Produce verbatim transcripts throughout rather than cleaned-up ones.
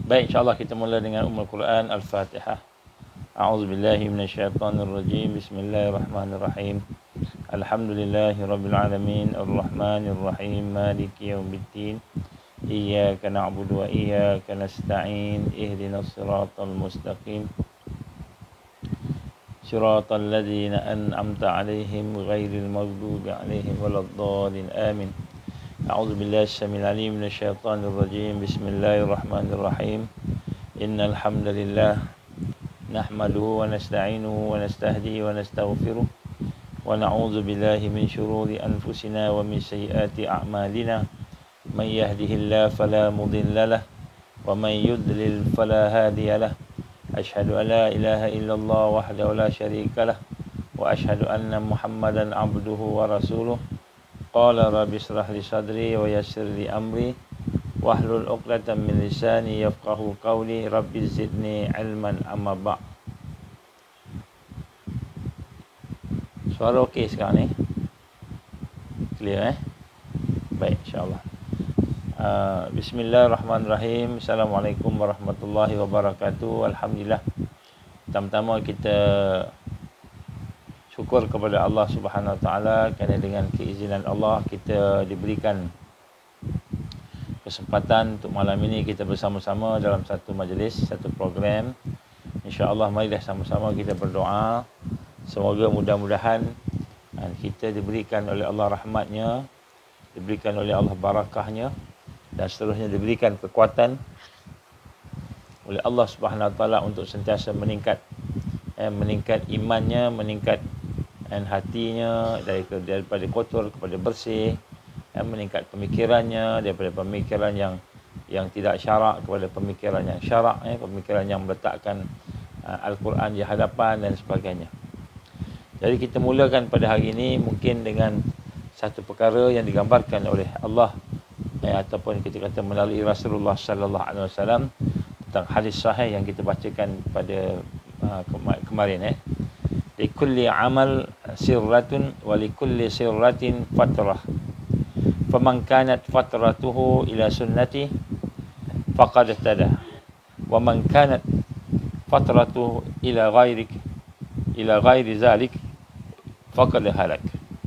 Baik, insyaAllah kita mula dengan Ummul Quran Al-Fatihah. A'udzubillahi minasyaitanirrajim. Bismillahirrahmanirrahim. Alhamdulillahi rabbil alamin, ar-rahmanir-rahim, maliki yaumiddin. Iyyaka na'budu wa iyyaka nasta'in. Ihdinas siratal mustaqim. Siratal ladzina an'amta 'alaihim ghairil maghdubi 'alaihim waladdallin. Amin. أعوذ بالله السميع العليم من الشيطان الرجيم بسم الله الرحمن الرحيم إن الحمد لله نحمده ونستعينه ونستهديه ونستغفره ونعوذ بالله من شرور أنفسنا ومن سيئات أعمالنا من يهده الله فلا مضل له ومن يضلل فلا هادي له أشهد أن لا إله إلا الله وحده لا شريك له وأشهد أن محمدا عبده ورسوله Qala rabbi israh li sadri wa yassir li amri wahlul 'uqdatam min lisani yafqahu qawli rabbi zidni ilman amma ba'. Suara okey sekarang ni? Clear eh? Baik, insyaAllah. uh, Bismillahirrahmanirrahim. Assalamualaikum warahmatullahi wabarakatuh. Alhamdulillah. Pertama-tama kita syukur kepada Allah Subhanahu Wa Taala kerana dengan keizinan Allah kita diberikan kesempatan untuk malam ini kita bersama-sama dalam satu majlis, satu program. Insya-Allah marilah sama-sama kita berdoa semoga mudah-mudahan kita diberikan oleh Allah rahmatnya, diberikan oleh Allah barakahnya dan seterusnya diberikan kekuatan oleh Allah Subhanahu Wa Taala untuk sentiasa meningkat eh, meningkat imannya, meningkat dan hatinya daripada kotor kepada bersih, dan meningkat pemikirannya daripada pemikiran yang yang tidak syarak kepada pemikiran yang syarak, eh, pemikiran yang meletakkan uh, Al-Quran di hadapan dan sebagainya. Jadi kita mulakan pada hari ini mungkin dengan satu perkara yang digambarkan oleh Allah eh, ataupun kita kata melalui Rasulullah sallallahu alaihi wasallam tentang hadis sahih yang kita bacakan pada uh, kemarin eh. Likulli amal sirratun wa likulli sirratin fatrah. Faman kanat fatratuhu ila sunnati faqad ihtada. Wa man kanat fatratuhu ila ghairik ila ghairi zalik faqad halak.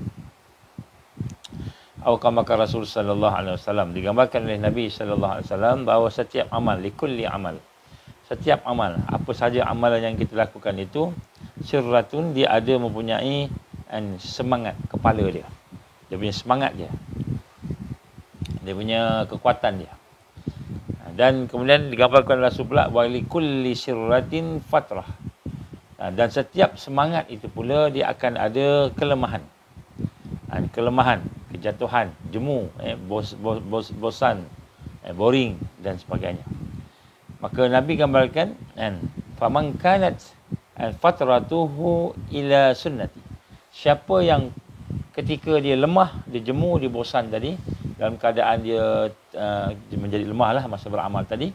Atau kama kata Rasul sallallahu alaihi wasallam, digambarkan oleh Nabi sallallahu alaihi wasallam bahawa setiap amal, likulli amal, setiap amal, apa saja amalan yang kita lakukan itu sirratun, dia ada mempunyai an, semangat kepala dia. Dia punya semangat dia. Dia punya kekuatan dia. Dan kemudian digambarkan Rasul pula wa likulli sirratin fatrah. Dan setiap semangat itu pula dia akan ada kelemahan. Kelemahan, kejatuhan, jemu, eh, bos, bos, bos, bosan, eh, boring dan sebagainya. Maka Nabi gambarkan kan, faman kanat fatratuhu ila sunnati. Siapa yang ketika dia lemah, dia jemu, dia bosan tadi, dalam keadaan dia uh, menjadi lemah lah masa beramal tadi,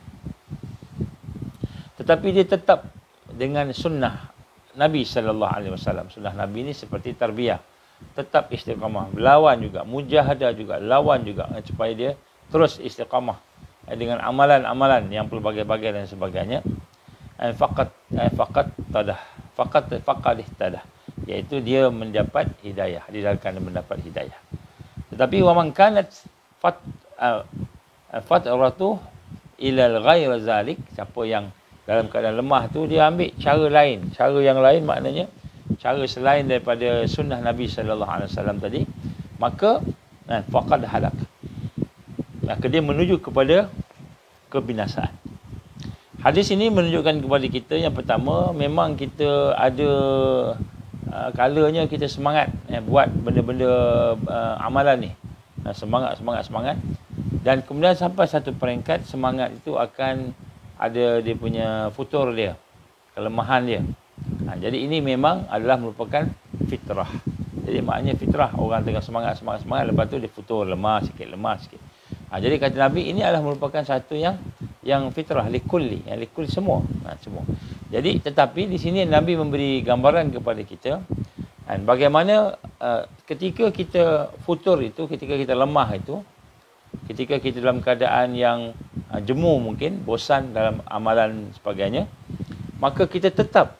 tetapi dia tetap dengan sunnah Nabi sallallahu alaihi wasallam. Sunnah Nabi ini seperti tarbiyah, tetap istiqamah, lawan juga, mujahadah juga, lawan juga supaya dia terus istiqamah dengan amalan-amalan yang pelbagai-bagai dan sebagainya. Faqat faqat tadah, faqat faqad ihtadah, iaitu dia mendapat hidayah, dia akan mendapat hidayah. Tetapi wa man kanat fat fatratu ila al-ghair zalik, siapa yang dalam keadaan lemah tu dia ambil cara lain, cara yang lain maknanya cara selain daripada sunnah Nabi sallallahu alaihi wasallam tadi, maka faqad halak, maka dia menuju kepada kebinasaan. Hadis ini menunjukkan kepada kita yang pertama, memang kita ada uh, kalanya kita semangat eh, buat benda-benda uh, amalan ni. Uh, semangat, semangat, semangat. Dan kemudian sampai satu peringkat semangat itu akan ada dia punya futur dia, kelemahan dia. Uh, jadi ini memang adalah merupakan fitrah. Jadi maknanya fitrah, orang tengah semangat, semangat, semangat, lepas tu dia futur, lemah sikit, lemah sikit. Ha, jadi kata Nabi ini adalah merupakan satu yang yang fitrah likulli, yang likulli semua, ha, semua. Jadi tetapi di sini Nabi memberi gambaran kepada kita dan bagaimana uh, ketika kita futur itu, ketika kita lemah itu, ketika kita dalam keadaan yang uh, jemu mungkin, bosan dalam amalan sebagainya, maka kita tetap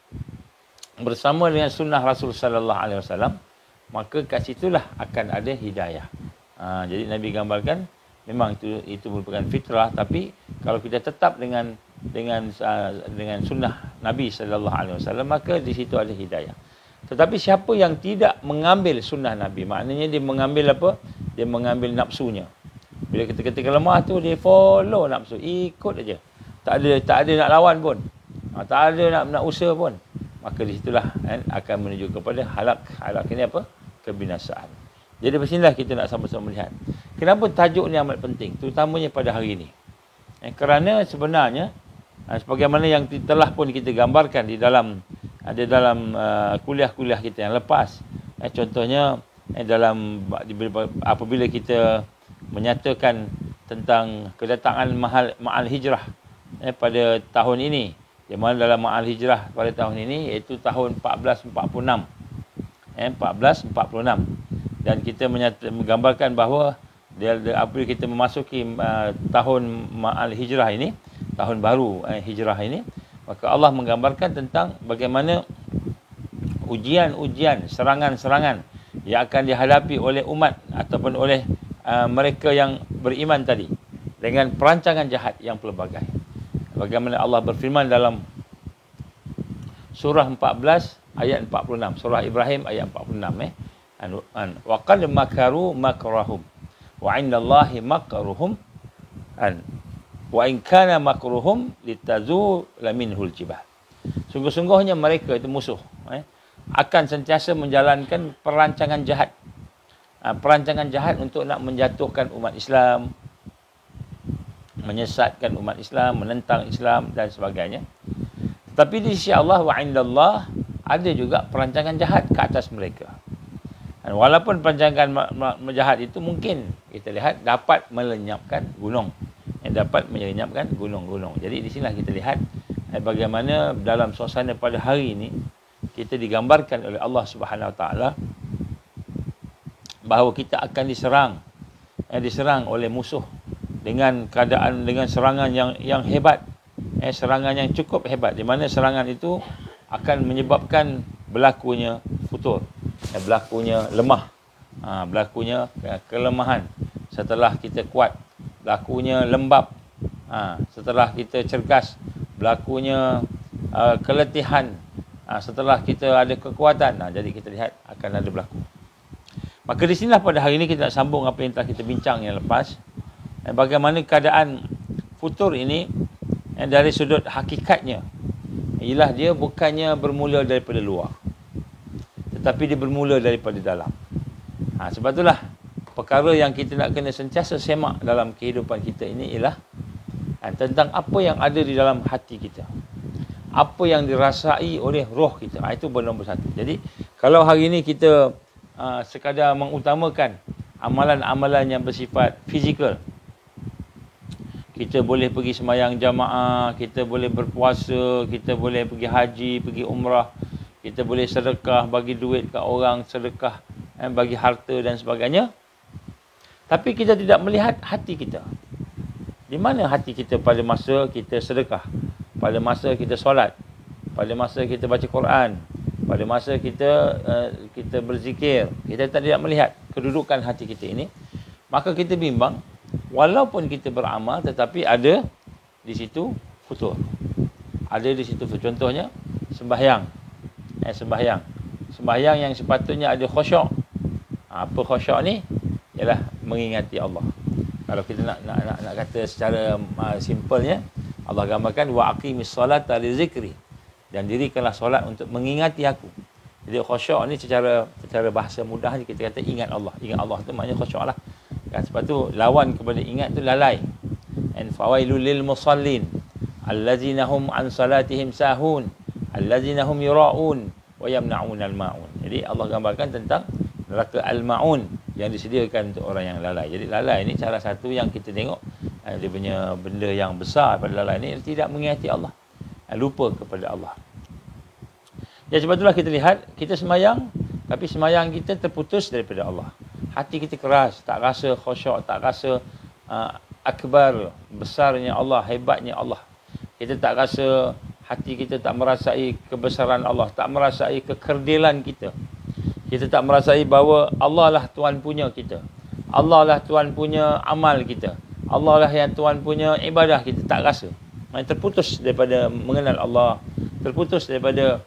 bersama dengan sunnah Rasul sallallahu alaihi wasallam, maka kat situlah akan ada hidayah. Ha, jadi Nabi gambarkan memang itu itu merupakan fitrah, tapi kalau kita tetap dengan dengan uh, dengan sunnah Nabi sallallahu alaihi wasallam, maka di situ ada hidayah. Tetapi siapa yang tidak mengambil sunnah Nabi, maknanya dia mengambil apa? Dia mengambil nafsunya. Bila kita ketika lemah tu, dia follow nafsu, ikut aja. Tak ada tak ada nak lawan pun. Ha, tak ada nak nak usaha pun. Maka di situlah kan, akan menuju kepada halak. Halak ini apa? Kebinasaan. Jadi di sinilah kita nak sama-sama melihat. Kenapa tajuk ni amat penting, terutamanya pada hari ini? Eh, kerana sebenarnya eh, sebagaimana yang telah pun kita gambarkan di dalam ada dalam uh, kuliah-kuliah kita yang lepas. Eh, contohnya eh, dalam apabila kita menyatakan tentang kedatangan mahal ma'al hijrah eh, pada tahun ini, di mana dalam ma'al hijrah pada tahun ini iaitu tahun empat belas empat puluh enam. Eh, empat belas empat puluh enam. Dan kita menyata, menggambarkan bahawa dia, dia, apabila kita memasuki uh, tahun ma'al hijrah ini, tahun baru eh, hijrah ini, maka Allah menggambarkan tentang bagaimana ujian-ujian, serangan-serangan yang akan dihadapi oleh umat ataupun oleh uh, mereka yang beriman tadi dengan perancangan jahat yang pelbagai. Bagaimana Allah berfirman dalam surah empat belas ayat empat puluh enam, surah Ibrahim ayat empat puluh enam, eh an wa qad makaru makrahum wa 'indallahi makruhum an wa in kana makruhum litazu laminhul jibal. Sungguh-sungguhnya mereka itu musuh eh, akan sentiasa menjalankan perancangan jahat. Ha, perancangan jahat untuk nak menjatuhkan umat Islam, menyesatkan umat Islam, menentang Islam dan sebagainya. Tapi di sisi Allah, wa indallah, ada juga perancangan jahat ke atas mereka. Dan walaupun perancangan jahat itu mungkin kita lihat dapat melenyapkan gunung, yang dapat melenyapkan gunung-gunung. Jadi di sinilah kita lihat eh, bagaimana dalam suasana pada hari ini kita digambarkan oleh Allah Subhanahu Wa Taala bahawa kita akan diserang, eh, diserang oleh musuh dengan keadaan, dengan serangan yang yang hebat, eh, serangan yang cukup hebat, di mana serangan itu akan menyebabkan berlakunya futur, eh, berlakunya lemah, ha, berlakunya eh, kelemahan setelah kita kuat, berlakunya lembab, ha, setelah kita cergas, berlakunya uh, keletihan, ha, setelah kita ada kekuatan. Ha, jadi kita lihat akan ada berlaku. Maka di sinilah pada hari ini kita nak sambung apa yang telah kita bincang yang lepas. Eh, bagaimana keadaan futur ini eh, dari sudut hakikatnya, ialah dia bukannya bermula daripada luar, tetapi dia bermula daripada dalam. Ha, sebab itulah perkara yang kita nak kena sentiasa semak dalam kehidupan kita ini ialah ha, tentang apa yang ada di dalam hati kita, apa yang dirasai oleh roh kita. Ha, itu nombor satu. Jadi kalau hari ini kita uh, sekadar mengutamakan amalan-amalan yang bersifat fizikal, kita boleh pergi sembahyang jamaah, kita boleh berpuasa, kita boleh pergi haji, pergi umrah, kita boleh sedekah, bagi duit kat orang, sedekah eh, bagi harta dan sebagainya. Tapi kita tidak melihat hati kita. Di mana hati kita pada masa kita sedekah, pada masa kita solat, pada masa kita baca Quran, pada masa kita uh, kita berzikir. Kita tidak melihat kedudukan hati kita ini. Maka kita bimbang, walaupun kita beramal tetapi ada di situ futur. Ada di situ futur. Contohnya sembahyang. Eh, sembahyang. Sembahyang yang sepatutnya ada khusyuk. Apa khusyuk ni? Ialah mengingati Allah. Kalau kita nak nak nak, nak kata secara uh, simpelnya, Allah gambarkan wa aqimis solata li zikri, dan dirikanlah solat untuk mengingati aku. Jadi khusyuk ni secara secara bahasa mudah ni kita kata ingat Allah. Ingat Allah tu maknanya khusyuk lah. Kan, sebab tu lawan kepada ingat tu lalai. And fawailul lil musallin allazina hum an salatihim sahun allazina hum yura'un wa yamna'un al-ma'un. Jadi Allah gambarkan tentang neraka al-ma'un yang disediakan untuk orang yang lalai. Jadi lalai ni salah satu yang kita tengok, dia punya benda yang besar pada lalai ni, tidak mengingati Allah, lupa kepada Allah. Ya, sebab itulah kita lihat kita semayang, tapi semayang kita terputus daripada Allah. hati kita keras, tak rasa khusyuk, tak rasa uh, akbar, besarnya Allah, hebatnya Allah. Kita tak rasa, hati kita tak merasai kebesaran Allah, tak merasai kekerdilan kita. Kita tak merasai bahawa Allah lah Tuhan punya kita. Allah lah Tuhan punya amal kita. Allah lah yang Tuhan punya ibadah kita. Tak rasa. Maksudnya terputus daripada mengenal Allah. Terputus daripada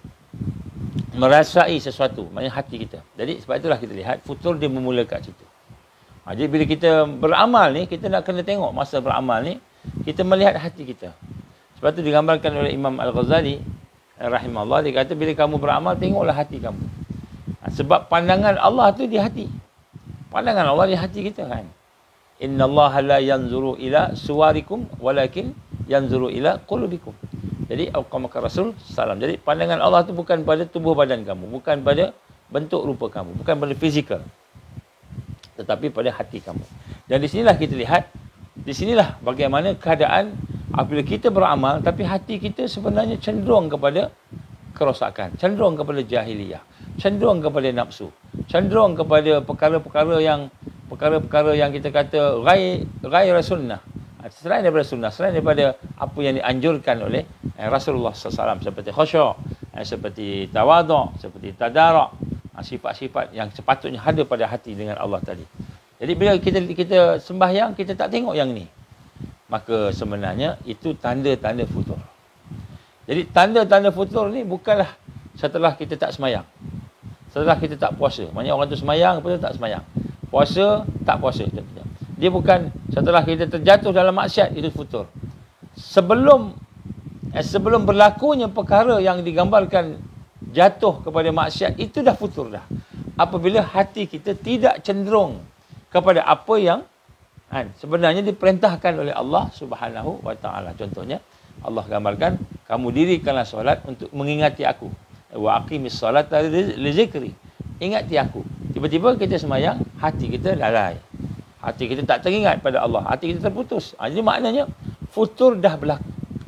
merasai sesuatu. Maksudnya hati kita. Jadi sebab itulah kita lihat futur dia bermula kat situ. Ha, jadi bila kita beramal ni, kita nak kena tengok masa beramal ni, kita melihat hati kita. Sebab tu digambarkan oleh Imam Al-Ghazali rahimahullah, dia kata bila kamu beramal, tengoklah hati kamu. Ha, sebab pandangan Allah tu di hati. Pandangan Allah di hati kita kan. Inna Allah la yanzuru ila suwarikum walakin yanzuru ila qulubikum. Jadi auqamaka Rasul salam. Jadi pandangan Allah tu bukan pada tubuh badan kamu, bukan pada bentuk rupa kamu, bukan pada fizikal, tetapi pada hati kamu. Dan di sinilah kita lihat, di sinilah bagaimana keadaan apabila kita beramal tapi hati kita sebenarnya cenderung kepada kerosakan, cenderung kepada jahiliyah, cenderung kepada nafsu, cenderung kepada perkara-perkara yang perkara-perkara yang kita kata ghair ghair sunnah, selain daripada sunnah, selain daripada apa yang dianjurkan oleh eh, Rasulullah sallallahu alaihi wasallam, seperti khusyuk, eh, seperti tawaduk, seperti tadarak, sifat-sifat yang sepatutnya ada pada hati dengan Allah tadi. Jadi bila kita kita sembahyang, kita tak tengok yang ni, maka sebenarnya itu tanda-tanda futur. Jadi tanda-tanda futur ni bukanlah setelah kita tak semayang, setelah kita tak puasa. Banyak orang tu semayang, lepas tu tak semayang. Puasa, tak puasa. Dia bukan setelah kita terjatuh dalam maksiat, itu futur. Sebelum eh, sebelum berlakunya perkara yang digambarkan jatuh kepada maksiat, itu dah futur dah. Apabila hati kita tidak cenderung kepada apa yang kan, sebenarnya diperintahkan oleh Allah Subhanahu wa taala. Contohnya Allah gambarkan, kamu dirikanlah solat untuk mengingati aku. Wa aqimis solata li zikri. Ingati aku. Tiba-tiba kita semayang, hati kita lalai. Hati kita tak teringat pada Allah. Hati kita terputus. Ha, jadi maknanya futur dah berlaku.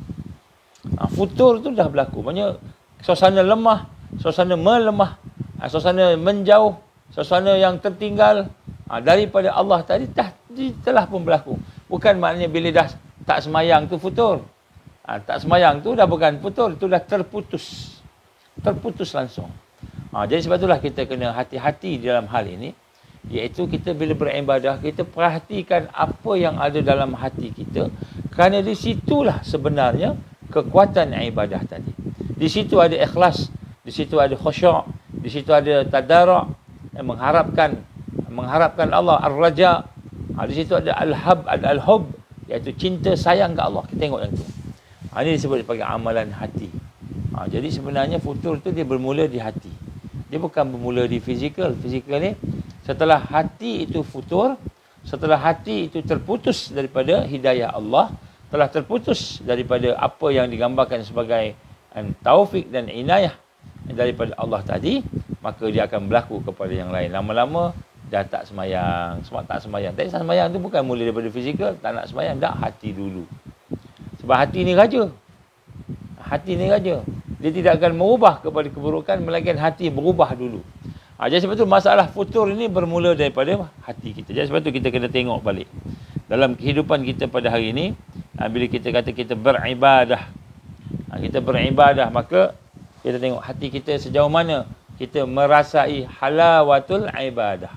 Ha, futur tu dah berlaku. Maksudnya suasana lemah, suasana melemah, ha, suasana menjauh, suasana yang tertinggal ha, daripada Allah tadi dah, telah pun berlaku. Bukan maknanya bila dah tak semayang tu futur. Ha, tak semayang tu dah bukan futur, tu dah terputus. Terputus langsung. Ha, jadi sebab itulah kita kena hati-hati dalam hal ini, iaitu kita bila beribadah, kita perhatikan apa yang ada dalam hati kita, kerana di situlah sebenarnya kekuatan ibadah tadi. Di situ ada ikhlas, di situ ada khusyuk, di situ ada tadarak, mengharapkan mengharapkan Allah, ar-raja. Ha, di situ ada al-hab, ada al-hub, iaitu cinta sayang ke Allah. Kita tengok yang tu. Ha, ini disebut sebagai amalan hati. Ha, jadi sebenarnya futur tu dia bermula di hati. Dia bukan bermula di fizikal. Fizikal ni, setelah hati itu futur, setelah hati itu terputus daripada hidayah Allah, telah terputus daripada apa yang digambarkan sebagai taufik dan inayah daripada Allah tadi, maka dia akan berlaku kepada yang lain. Lama-lama dah tak semayang, sebab tak semayang. Tak semayang tu bukan mula daripada fizikal, tak nak semayang, dah hati dulu. Sebab hati ni raja. Hati ni raja. Dia tidak akan merubah kepada keburukan, melainkan hati berubah dulu. Ha, jadi sebab tu masalah futur ini bermula daripada hati kita. Jadi sebab tu kita kena tengok balik. Dalam kehidupan kita pada hari ini, ha, bila kita kata kita beribadah, ha, kita beribadah, maka kita tengok hati kita sejauh mana kita merasai halawatul ibadah.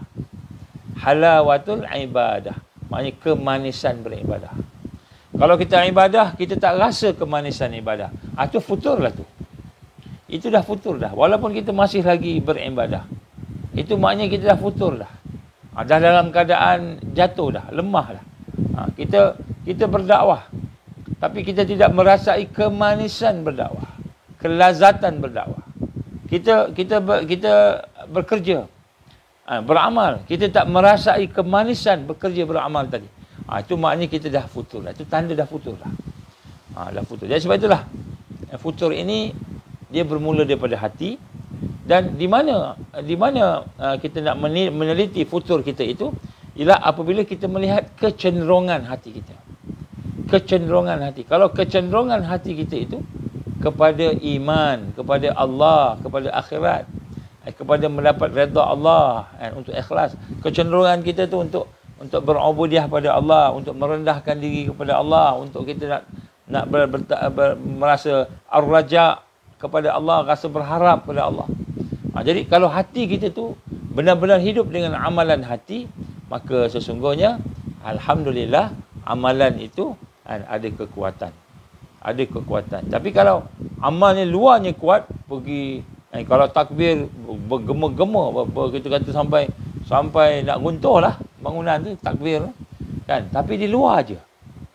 Halawatul ibadah. Maknanya kemanisan beribadah. Kalau kita ibadah, kita tak rasa kemanisan ibadah. Ha, itu futur lah tu. Itu dah futur dah. Walaupun kita masih lagi beribadah. Itu maknanya kita dah futur dah. Ha, dah dalam keadaan jatuh dah, lemah dah. Ha, kita kita berdakwah. Tapi kita tidak merasai kemanisan berdakwah. Kelazatan berdakwah. Kita kita ber, kita bekerja. Ha, beramal. Kita tak merasai kemanisan bekerja beramal tadi. Ha, itu maknanya kita dah futur dah. Itu tanda dah futur dah. Ha, dah futur. Jadi sebab itulah futur ini dia bermula daripada hati. Dan di mana di mana uh, kita nak meneliti futur kita itu, ialah apabila kita melihat kecenderungan hati kita. Kecenderungan hati. Kalau kecenderungan hati kita itu kepada iman, kepada Allah, kepada akhirat, eh, kepada mendapat redha Allah, kan, untuk ikhlas. Kecenderungan kita tu untuk untuk berubudiah pada Allah, untuk merendahkan diri kepada Allah, untuk kita nak nak ber, ber, ber, merasa ar-raja kepada Allah, rasa berharap kepada Allah. Ha, jadi kalau hati kita tu benar-benar hidup dengan amalan hati, maka sesungguhnya alhamdulillah amalan itu kan, ada kekuatan. Ada kekuatan. Tapi kalau amalnya luarnya kuat, pergi eh, kalau takbir bergema-gema, kita kata sampai sampai nak runtuh lah bangunan tu, takbir kan. Tapi di luar aja.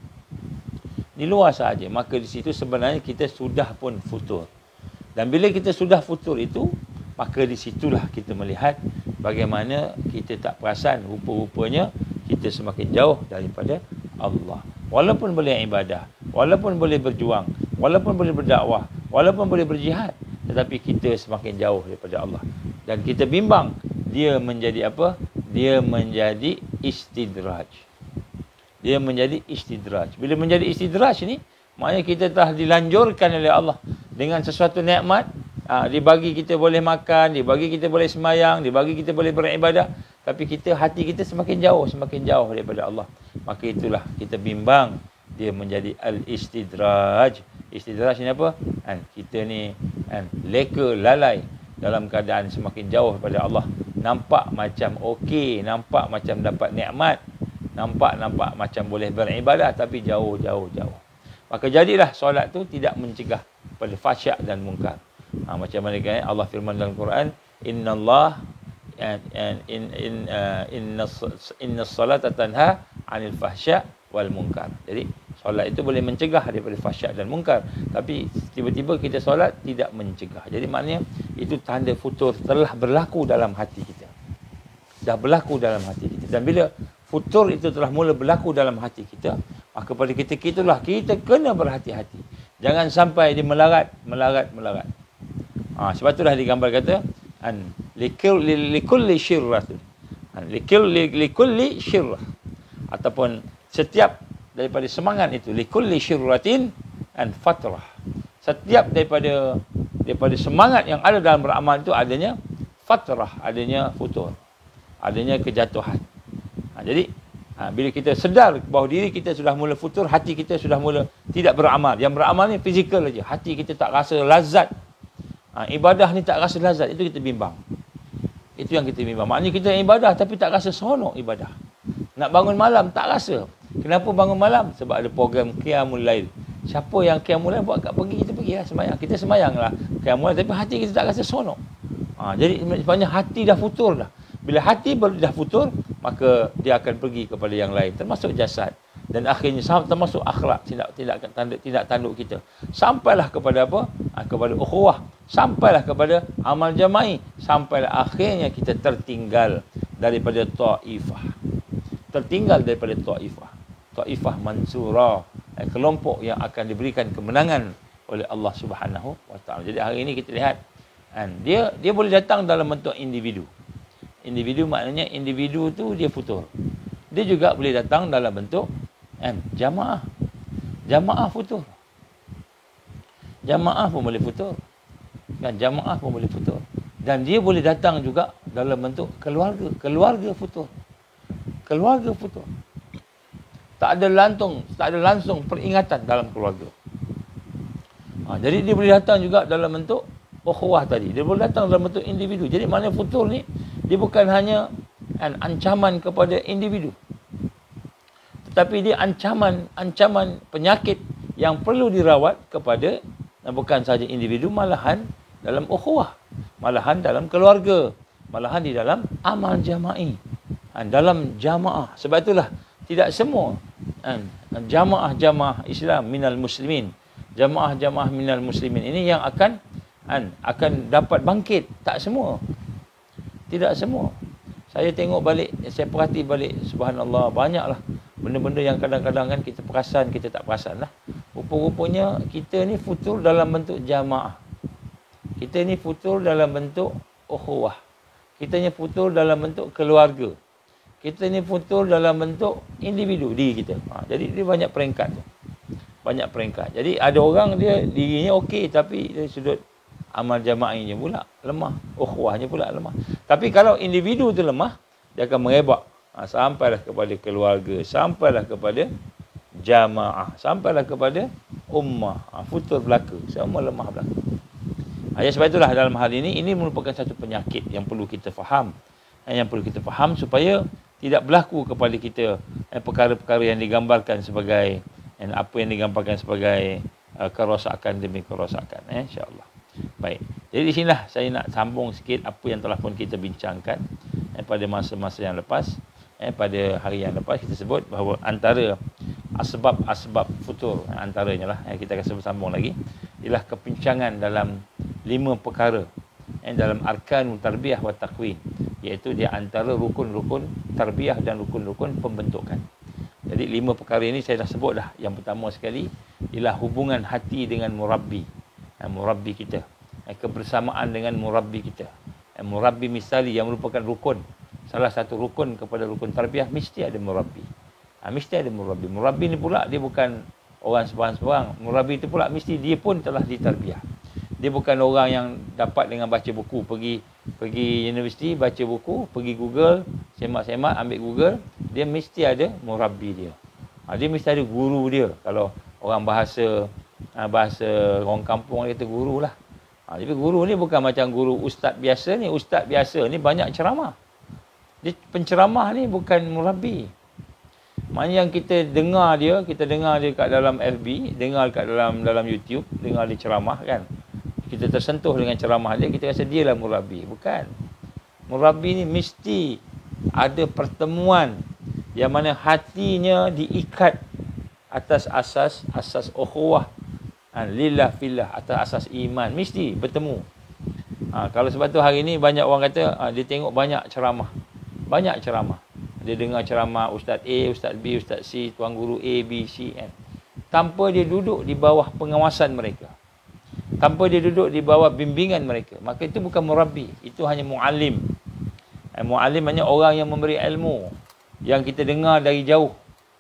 Di luar saja, maka di situ sebenarnya kita sudah pun futur. Dan bila kita sudah futur itu, maka di situlah kita melihat bagaimana kita tak perasan rupa-rupanya kita semakin jauh daripada Allah. Walaupun boleh ibadah, walaupun boleh berjuang, walaupun boleh berdakwah, walaupun boleh berjihad, tetapi kita semakin jauh daripada Allah. Dan kita bimbang, dia menjadi apa? Dia menjadi istidraj. Dia menjadi istidraj. Bila menjadi istidraj ni, maknanya kita telah dilanjurkan oleh Allah dengan sesuatu nikmat. Ha, dibagi kita boleh makan, dibagi kita boleh semayang, dibagi kita boleh beribadah. Tapi kita, hati kita semakin jauh, semakin jauh daripada Allah. Maka itulah kita bimbang dia menjadi al-istidraj. Istidraj ni apa? Kan, kita ni kan, leka, lalai dalam keadaan semakin jauh daripada Allah. Nampak macam okey, nampak macam dapat nikmat, nampak-nampak macam boleh beribadah, tapi jauh-jauh jauh. Maka jadilah solat tu tidak mencegah pada fahsyak dan munkar. Ha, macam mana kan Allah firman dalam Quran, innallah and, and in in uh, inna inna salata tanha 'anil fahsya wal munkar. Jadi solat itu boleh mencegah daripada fahsyak dan munkar, tapi tiba-tiba kita solat tidak mencegah. Jadi maknanya itu tanda futur telah berlaku dalam hati kita. Dah berlaku dalam hati kita. Dan bila futur itu telah mula berlaku dalam hati kita, maka pada ketika itulah kita kena berhati-hati. Jangan sampai dia melarat, melarat, melarat. Ha, sebab itulah digambar kata an likulli likulli syirratun. An likulli likulli syirrah. Ataupun setiap daripada semangat itu, likulli syirratin an fatrah. Setiap daripada daripada semangat yang ada dalam beramal itu adanya fatrah, adanya futur, adanya kejatuhan. Ha, jadi ha, bila kita sedar bahawa diri kita sudah mula futur, hati kita sudah mula tidak beramal. Yang beramal ni fizikal aja. Hati kita tak rasa lazat. Ha, ibadah ni tak rasa lazat. Itu kita bimbang. Itu yang kita bimbang. Maknanya kita ibadah tapi tak rasa seronok ibadah. Nak bangun malam tak rasa. Kenapa bangun malam? Sebab ada program Qiyamul Lail. Siapa yang Qiyamul Lail buat kat pergi, kita pergi lah semayang. Kita semayang lah Qiyamul Lail, tapi hati kita tak rasa seronok. Ha, jadi sebenarnya hati dah futur dah. Bila hati dah futur, maka dia akan pergi kepada yang lain, termasuk jasad. Dan akhirnya termasuk akhlak, tidak tidak tanduk, tidak tanduk kita. Sampailah kepada apa? Ha, kepada ukhuwah. Sampailah kepada amal jama'i. Sampailah akhirnya kita tertinggal daripada ta'ifah. Tertinggal daripada ta'ifah. Ta'ifah mansurah. Eh, kelompok yang akan diberikan kemenangan oleh Allah Subhanahu wa taala. Jadi hari ini kita lihat, kan, dia dia boleh datang dalam bentuk individu. Individu maknanya individu tu dia futur. Dia juga boleh datang dalam bentuk kan, jamaah. Jamaah futur. Jamaah pun boleh futur. Kan, jamaah pun boleh futur. Dan dia boleh datang juga dalam bentuk keluarga. Keluarga futur. Keluarga futur. Tak ada langsung, tak ada langsung peringatan dalam keluarga. Ha, jadi dia boleh datang juga dalam bentuk ukhuwah tadi. Dia boleh datang dalam bentuk individu. Jadi maknanya futur ni dia bukan hanya kan, ancaman kepada individu, tetapi dia ancaman ancaman penyakit yang perlu dirawat kepada bukan sahaja individu, malahan dalam ukhuwah, malahan dalam keluarga, malahan di dalam amal jama'i, dalam jamaah. Sebab itulah tidak semua jamaah-jamaah Islam minal muslimin, jamaah-jamaah minal muslimin ini yang akan akan dapat bangkit. Tak semua. Tidak semua. Saya tengok balik, saya perhati balik, subhanallah, banyaklah benda-benda yang kadang-kadang kan kita perasan, kita tak perasan lah. Rupa-rupanya kita ni futur dalam bentuk jamaah. Kita ni futur dalam bentuk ukhuwah. Kita ni futur dalam bentuk keluarga. Kita ni futur dalam bentuk individu, diri kita. Ha, jadi dia banyak peringkat tu. Banyak peringkat. Jadi ada orang dia dirinya okey, tapi dari sudut amal jama'inya pula lemah, ukhuwahnya pula lemah. Tapi kalau individu tu lemah, dia akan merebak ha, sampailah kepada keluarga, sampailah kepada jamaah, sampailah kepada ummah, ha, futur belaka, semua lemah belaka. Ha, ya, sebab itulah dalam hal ini, ini merupakan satu penyakit yang perlu kita faham. Yang perlu kita faham supaya tidak berlaku kepada kita eh, perkara-perkara yang digambarkan sebagai eh, apa yang digambarkan sebagai uh, kerosakan demi kerosakan, eh, insya-Allah. Baik. Jadi di sinilah saya nak sambung sikit apa yang telah pun kita bincangkan eh, pada masa-masa yang lepas. Eh, pada hari yang lepas kita sebut bahawa antara asbab-asbab futur, eh, antaranya lah, eh, kita akan sambung lagi, ialah kepincangan dalam lima perkara eh, dalam arkanul tarbiyah wa takwin, iaitu di antara rukun-rukun tarbiyah dan rukun-rukun pembentukan. Jadi lima perkara ini saya dah sebut dah. Yang pertama sekali ialah hubungan hati dengan murabbi, eh, murabbi kita, eh, kebersamaan dengan murabbi kita, eh, murabbi misali yang merupakan rukun, salah satu rukun kepada rukun tarbiyah, mesti ada murabbi. Ha, mesti ada murabbi. Murabbi ni pula dia bukan orang sebarang-sebarang. Murabbi itu pula mesti dia pun telah ditarbiyah. Dia bukan orang yang dapat dengan baca buku, pergi pergi universiti baca buku, pergi Google, semak-semak, ambil Google, dia mesti ada murabbi dia. Ha, dia mesti ada guru dia. Kalau orang bahasa bahasa orang kampung dia kata guru lah. Ha, tapi guru ni bukan macam guru ustaz biasa ni. Ustaz biasa ni banyak ceramah. Dia penceramah ni bukan murabbi. Maknanya yang kita dengar dia, kita dengar dia kat dalam F B, dengar kat dalam dalam YouTube, dengar dia ceramah kan. Kita tersentuh dengan ceramah dia, kita rasa dia lah murabbi. Bukan. Murabbi ni mesti ada pertemuan yang mana hatinya diikat atas asas asas ukhuwah, lillah fillah, atas asas iman, mesti bertemu. Ha, kalau sebab tu hari ni banyak orang kata ha, dia tengok banyak ceramah. Banyak ceramah. Dia dengar ceramah Ustaz A, Ustaz B, Ustaz C, Tuan Guru A, B, C, N. Tanpa dia duduk di bawah pengawasan mereka. Tanpa dia duduk di bawah bimbingan mereka. Maka itu bukan murabbi. Itu hanya mu'alim. Eh, mu'alim hanya orang yang memberi ilmu. Yang kita dengar dari jauh.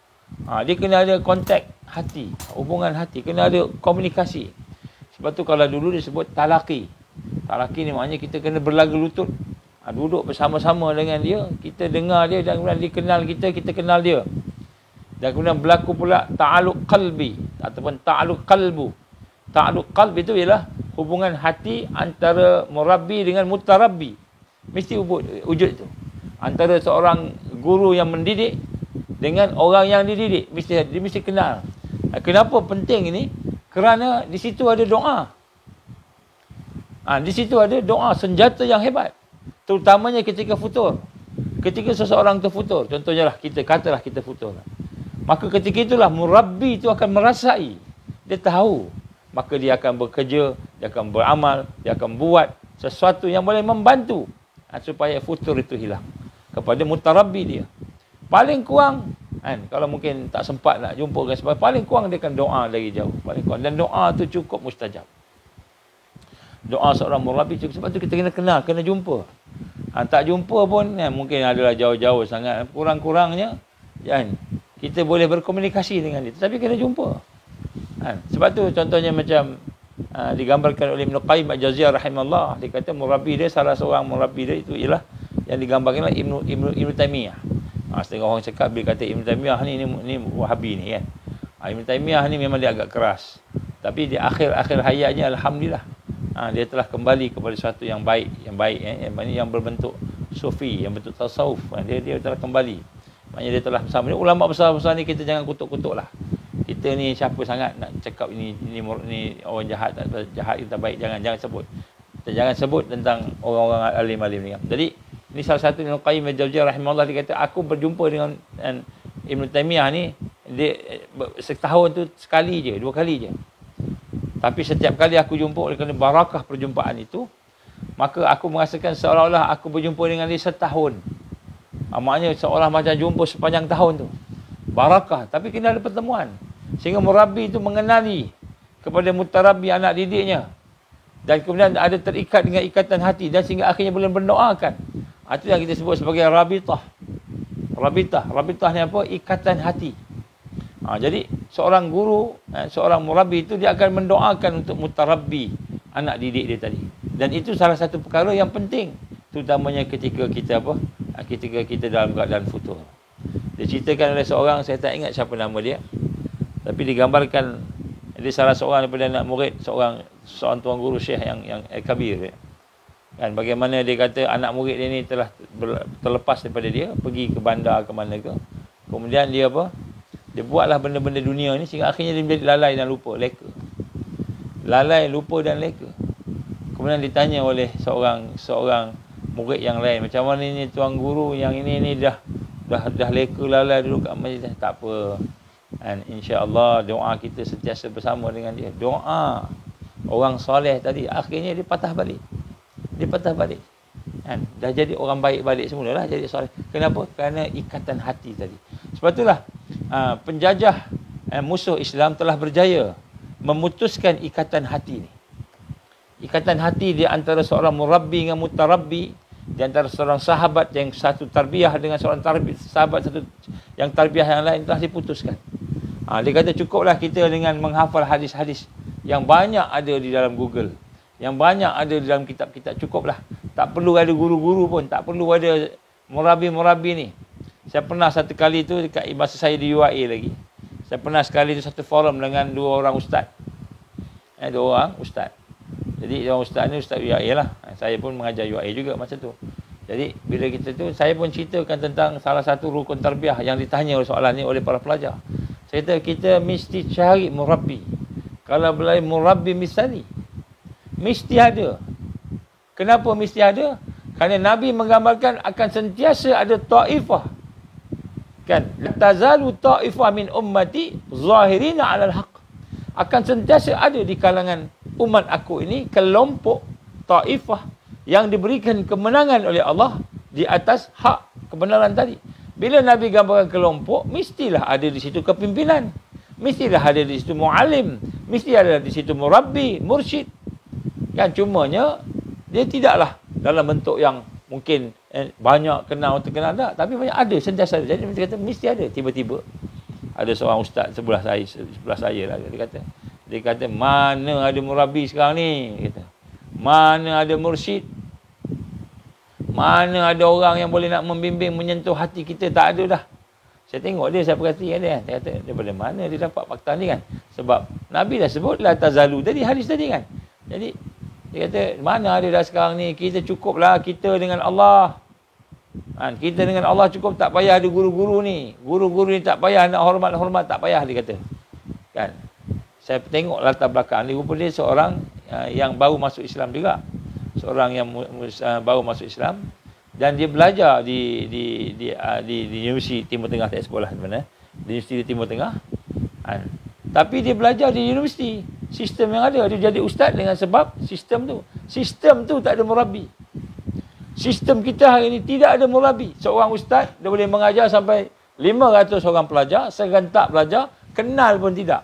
Ha, dia kena ada kontak hati. Hubungan hati. Kena ada komunikasi. Sebab tu kalau dulu disebut talaqi. Talaqi ni maknanya kita kena berlagu lutut. Ha, duduk bersama-sama dengan dia, kita dengar dia dan kemudian dia kenal kita, kita kenal dia. Dan kemudian berlaku pula ta'alluq qalbi ataupun ta'alluq qalbu. Ta'alluq qalb itu ialah hubungan hati antara murabbi dengan mutarabbi. Mesti wujud, wujud itu. Antara seorang guru yang mendidik dengan orang yang dididik. Mesti, dia mesti kenal. Kenapa penting ini? Kerana di situ ada doa. Ha, di situ ada doa, senjata yang hebat. Terutamanya ketika futur. Ketika seseorang tu futur. Contohnya lah kita, katalah kita futur. Maka ketika itulah murabbi itu akan merasai. Dia tahu. Maka dia akan bekerja, dia akan beramal, dia akan buat sesuatu yang boleh membantu ha, supaya futur itu hilang. Kepada mutarabbi dia. Paling kurang, kan, kalau mungkin tak sempat nak jumpa dengan sebab, paling kurang dia akan doa dari jauh. Paling kurang. Dan doa tu cukup mustajab. Doa seorang murabbi cukup. Sebab tu kita kena kenal, kena jumpa. Ha, tak jumpa pun ya, mungkin adalah jauh-jauh sangat. Kurang-kurangnya ya, kita boleh berkomunikasi dengan dia. Tapi kena jumpa. Ha, sebab tu contohnya macam ha, digambarkan oleh Ibn Qayyim Al-Jauziyah rahimahullah. Dia kata murabbi dia, salah seorang murabbi dia itu ialah yang digambarkan oleh Ibn, Ibn, Ibn Taymiyah. Ha, setengah orang cakap bila kata Ibn Taymiyah ni, ni, ni Wahabi ni kan. Ha, Ibn Taymiyah ni memang dia agak keras. Tapi di akhir-akhir hayatnya alhamdulillah. Ha, dia telah kembali kepada sesuatu yang baik, yang baik eh, yang, yang berbentuk sufi, yang bentuk tasawuf. Ha, dia dia telah kembali. Maknanya dia telah bersama. Ulama besar-besar ni kita jangan kutuk-kutuk lah. Kita ni siapa sangat nak cakap ini ini, ini orang jahat, jahat kita baik, jangan jangan sebut. Kita jangan sebut tentang orang-orang alim-alim ni. Jadi ini salah satu Ibn Qayyim Al-Jauziyah rahimahullah, dia kata aku berjumpa dengan Ibn Taymiyah ni dia setahun tu sekali je, dua kali je. Tapi setiap kali aku jumpa oleh kerana barakah perjumpaan itu, maka aku merasakan seolah-olah aku berjumpa dengan dia setahun. Ha, maknanya seolah macam jumpa sepanjang tahun tu. Barakah. Tapi kena ada pertemuan. Sehingga murabbi itu mengenali kepada mutarabbi anak didiknya. Dan kemudian ada terikat dengan ikatan hati. Dan sehingga akhirnya boleh mendoakan. Ha, itu yang kita sebut sebagai rabitah. Rabitah. Rabitah ni apa? Ikatan hati. Ha, jadi seorang guru, eh, seorang murabbi itu dia akan mendoakan untuk mutarabbi anak didik dia tadi. Dan itu salah satu perkara yang penting, terutamanya ketika kita apa? Ketika kita dalam keadaan futur. Diceritakan oleh seorang, saya tak ingat siapa nama dia, tapi digambarkan dia salah seorang daripada anak murid seorang seorang tuan guru Syekh yang yang kabir. Kan bagaimana dia kata anak murid dia ni telah terlepas daripada dia, pergi ke bandar ke mana ke. Kemudian dia apa? Dia buatlah benda-benda dunia ni sehingga akhirnya dia menjadi lalai dan lupa, leka. Lalai, lupa dan leka. Kemudian ditanya oleh seorang seorang murid yang lain, macam mana ni tuan guru yang ini ni dah dah dah leka lalai dulu kat majlis. Tak apa. Dan insya-Allah doa kita sentiasa bersama dengan dia. Doa orang soleh tadi akhirnya dia patah balik. Dia patah balik. Kan? Dah jadi orang baik balik semula lah, jadi soleh. Kenapa? Kerana ikatan hati tadi. Sebab itulah aa, penjajah eh, musuh Islam telah berjaya memutuskan ikatan hati ni. Ikatan hati di antara seorang murabbi dengan mutarabbi, di antara seorang sahabat yang satu tarbiyah dengan seorang tarbi, sahabat satu yang tarbiyah yang lain telah diputuskan. Ha, dia kata cukuplah kita dengan menghafal hadis-hadis yang banyak ada di dalam Google, yang banyak ada di dalam kitab-kitab, cukuplah. Tak perlu ada guru-guru pun, tak perlu ada murabi-murabi ni. Saya pernah satu kali tu dekat masa saya di U A A lagi. Saya pernah sekali tu satu forum dengan dua orang ustaz. Eh, dua orang ustaz. Jadi orang ustaz ni ustaz U A A lah. Saya pun mengajar U A A juga masa tu. Jadi bila kita tu, saya pun ceritakan tentang salah satu rukun tarbiyah yang ditanya oleh soalan ni oleh para pelajar. Saya kata kita mesti cari murabbi. Kalau boleh murabbi misali, mesti ada. Kenapa mesti ada? Kerana Nabi menggambarkan akan sentiasa ada ta'ifah. Kan? Tazalu ta'ifah min ummati zahirina 'alal haqq. Akan sentiasa ada di kalangan umat aku ini kelompok ta'ifah yang diberikan kemenangan oleh Allah di atas hak kebenaran tadi. Bila Nabi gambarkan kelompok, mestilah ada di situ kepimpinan. Mestilah ada di situ mu'alim. Mesti ada di situ murabbi, mursyid. Kan cumanya dia tidaklah dalam bentuk yang mungkin eh, banyak kenal terkenal tak, tapi banyak ada, sentiasa ada. Jadi dia kata mesti ada. Tiba-tiba ada seorang ustaz sebelah saya, sebelah saya lah dia kata. Dia kata mana ada murabbi sekarang ni? Dia kata. Mana ada mursyid? Mana ada orang yang boleh nak membimbing, menyentuh hati kita? Tak ada dah. Saya tengok dia, saya perhatikan dia. Dia kata, daripada mana dia dapat fakta ni kan? Sebab Nabi dah sebut la tazalu tadi, hadis tadi kan. Jadi dia kata, mana ada dah sekarang ni? Kita cukuplah kita dengan Allah. Kan? Kita dengan Allah cukup, tak payah ada guru-guru ni. Guru-guru ni tak payah nak hormat-hormat, tak payah dia kata. Kan? Saya tengok latar belakang ni, rupa dia seorang uh, yang baru masuk Islam juga. Seorang yang uh, baru masuk Islam. Dan dia belajar di di di uh, di, di Universiti Timur Tengah, tak sekolah di mana? Di Universiti Timur Tengah. Kan? Tapi dia belajar di universiti. Sistem yang ada, dia jadi ustaz dengan sebab sistem tu. Sistem tu tak ada murabbi. Sistem kita hari ini tidak ada murabbi. Seorang ustaz, dia boleh mengajar sampai lima ratus orang pelajar, serentak pelajar, kenal pun tidak.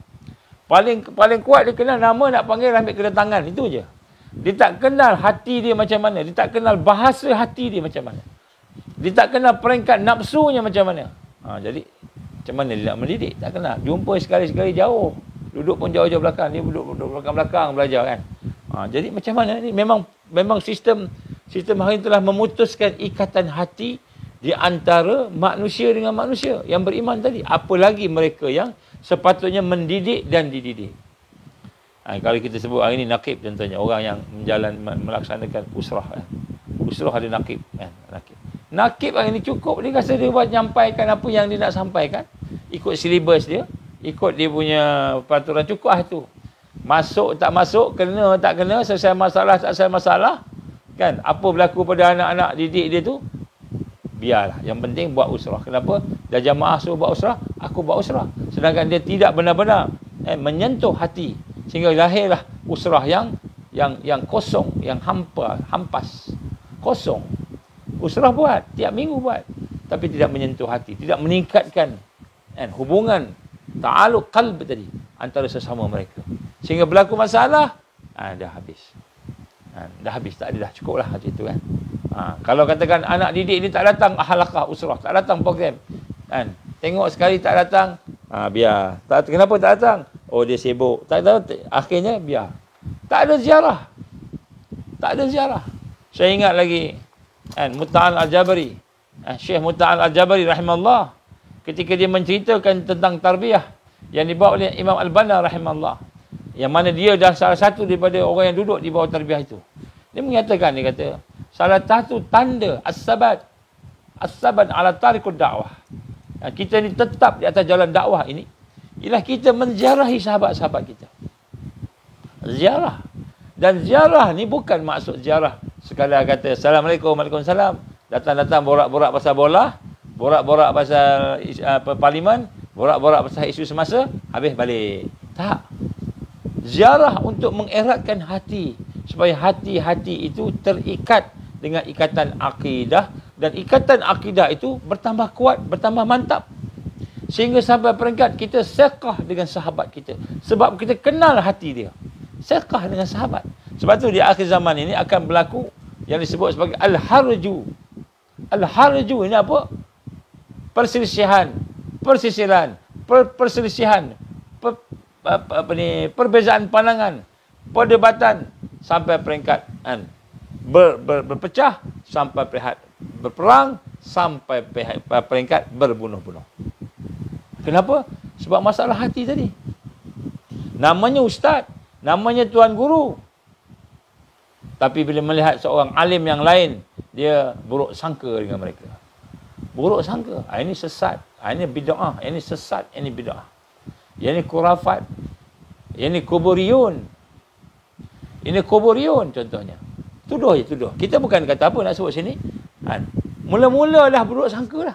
Paling paling kuat dia kenal nama, nak panggil ambil kedatangan, itu je. Dia tak kenal hati dia macam mana. Dia tak kenal bahasa hati dia macam mana. Dia tak kenal peringkat nafsunya macam mana. Ha, jadi, macam mana dia nak mendidik? Tak kenal. Jumpa sekali-sekali jauh. Duduk pun jauh-jauh belakang. Dia duduk, duduk belakang-belakang belajar kan. Ha, jadi macam mana ni? Memang memang sistem sistem hari ini telah memutuskan ikatan hati di antara manusia dengan manusia yang beriman tadi. Apalagi mereka yang sepatutnya mendidik dan dididik. Ha, kalau kita sebut hari ini nakib contohnya, orang yang menjalan melaksanakan usrah. Kan? Usrah ada nakib. Kan? Nakib. Nakib hari ini cukup. Dia rasa dia buat nyampaikan apa yang dia nak sampaikan. Ikut silibus dia. Ikut dia punya peraturan, cukup lah tu. Masuk tak masuk, kena tak kena, selesai masalah tak selesai masalah. Kan? Apa berlaku pada anak-anak didik dia tu, biarlah. Yang penting buat usrah. Kenapa? Dah jamaah suruh buat usrah, aku buat usrah. Sedangkan dia tidak benar-benar eh, menyentuh hati. Sehingga lahirlah usrah yang yang yang kosong, yang hampa, hampas. Kosong. Usrah buat, tiap minggu buat. Tapi tidak menyentuh hati, tidak meningkatkan eh, hubungan ta'aluk qalb tadi antara sesama mereka. Sehingga berlaku masalah, ah, dah habis. Ah, dah habis, tak ada dah, cukuplah macam itu kan. Ah, kalau katakan anak didik ni tak datang halakah usrah, tak datang program. Kan? Tengok sekali tak datang, ah, biar. Tak, kenapa tak datang? Oh dia sibuk. Tak tahu, akhirnya biar. Tak ada ziarah. Tak ada ziarah. Saya ingat lagi kan, Mutta'al Al-Jabari. Syekh Mutta'al Al-Jabari rahimahullah, ketika dia menceritakan tentang tarbiyah yang dibawa oleh Imam Al-Banna rahimahullah, yang mana dia adalah salah satu daripada orang yang duduk di bawah tarbiyah itu. Dia menyatakan, dia kata, salah satu tanda as-sabat, as-sabat ala tariqud dakwah, kita ni tetap di atas jalan dakwah ini, ialah kita menziarahi sahabat-sahabat kita. Ziarah. Dan ziarah ni bukan maksud ziarah sekadar kata Assalamualaikum, Waalaikumsalam, datang-datang borak-borak pasal bola, borak-borak pasal uh, parlimen, borak-borak pasal isu semasa, habis balik. Tak. Ziarah untuk mengeratkan hati, supaya hati-hati itu terikat dengan ikatan akidah, dan ikatan akidah itu bertambah kuat, bertambah mantap, sehingga sampai peringkat kita seqah dengan sahabat kita, sebab kita kenal hati dia. Seqah dengan sahabat. Sebab tu di akhir zaman ini akan berlaku yang disebut sebagai al-harju. Al-harju ini apa? Perselisihan, persisiran, per perselisihan, per, apa, apa ni, perbezaan pandangan, perdebatan, sampai peringkat kan, ber, ber, berpecah, sampai peringkat berperang, sampai peringkat berbunuh-bunuh. Kenapa? Sebab masalah hati tadi. Namanya ustaz, namanya tuan guru, tapi bila melihat seorang alim yang lain, dia buruk sangka dengan mereka. Buruk sangka. Ah, ini sesat. Ah, ini bid'ah. Ini sesat. Ini bid'ah. Ini kurafat. Ini kuburiyun. Ini kuburiyun contohnya. Tuduh je, tuduh. Kita bukan kata apa nak sebut sini. Kan? Mula-mula dah buruk sangka dah.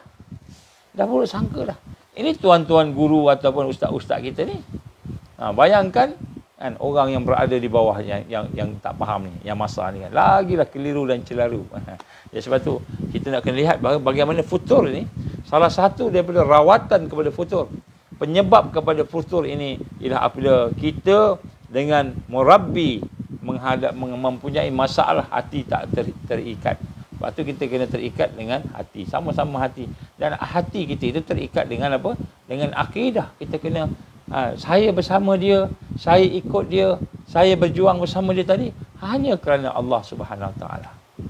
Dah buruk sangka dah. Ini tuan-tuan guru ataupun ustaz-ustaz kita ni. Ha, bayangkan kan, orang yang berada di bawah yang, yang yang tak faham ni, yang masa ni kan, lagilah keliru dan celaru. Ya, sebab tu kita nak kena lihat bagaimana futur ini, salah satu daripada rawatan kepada futur, penyebab kepada futur ini ialah apabila kita dengan murabbi menghadap mempunyai masalah hati tak ter, terikat. Sebab tu kita kena terikat dengan hati, sama-sama hati, dan hati kita itu terikat dengan apa? Dengan akidah. Kita kena Ha, saya bersama dia, saya ikut dia, saya berjuang bersama dia tadi hanya kerana Allah Subhanahu Wa Taala.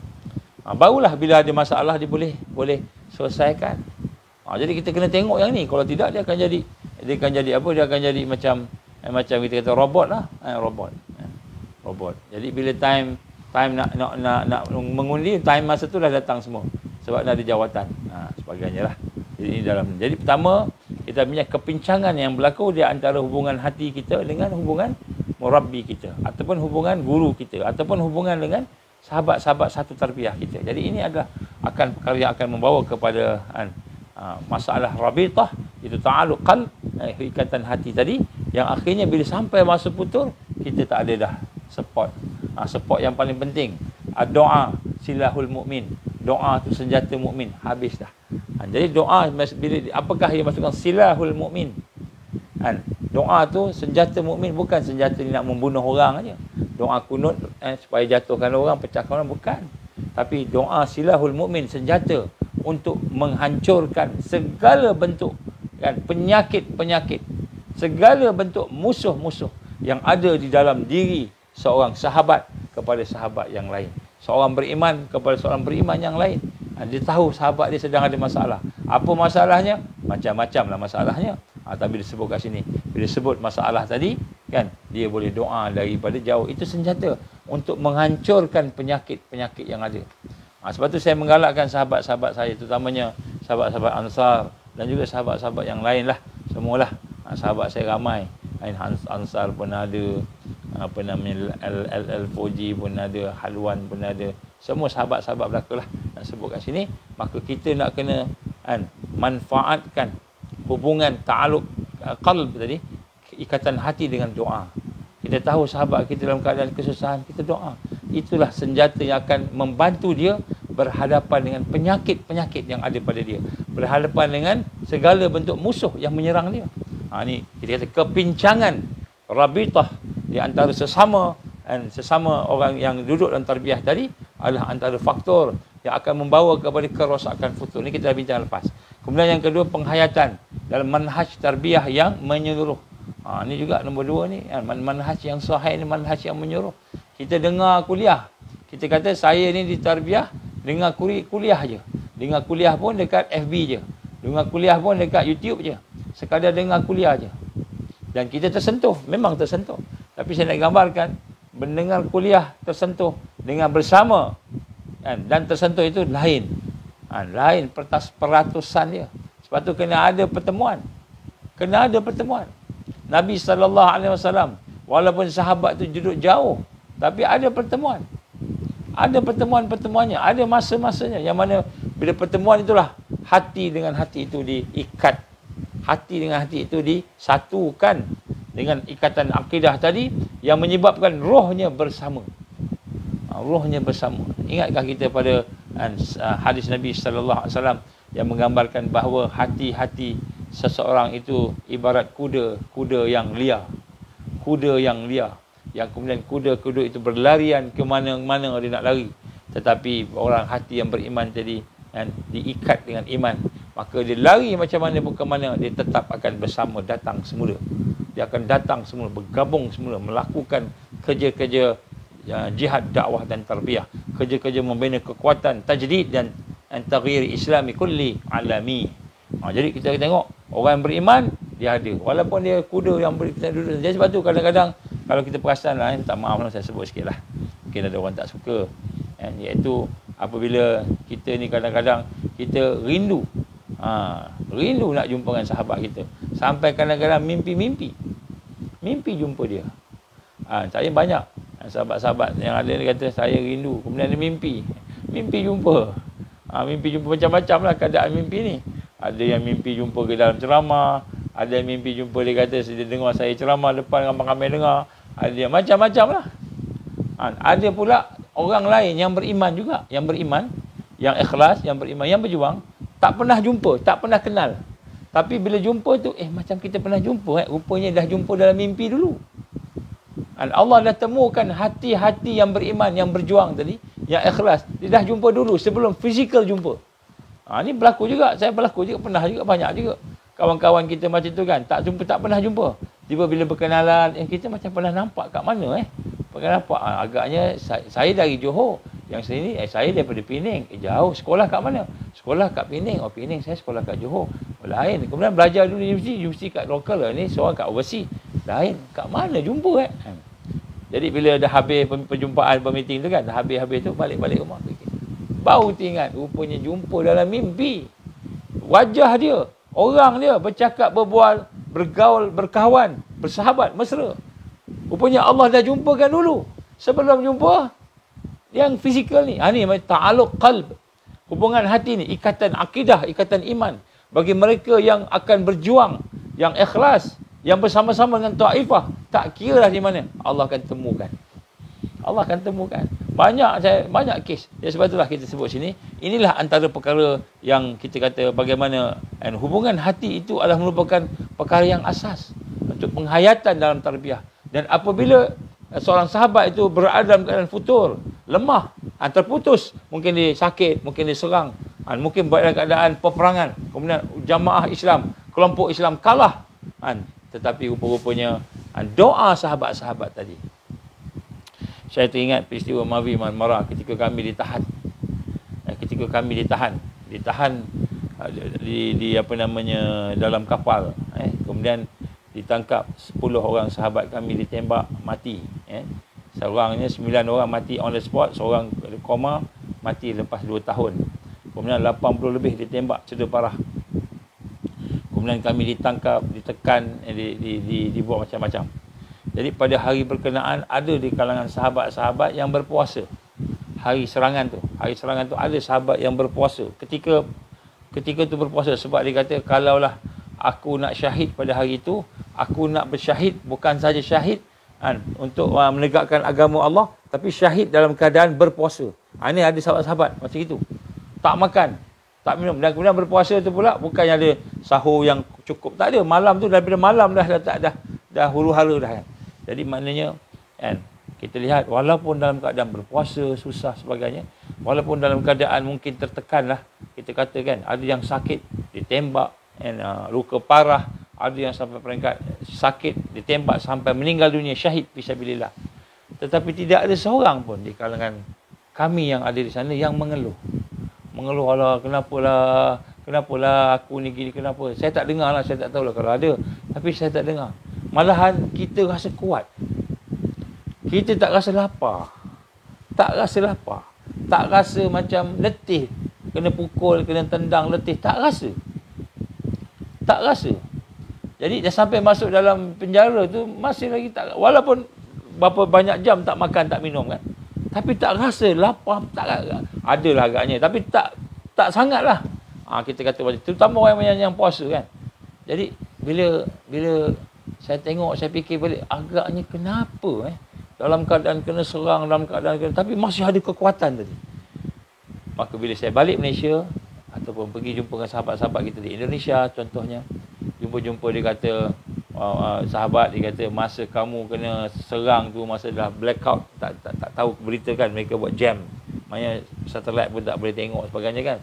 Ha, barulah bila ada masalah dia boleh boleh selesaikan. Ha, jadi kita kena tengok yang ni. Kalau tidak dia akan jadi dia akan jadi apa? Dia akan jadi macam eh, macam kita kata robot lah, eh, robot. Eh, robot. Jadi bila time time nak nak nak, nak mengundi, time masa tu dah datang semua. Sebab dah ada jawatan. Ha, sebagainya lah. Jadi ini dalam. Jadi pertama, kita punya kepincangan yang berlaku di antara hubungan hati kita dengan hubungan murabbi kita, ataupun hubungan guru kita, ataupun hubungan dengan sahabat-sahabat satu tarbiyah kita. Jadi ini adalah akan perkara yang akan membawa kepada kan, uh, masalah rabitah, itu ta'alluq qalb, eh, ikatan hati tadi, yang akhirnya bila sampai masa putus, kita tak ada dah support. Uh, support yang paling penting, doa silahul mukmin. Doa tu senjata mukmin. Habis dah. Ha, jadi doa bila apakah yang masukkan silahul mukmin? Kan? Doa tu senjata mukmin, bukan senjata ni nak membunuh orang aja. Doa kunut eh, supaya jatuhkan orang, pecahkan orang, bukan. Tapi doa silahul mukmin, senjata untuk menghancurkan segala bentuk kan penyakit-penyakit, segala bentuk musuh-musuh yang ada di dalam diri seorang sahabat kepada sahabat yang lain. Seorang beriman kepada seorang beriman yang lain. Ha, dia tahu sahabat dia sedang ada masalah. Apa masalahnya? Macam-macam lah masalahnya. Ha, tapi disebut kat sini. Bila sebut masalah tadi, kan, dia boleh doa daripada jauh. Itu senjata untuk menghancurkan penyakit-penyakit yang ada. Ha, sebab tu saya menggalakkan sahabat-sahabat saya, terutamanya sahabat-sahabat Ansar dan juga sahabat-sahabat yang lain lah. Semualah. Ha, sahabat saya ramai. Ansar pun ada, apa namanya, Al-Fuji pun ada, Halwan pun ada, semua sahabat-sahabat belaka lah nak sebut kat sini. Maka kita nak kena kan, manfaatkan hubungan ta'aluk qalb tadi, ikatan hati dengan doa. Kita tahu sahabat kita dalam keadaan kesusahan, kita doa. Itulah senjata yang akan membantu dia berhadapan dengan penyakit-penyakit yang ada pada dia, berhadapan dengan segala bentuk musuh yang menyerang dia. Ha, ni kita kata kepincangan rabitah di antara sesama dan sesama orang yang duduk dalam tarbiyah tadi adalah antara faktor yang akan membawa kepada kerosakan futur. Ini kita dah bincang lepas. Kemudian yang kedua, penghayatan dalam manhaj tarbiyah yang menyeluruh. Ha, ni juga nombor dua ni. Kan? Manhaj yang sahih ni manhaj yang menyuruh. Kita dengar kuliah. Kita kata saya ni di tarbiyah, dengar kuliah je. Dengar kuliah pun dekat F B je. Dengar kuliah pun dekat YouTube je. Sekadar dengar kuliah je. Dan kita tersentuh. Memang tersentuh. Tapi saya nak gambarkan, mendengar kuliah tersentuh dengan bersama. Kan? Dan tersentuh itu lain. Ha, lain pertas peratusan dia. Sebab tu kena ada pertemuan. Kena ada pertemuan. Nabi sallallahu alaihi wasallam, walaupun sahabat tu duduk jauh, tapi ada pertemuan. Ada pertemuan-pertemuannya, ada masa-masanya. Yang mana bila pertemuan itulah hati dengan hati itu diikat. Hati dengan hati itu disatukan dengan ikatan akidah tadi yang menyebabkan rohnya bersama. Rohnya bersama. Ingatkah kita pada uh, hadis Nabi sallallahu alaihi wasallam yang menggambarkan bahawa hati-hati seseorang itu ibarat kuda, kuda yang liar. Kuda yang liar. Yang kemudian kuda-kuda itu berlarian ke mana-mana dia nak lari. Tetapi orang hati yang beriman tadi kan, diikat dengan iman. Maka dia lari macam mana pun ke mana, dia tetap akan bersama datang semula. Dia akan datang semula, bergabung semula, melakukan kerja-kerja uh, jihad, dakwah dan tarbiyah. Kerja-kerja membina kekuatan, tajdid dan taghyir islami kulli alami. Ha, jadi kita tengok orang yang beriman dia ada walaupun dia kuda yang berita duduk. Jadi sebab tu kadang-kadang kalau kita perasan lah, minta maaf lah saya sebut sikit lah, mungkin ada orang tak suka, and iaitu apabila kita ni kadang-kadang kita rindu ha, rindu nak jumpa dengan sahabat kita, sampai kadang-kadang mimpi-mimpi mimpi jumpa dia. Ha, saya banyak sahabat-sahabat yang ada ni kata saya rindu, kemudian dia mimpi mimpi jumpa. Ha, mimpi jumpa macam-macam lah keadaan mimpi ni. Ada yang mimpi jumpa ke dalam ceramah, ada yang mimpi jumpa dia kata dia dengar saya ceramah depan ramai-ramai dengar, ada yang macam-macam lah. Ha, ada pula orang lain yang beriman juga, yang beriman, yang ikhlas, yang beriman, yang berjuang, tak pernah jumpa, tak pernah kenal. Tapi bila jumpa tu, eh macam kita pernah jumpa, eh, rupanya dah jumpa dalam mimpi dulu. Dan Allah dah temukan hati-hati yang beriman, yang berjuang tadi, yang ikhlas, dia dah jumpa dulu sebelum fizikal jumpa. Ha, ni berlaku juga, saya berlaku juga, pernah juga, banyak juga. Kawan-kawan kita macam tu kan, tak jumpa, tak pernah jumpa. Tiba bila berkenalan, eh, kita macam pernah nampak kat mana eh? Pernah nampak, ha, agaknya saya, saya dari Johor, yang sini, eh saya daripada Pening, eh jauh, sekolah kat mana? Sekolah kat Pening, oh Pening, saya sekolah kat Johor. Oh, lain, kemudian belajar dulu di universiti, universiti kat lokal lah, ni seorang kat overseas. Lain, kat mana jumpa eh? Ha. Jadi bila dah habis perjumpaan, meeting tu kan, dah habis-habis tu, balik-balik rumah. Baru teringat, rupanya jumpa dalam mimpi. Wajah dia, orang dia bercakap, berbual, bergaul, berkawan, bersahabat, mesra. Rupanya Allah dah jumpakan dulu. Sebelum jumpa yang fizikal ni. Ha, ni ta'alluq qalb. Hubungan hati ni, ikatan akidah, ikatan iman. Bagi mereka yang akan berjuang, yang ikhlas, yang bersama-sama dengan ta'ifah, tak kira lah di mana, Allah akan temukan. Allah akan temukan. Banyak saya banyak kes. Ya, sebab itulah kita sebut sini. Inilah antara perkara yang kita kata bagaimana and hubungan hati itu adalah merupakan perkara yang asas untuk penghayatan dalam tarbiyah. Dan apabila seorang sahabat itu berada dalam keadaan futur, lemah, terputus, mungkin dia sakit, mungkin dia serang, mungkin dalam keadaan peperangan, kemudian jamaah Islam, kelompok Islam kalah, tetapi rupa-rupanya doa sahabat-sahabat tadi. Saya teringat peristiwa Mawi Marmara ketika kami ditahan. Ketika kami ditahan, ditahan di, di apa namanya dalam kapal. Eh, kemudian ditangkap sepuluh orang sahabat kami ditembak mati. Eh. Seorangnya sembilan orang mati on the spot, seorang koma mati lepas dua tahun. Kemudian lapan puluh lebih ditembak cedera parah. Kemudian kami ditangkap, ditekan, eh, di, di, di, dibuat macam-macam. Jadi pada hari berkenaan ada di kalangan sahabat-sahabat yang berpuasa. Hari serangan tu, hari serangan tu ada sahabat yang berpuasa. Ketika ketika tu berpuasa sebab dia kata kalaulah aku nak syahid pada hari itu, aku nak bersyahid bukan saja syahid kan, untuk uh, menegakkan agama Allah, tapi syahid dalam keadaan berpuasa. Ha, ini ada sahabat-sahabat macam itu. Tak makan, tak minum, dan kemudian berpuasa tu pula bukan ada sahur yang cukup, tak ada. Malam tu daripada malam dah dah tak dah dah huru-hara dah kan. Jadi maknanya kan, kita lihat walaupun dalam keadaan berpuasa susah sebagainya, walaupun dalam keadaan mungkin tertekan lah, kita kata kan, ada yang sakit ditembak and uh, luka parah, ada yang sampai peringkat sakit, ditembak sampai meninggal dunia, syahid fisabilillah. Tetapi tidak ada seorang pun di kalangan kami yang ada di sana yang mengeluh. Mengeluh, Allah, kenapalah, kenapalah aku ni gini, kenapa? Saya tak dengar lah, saya tak tahulah kalau ada. Tapi saya tak dengar. Malahan kita rasa kuat. Kita tak rasa lapar. Tak rasa lapar. Tak rasa macam letih. Kena pukul, kena tendang, letih. Tak rasa. Tak rasa. Jadi dah sampai masuk dalam penjara tu, masih lagi tak, walaupun berapa banyak jam tak makan, tak minum kan. Tapi tak rasa lapar, tak adalah agaknya. Tapi tak tak sangatlah. Ha, kita kata macam, terutama orang yang, yang puasa kan. Jadi bila bila saya tengok, saya fikir balik, agaknya kenapa eh? Dalam keadaan kena serang, dalam keadaan kena, tapi masih ada kekuatan tadi. Maka bila saya balik Malaysia, ataupun pergi jumpa dengan sahabat-sahabat kita di Indonesia contohnya, jumpa-jumpa dia kata, uh, uh, sahabat dia kata, masa kamu kena serang tu, masa dah blackout, tak, tak, tak tahu berita kan, mereka buat jam. Maknanya satelit pun tak boleh tengok sebagainya kan.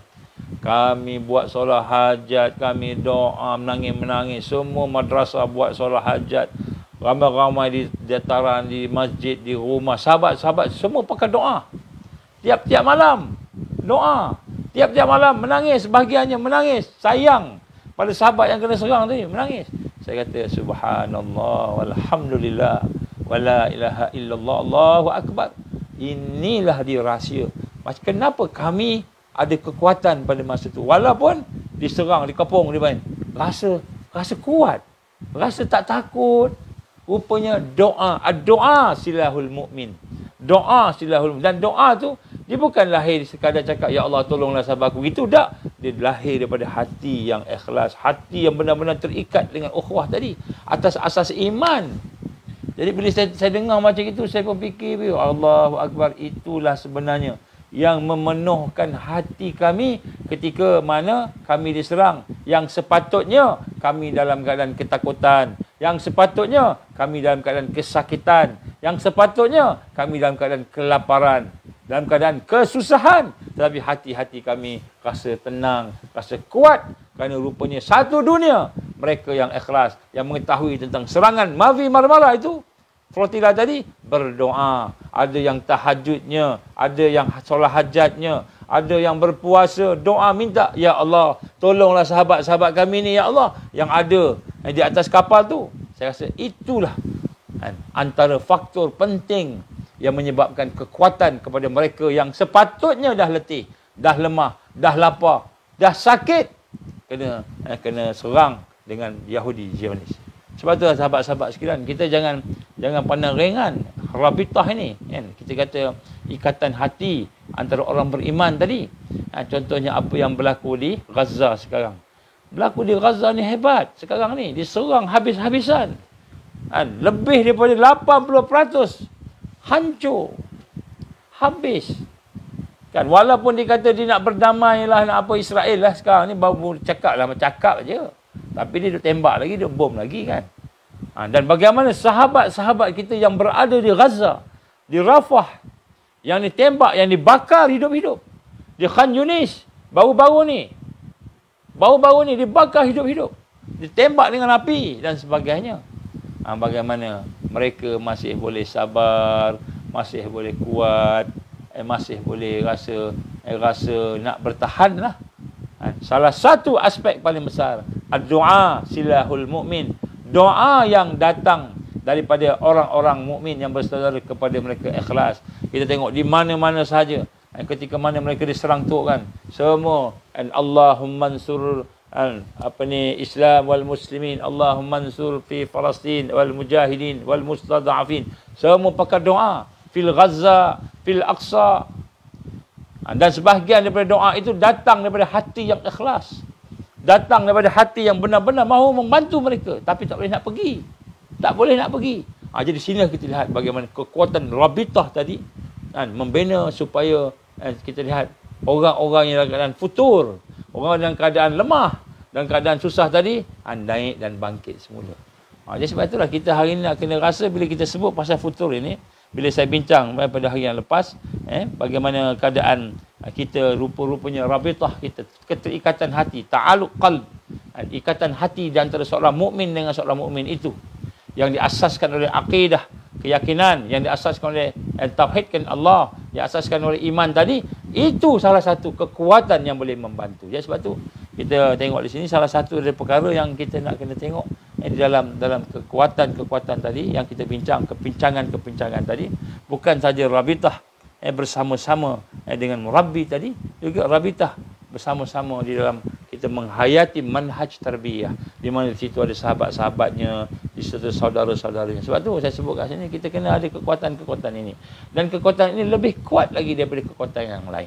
Kami buat solat hajat, kami doa, menangis-menangis, semua madrasah buat solat hajat, ramai-ramai di dataran, di masjid, di rumah, sahabat-sahabat semua pakai doa. Tiap-tiap malam doa, tiap-tiap malam menangis, sebahagiannya menangis, sayang pada sahabat yang kena serang tadi, menangis. Saya kata subhanallah walhamdulillah wala ilaha illallah, Allahu akbar. Inilah dia rahsia. Macam kenapa kami ada kekuatan pada masa tu, walaupun diserang, dikepung, dimain, rasa rasa kuat, rasa tak takut. Rupanya doa, ad-doa silahul mukmin. Doa silahul mukmin. Dan doa tu dia bukan lahir sekadar cakap ya Allah tolonglah sahabatku, itu tak. Dia lahir daripada hati yang ikhlas, hati yang benar-benar terikat dengan ukhuwah tadi, atas asas iman. Jadi bila saya, saya dengar macam itu, saya pun fikir, Allahu akbar, itulah sebenarnya yang memenuhkan hati kami ketika mana kami diserang. Yang sepatutnya kami dalam keadaan ketakutan, yang sepatutnya kami dalam keadaan kesakitan, yang sepatutnya kami dalam keadaan kelaparan, dalam keadaan kesusahan. Tetapi hati-hati kami rasa tenang, rasa kuat, kerana rupanya satu dunia mereka yang ikhlas, yang mengetahui tentang serangan Mavi Marmara itu, flotila tadi, berdoa. Ada yang tahajudnya, ada yang solat hajatnya, ada yang berpuasa, doa minta, ya Allah, tolonglah sahabat-sahabat kami ni, ya Allah, yang ada di atas kapal tu. Saya rasa itulah kan, antara faktor penting yang menyebabkan kekuatan kepada mereka yang sepatutnya dah letih, dah lemah, dah lapar, dah sakit, kena eh, kena serang dengan Yahudi Zionis. Sebab tu sahabat-sahabat sekalian, kita jangan jangan pandang ringan Rabitah ini kan. Kita kata ikatan hati antara orang beriman tadi. Ha, contohnya apa yang berlaku di Gaza sekarang. Berlaku di Gaza ni hebat sekarang ni, diserang habis-habisan. Ha, lebih daripada lapan puluh peratus hancur. Habis. Kan walaupun dia kata dia nak berdamai lah, nak apa Israel lah sekarang ni, baru cakap lah, cakap aja. Tapi dia duk tembak lagi, dia bom lagi kan. Ha, dan bagaimana sahabat-sahabat kita yang berada di Gaza, di Rafah, yang ditembak, yang dibakar hidup-hidup. Di Khan Yunis, baru-baru ni. Baru-baru ni dibakar hidup-hidup. Ditembak dengan api dan sebagainya. Ha, bagaimana mereka masih boleh sabar, masih boleh kuat, eh, masih boleh rasa eh, rasa nak bertahan lah. Ha, salah satu aspek paling besar, ad-doa silahul mukmin. Doa yang datang daripada orang-orang mukmin yang bersaudara kepada mereka ikhlas. Kita tengok di mana-mana sahaja, ketika mana mereka diserang tu kan, semua and Allahumma ansur an apa ni Islam wal muslimin, Allahumma ansur fi Palestin wal mujahidin wal mustad'afin. Semua pakai doa fil Gaza, fil Aqsa. Dan sebahagian daripada doa itu datang daripada hati yang ikhlas, datang daripada hati yang benar-benar mahu membantu mereka, tapi tak boleh nak pergi. Tak boleh nak pergi. Ha, jadi sinilah kita lihat bagaimana kekuatan Rabitah tadi kan, membina supaya eh, kita lihat orang-orang yang dalam keadaan futur, orang dalam keadaan lemah, dalam keadaan susah tadi, ha, naik dan bangkit semula. Ha, jadi sebab itulah kita hari ini nak kena rasa bila kita sebut pasal futur ini. Bila saya bincang pada hari yang lepas, eh, bagaimana keadaan kita rupa-rupanya Rabitah kita, keterikatan hati, ta'alluq qalb, ikatan hati di antara seorang mukmin dengan seorang mukmin itu yang diasaskan oleh akidah, keyakinan, yang diasaskan oleh tauhidkan Allah, diasaskan oleh iman tadi, itu salah satu kekuatan yang boleh membantu. Ya, sebab tu kita tengok di sini salah satu dari perkara yang kita nak kena tengok eh, di dalam dalam kekuatan-kekuatan tadi yang kita bincang, kepincangan-kepincangan tadi, bukan saja rabitah eh, bersama-sama eh, dengan murabbi tadi, juga rabitah bersama-sama di dalam kita menghayati manhaj tarbiyah, di mana di situ ada sahabat-sahabatnya, di situ saudara-saudaranya. Sebab tu saya sebut kat sini, kita kena ada kekuatan-kekuatan ini. Dan kekuatan ini lebih kuat lagi daripada kekuatan yang lain.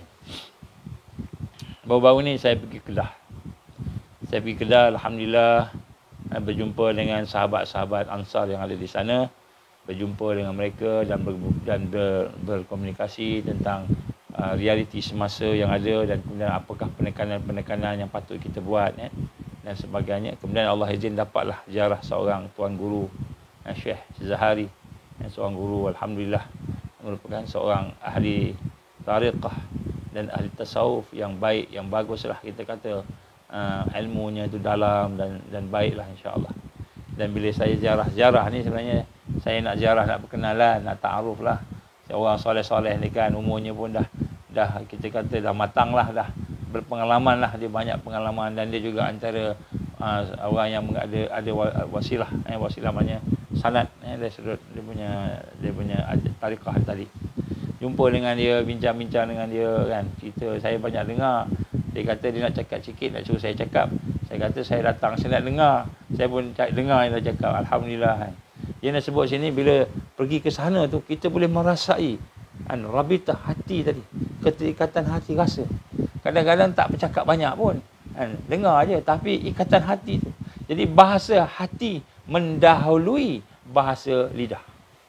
Baru-baru ni saya pergi Kedah. Saya pergi Kedah, Alhamdulillah, berjumpa dengan sahabat-sahabat Ansar yang ada di sana, berjumpa dengan mereka dan, ber, dan ber, berkomunikasi tentang uh, realiti semasa yang ada dan kemudian apakah penekanan-penekanan yang patut kita buat eh, dan sebagainya. Kemudian Allah izin dapatlah ziarah seorang tuan guru, eh, Syekh Zahari, eh, seorang guru, Alhamdulillah, merupakan seorang ahli tariqah dan ahli tasawuf yang baik, yang baguslah kita kata. Uh, ilmunya itu dalam dan dan baiklah, insya-Allah. Dan bila saya ziarah-ziarah ni sebenarnya saya nak ziarah, nak berkenalan, nak ta'aruf lah. Orang soleh-soleh ni kan umurnya pun dah dah kita kata dah matang lah, dah berpengalaman lah, dia banyak pengalaman dan dia juga antara uh, orang yang ada ada wasilah, eh, wasilah maknanya sanad eh, dari sudut dia punya dia punya tariqah tadi. Jumpa dengan dia, bincang-bincang dengan dia kan, cerita saya banyak dengar. Dia kata dia nak cakap sikit, nak suruh saya cakap. Saya kata saya datang, saya nak dengar. Saya pun dengar yang dia cakap. Alhamdulillah. Kan. Dia nak sebut sini, bila pergi ke sana tu, kita boleh merasai kan, rabitah hati tadi. Keterikatan hati rasa. Kadang-kadang tak bercakap banyak pun. Kan. Dengar aja, tapi ikatan hati tu. Jadi bahasa hati mendahului bahasa lidah.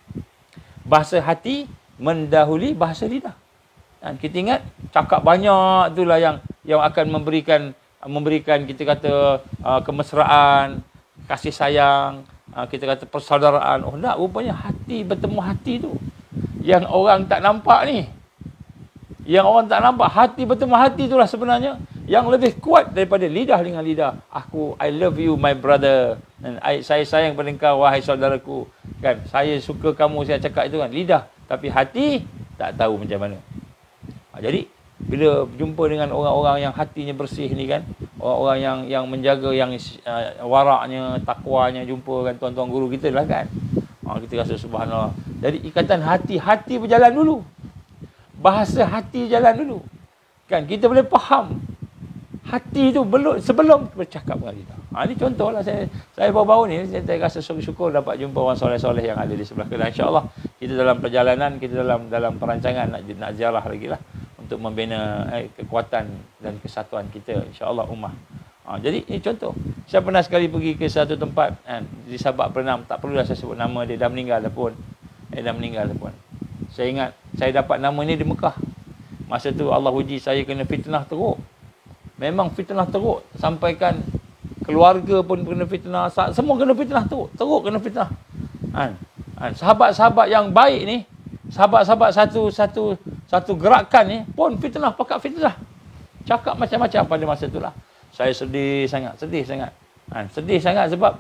Bahasa hati mendahului bahasa lidah. Dan kita ingat cakap banyak itulah yang yang akan memberikan memberikan kita kata uh, kemesraan, kasih sayang, uh, kita kata persaudaraan. Oh tak, rupanya hati bertemu hati tu yang orang tak nampak ni. Yang orang tak nampak, hati bertemu hati itulah sebenarnya yang lebih kuat daripada lidah dengan lidah. Aku, I love you my brother. Dan I, saya sayang pada engkau wahai saudaraku. Kan, saya suka kamu, saya cakap itu kan lidah, tapi hati tak tahu macam mana. Jadi bila jumpa dengan orang-orang yang hatinya bersih ni kan, orang-orang yang yang menjaga yang uh, waraknya, takwanya, jumpa kan tuan-tuan guru kita lah kan. Ha, kita rasa subhanallah. Jadi ikatan hati, hati berjalan dulu. Bahasa hati jalan dulu. Kan kita boleh faham hati tu belum sebelum bercakap dengan kita. Ha, ini contohlah saya saya baru-baru ni saya, saya rasa syukur dapat jumpa orang soleh-soleh yang ada di sebelah Kedah. Insya-Allah kita dalam perjalanan, kita dalam dalam perancangan nak nak ziarah lagi lah untuk membina eh, kekuatan dan kesatuan kita, insya-Allah ummah. Ha, jadi ini contoh. Saya pernah sekali pergi ke satu tempat kan, di Sabak Perenam, tak perlulah saya sebut nama dia, dah meninggal dah pun. Eh dah meninggal dah pun. Saya ingat saya dapat nama ni di Mekah. Masa tu Allah uji saya kena fitnah teruk. Memang fitnah teruk, sampaikan keluarga pun kena fitnah, semua kena fitnah teruk, teruk kena fitnah. Kan? Kan? Sahabat-sahabat yang baik ni, sahabat-sahabat satu satu satu gerakan ni pun fitnah, pakat fitnah. Cakap macam-macam pada masa itulah. Saya sedih sangat, sedih sangat. Kan? Sedih sangat sebab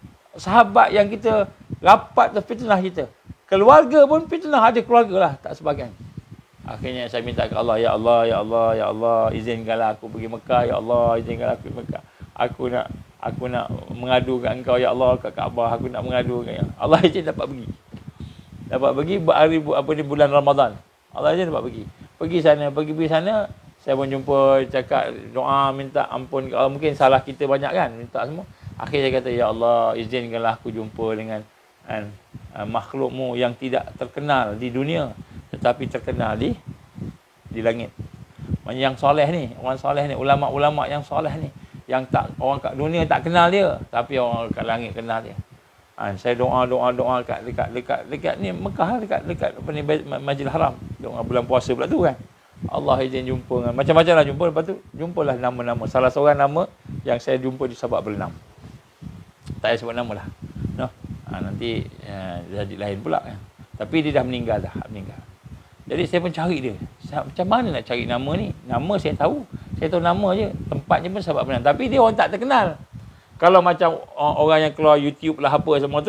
sahabat yang kita rapat tu fitnah kita. Keluarga pun fitnah, ada keluarga lah, tak sebagian. Akhirnya saya minta ke Allah, ya Allah, ya Allah, ya Allah, izinkanlah aku pergi Mekah, ya Allah, izinkanlah aku pergi Mekah. Aku nak aku nak mengadu kat engkau, ya Allah, kat Kaabah, aku nak mengadu kat ya. Allah izin dapat pergi. Dapat pergi hari apa di bulan Ramadan. Allah izin dapat pergi. Pergi sana, pergi pergi sana, saya pun jumpa, cakap doa minta ampun ke Allah. Mungkin salah kita banyak kan, minta semua. Akhirnya saya kata, ya Allah, izinkanlah aku jumpa dengan kan, uh, makhlukmu yang tidak terkenal di dunia tetapi terkenal di di langit. Yang soleh ni, orang soleh ni, ulama-ulama yang soleh ni, yang tak orang kat dunia tak kenal dia, tapi orang kat langit kenal dia. Ha, saya doa doa doa kat dekat dekat dekat ni Mekah, dekat dekat apa ni Masjidil Haram. Doa bulan puasa pula tu kan. Allah izin jumpa dengan macam-macam lah jumpa, lepas tu jumpalah nama-nama. Salah seorang nama yang saya jumpa di Sabak Berenam. Tak payah sebut nama lah. No. Ha, nanti uh, jadi lain pula kan. Tapi dia dah meninggal dah, meninggal. Jadi saya pun cari dia. Saya, macam mana nak cari nama ni? Nama saya tahu. Saya tahu nama je. Tempatnya pun Sabak Berenam. Tapi dia orang tak terkenal. Kalau macam orang yang keluar YouTube lah apa semua tu,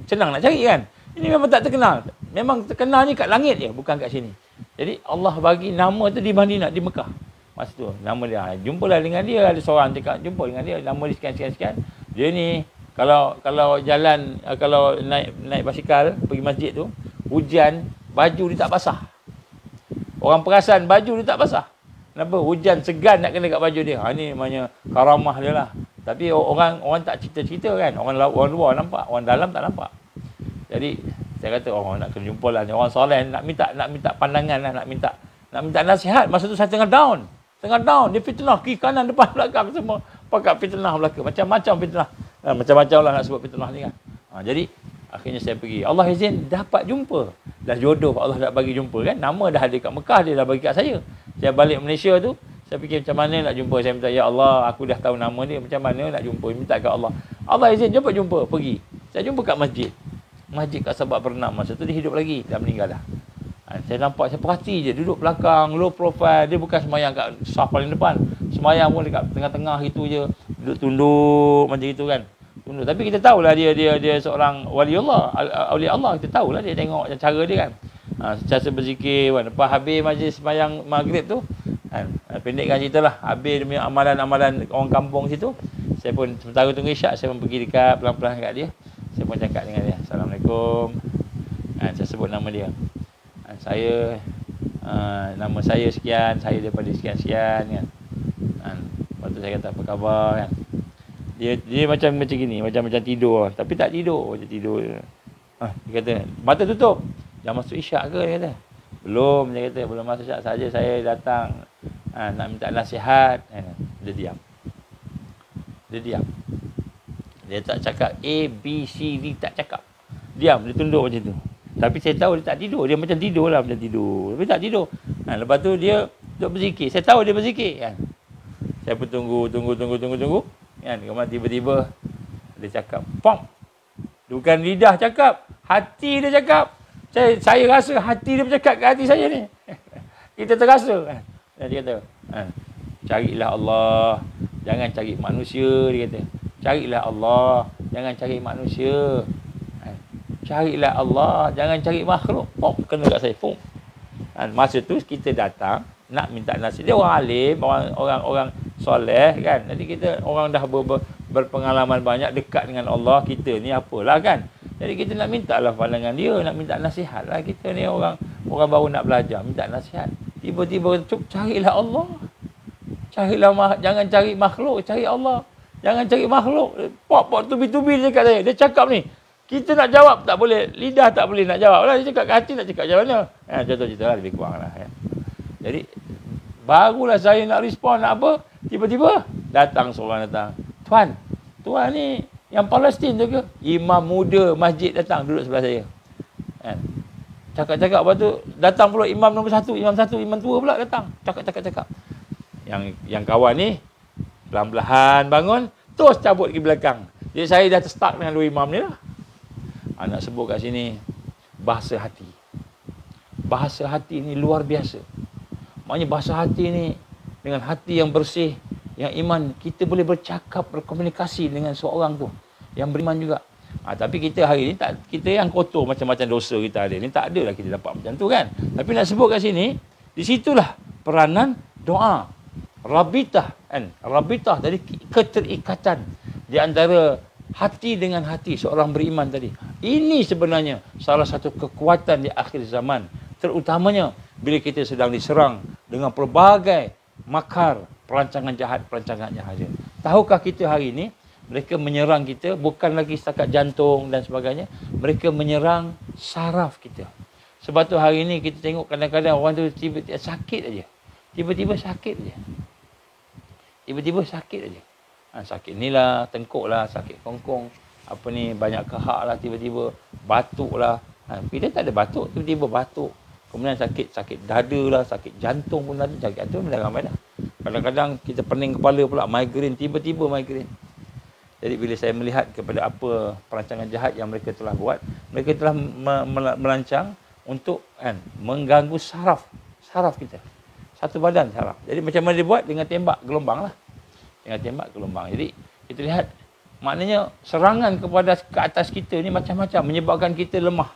senang nak cari kan. Ini memang tak terkenal. Memang terkenal ni kat langit je, bukan kat sini. Jadi Allah bagi nama tu di Madinah, di Mekah. Masa tu, nama dia. Jumpalah dengan dia, ada seorang cakap, jumpa dengan dia, nama dia sekian-sekian-sekian. Dia ni, kalau kalau jalan, kalau naik naik basikal, pergi masjid tu, hujan, baju dia tak basah. Orang perasan baju dia tak basah. Kenapa? Hujan segan nak kena kat baju dia. Ha, ni namanya karamah dia lah. Tapi orang orang tak cerita-cerita kan. Orang, orang luar nampak, orang dalam tak nampak. Jadi saya kata orang oh, nak kena jumpa lah ni orang soleh, nak minta nak minta pandangan lah, nak minta nak minta nasihat. Masa tu saya tengah down. Tengah down, dia fitnah kiri kanan depan belakang semua. Pakat fitnah belakang, macam-macam fitnah. Ha, macam-macam lah nak sebut fitnah ni kan. Ha, jadi akhirnya saya pergi. Allah izin dapat jumpa. Dah jodoh Allah dah bagi jumpa kan. Nama dah ada kat Mekah, dia dah bagi kat saya. Saya balik Malaysia tu, saya fikir macam mana nak jumpa. Saya minta, ya Allah, aku dah tahu nama dia, macam mana nak jumpa. Minta kat Allah. Allah izin jumpa jumpa, pergi. Saya jumpa kat masjid. Masjid kat Sabak Bernam. Masa tu dia hidup lagi, dah meninggal dah. Ha, saya nampak, saya perhati je, duduk belakang, low profile. Dia bukan semayang kat saf paling depan. Semayang pun dekat tengah-tengah gitu je. Duduk tunduk macam itu kan. Tunduk. Tapi kita tahulah dia dia dia seorang wali Allah, awliya Allah. Kita tahulah dia, tengok cara dia kan. Ha, sentiasa berzikir kan. Lepas habis majlis semayang maghrib tu, kan, pendekkan cerita lah, habis demi amalan-amalan orang kampung situ, saya pun sementara tunggu isyak, saya pun pergi dekat pelan-pelan kat dia. Saya pun cakap dengan dia, Assalamualaikum. Ha, saya sebut nama dia. Ha, saya, uh, nama saya sekian, saya daripada sekian-sekian kan. Ha, lepas tu saya kata, apa khabar kan. Dia dia macam macam gini, macam macam tidur, tapi tak tidur, macam tidur. Ha, dia kata, mata tutup. Dah masuk isyak ke? Dia kata. Belum, dia kata, belum masuk isyak saja saya datang ha, nak minta nasihat. Ha, dia diam. Dia diam. Dia tak cakap A, B, C, D, tak cakap. Diam, dia tunduk macam tu. Tapi saya tahu dia tak tidur. Dia macam tidur lah, macam tidur. Tapi tak tidur. Ha, lepas tu dia duduk berzikir. Saya tahu dia berzikir. Kan? Saya pun tunggu, tunggu, tunggu, tunggu, tunggu. Kan? Kemudian tiba-tiba dia cakap, pom. Bukan lidah cakap, hati dia cakap. Saya, saya rasa hati dia bercakap ke hati saya ni. Kita terasa. Kan? Dia kata, ha, carilah Allah. Jangan cari manusia, dia kata. Carilah Allah, jangan cari manusia. Carilah Allah, jangan cari makhluk. Pom, kena kat saya. Pom. Masa tu kita datang nak minta nasihat. Dia orang alim, orang orang orang soleh kan. Jadi kita orang dah ber, ber, berpengalaman banyak, dekat dengan Allah. Kita ni apalah kan. Jadi kita nak minta lah pandangan dia, nak minta nasihat lah. Kita ni orang orang baru nak belajar, minta nasihat. Tiba-tiba cuk, carilah Allah. Carilah, jangan cari makhluk, cari Allah. Jangan cari makhluk. Pop-pop tubi-tubi dia cakap saya. Dia cakap ni. Kita nak jawab tak boleh. Lidah tak boleh nak jawab lah. Dia cakap ke hati nak cakap macam mana. Ha, contoh cerita lah lebih kurang lah. Ya. Jadi, barulah saya nak respon nak apa. Tiba-tiba, datang seorang datang. Tuan, tuan ni yang Palestin tu ke? Imam muda masjid datang duduk sebelah saya. Ha. Cakap-cakap lepas tu, datang pula imam nombor satu. Imam satu, imam tua pula datang. Cakap-cakap-cakap. Yang yang kawan ni, pelan-pelan bangun, terus cabut ke belakang. Jadi saya dah terstuck dengan dua imam ni lah. Nak sebut kat sini, bahasa hati. Bahasa hati ni luar biasa. Maknanya bahasa hati ni, dengan hati yang bersih, yang iman, kita boleh bercakap, berkomunikasi dengan seorang tu, yang beriman juga. Ha, tapi kita hari ni, tak, kita yang kotor macam-macam dosa kita ada ni, tak adalah kita dapat macam tu kan. Tapi nak sebut kat sini, di situlah peranan doa. Rabitah kan, rabitah tadi keterikatan di antara hati dengan hati seorang beriman tadi. Ini sebenarnya salah satu kekuatan di akhir zaman, terutamanya bila kita sedang diserang dengan pelbagai makar, perancangan jahat, perancangan jahat. Tahukah kita hari ini mereka menyerang kita bukan lagi setakat jantung dan sebagainya, mereka menyerang saraf kita. Sebab tu hari ini kita tengok kadang-kadang orang tu tiba-tiba sakit aja. Tiba-tiba sakit aja. Tiba-tiba sakit aja. Ha, sakit ni lah, tengkuk lah, sakit kongkong, apa ni, banyak kahak lah, tiba-tiba batuk lah. Ha, kita tak ada batuk, tiba-tiba batuk. Kemudian sakit, sakit dada lah, sakit jantung pun ada, sakit jantung dah ramai dah. Kadang-kadang kita pening kepala pula, migraine, tiba-tiba migraine. Jadi bila saya melihat kepada apa perancangan jahat yang mereka telah buat, mereka telah merancang untuk kan, mengganggu saraf, saraf kita. Satu badan saraf. Jadi macam mana dia buat? Dengan tembak gelombang lah. Dengan tembak gelombang. Jadi kita lihat Maknanya serangan kepada ke atas kita ni macam-macam, menyebabkan kita lemah.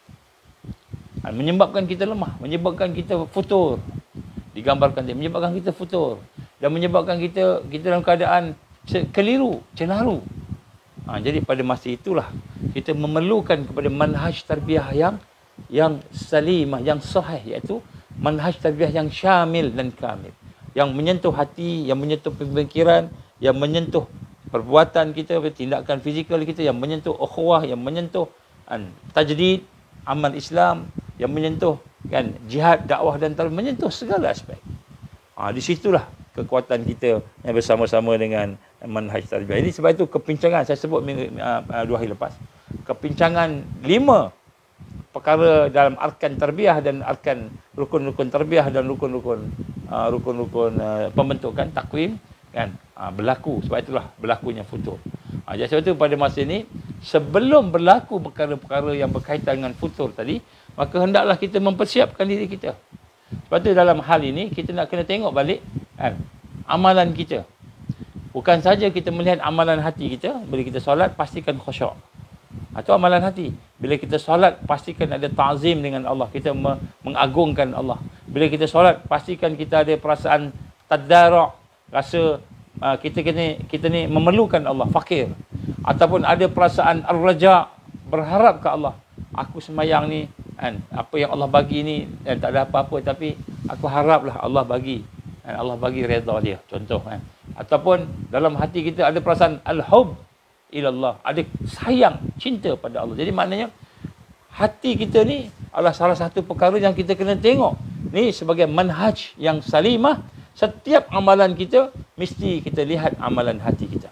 Menyebabkan kita lemah, menyebabkan kita futur. Digambarkan dia, menyebabkan kita futur. Dan menyebabkan kita kita dalam keadaan keliru, cenaru. Ha, jadi pada masa itulah kita memerlukan kepada manhaj tarbiyah yang yang salimah, yang sahih, iaitu manhaj tarbiyah yang syamil dan kamil. Yang menyentuh hati, yang menyentuh pemikiran, yang menyentuh perbuatan kita, tindakan fizikal kita, yang menyentuh ukhuwah, yang menyentuh kan, tajdid amal Islam, yang menyentuh kan jihad, dakwah dan tarbiyah, menyentuh segala aspek. Ha, di situlah kekuatan kita yang bersama-sama dengan manhaj tarbiyah. Ini sebab itu kepincangan saya sebut minggu, uh, uh, dua hari lepas. Kepincangan lima perkara dalam arkan tarbiyah dan arkan rukun-rukun tarbiyah dan rukun-rukun uh, rukun-rukun uh, pembentukan takwim kan uh, berlaku. Sebab itulah berlakunya futur. Uh, jadi sebab itu pada masa ini sebelum berlaku perkara-perkara yang berkaitan dengan futur tadi, maka hendaklah kita mempersiapkan diri kita. Sebab itu dalam hal ini kita nak kena tengok balik kan amalan kita. Bukan saja kita melihat amalan hati kita, bila kita solat pastikan khusyuk. Atau amalan hati. Bila kita solat pastikan ada ta'zim dengan Allah, kita mengagungkan Allah. Bila kita solat pastikan kita ada perasaan tadarru', rasa uh, kita kini kita ni memerlukan Allah, fakir. Ataupun ada perasaan ar-raja', berharap ke Allah. Aku sembahyang ni kan, apa yang Allah bagi ni dan tak ada apa-apa, tapi aku haraplah Allah bagi. Dan Allah bagi redha dia, contoh kan. Ataupun dalam hati kita ada perasaan al-hub ilallah, ada sayang, cinta pada Allah. Jadi maknanya hati kita ni adalah salah satu perkara yang kita kena tengok. Ni sebagai manhaj yang salimah. Setiap amalan kita mesti kita lihat amalan hati kita.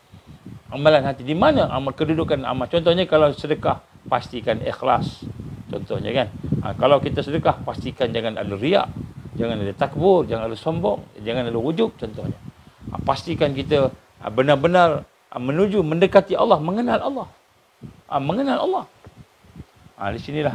Amalan hati di mana amal kedudukan amal. Contohnya kalau sedekah pastikan ikhlas. Contohnya kan. Ha, kalau kita sedekah pastikan jangan ada riak, jangan ada takbur, jangan ada sombong, jangan ada wujub contohnya. Ha, pastikan kita ha, benar-benar ha, menuju mendekati Allah, mengenal Allah. Ha, mengenal Allah. Ha, di sinilah.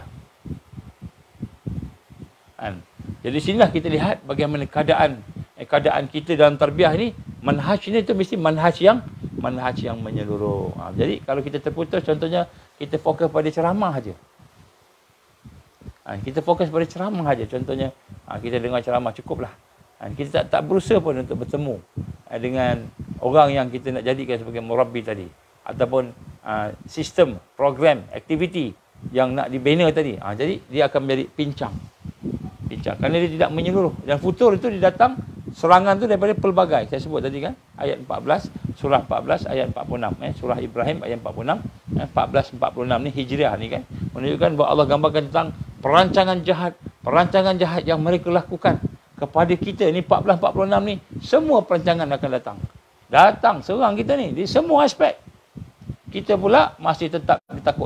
Ha, jadi sinilah kita lihat bagaimana keadaan eh, keadaan kita dalam tarbiyah ini. Manhaj ini tu mesti manhaj yang manhaj yang menyeluruh. Ha, jadi kalau kita terputus, contohnya kita fokus pada ceramah saja. Ha, kita fokus pada ceramah saja. Contohnya ha, kita dengar ceramah cukuplah. Ha, kita tak, tak berusaha pun untuk bertemu ha, dengan orang yang kita nak jadikan sebagai murabbi tadi. Ataupun ha, sistem, program, aktiviti yang nak dibina tadi. Ha, jadi dia akan menjadi pincang. Pincang. Kerana dia tidak menyeluruh. Dan futur itu dia datang, serangan tu daripada pelbagai. Saya sebut tadi kan, ayat empat belas, surah empat belas, ayat empat puluh enam. Eh, surah Ibrahim, ayat empat puluh enam. Eh, empat belas empat puluh enam ni Hijriah ni kan. Menunjukkan bahawa Allah gambarkan tentang perancangan jahat. Perancangan jahat yang mereka lakukan kepada kita ni, empat belas empat puluh enam ni. Semua perancangan akan datang. Datang serang kita ni. Di semua aspek. Kita pula masih tetap ditakut.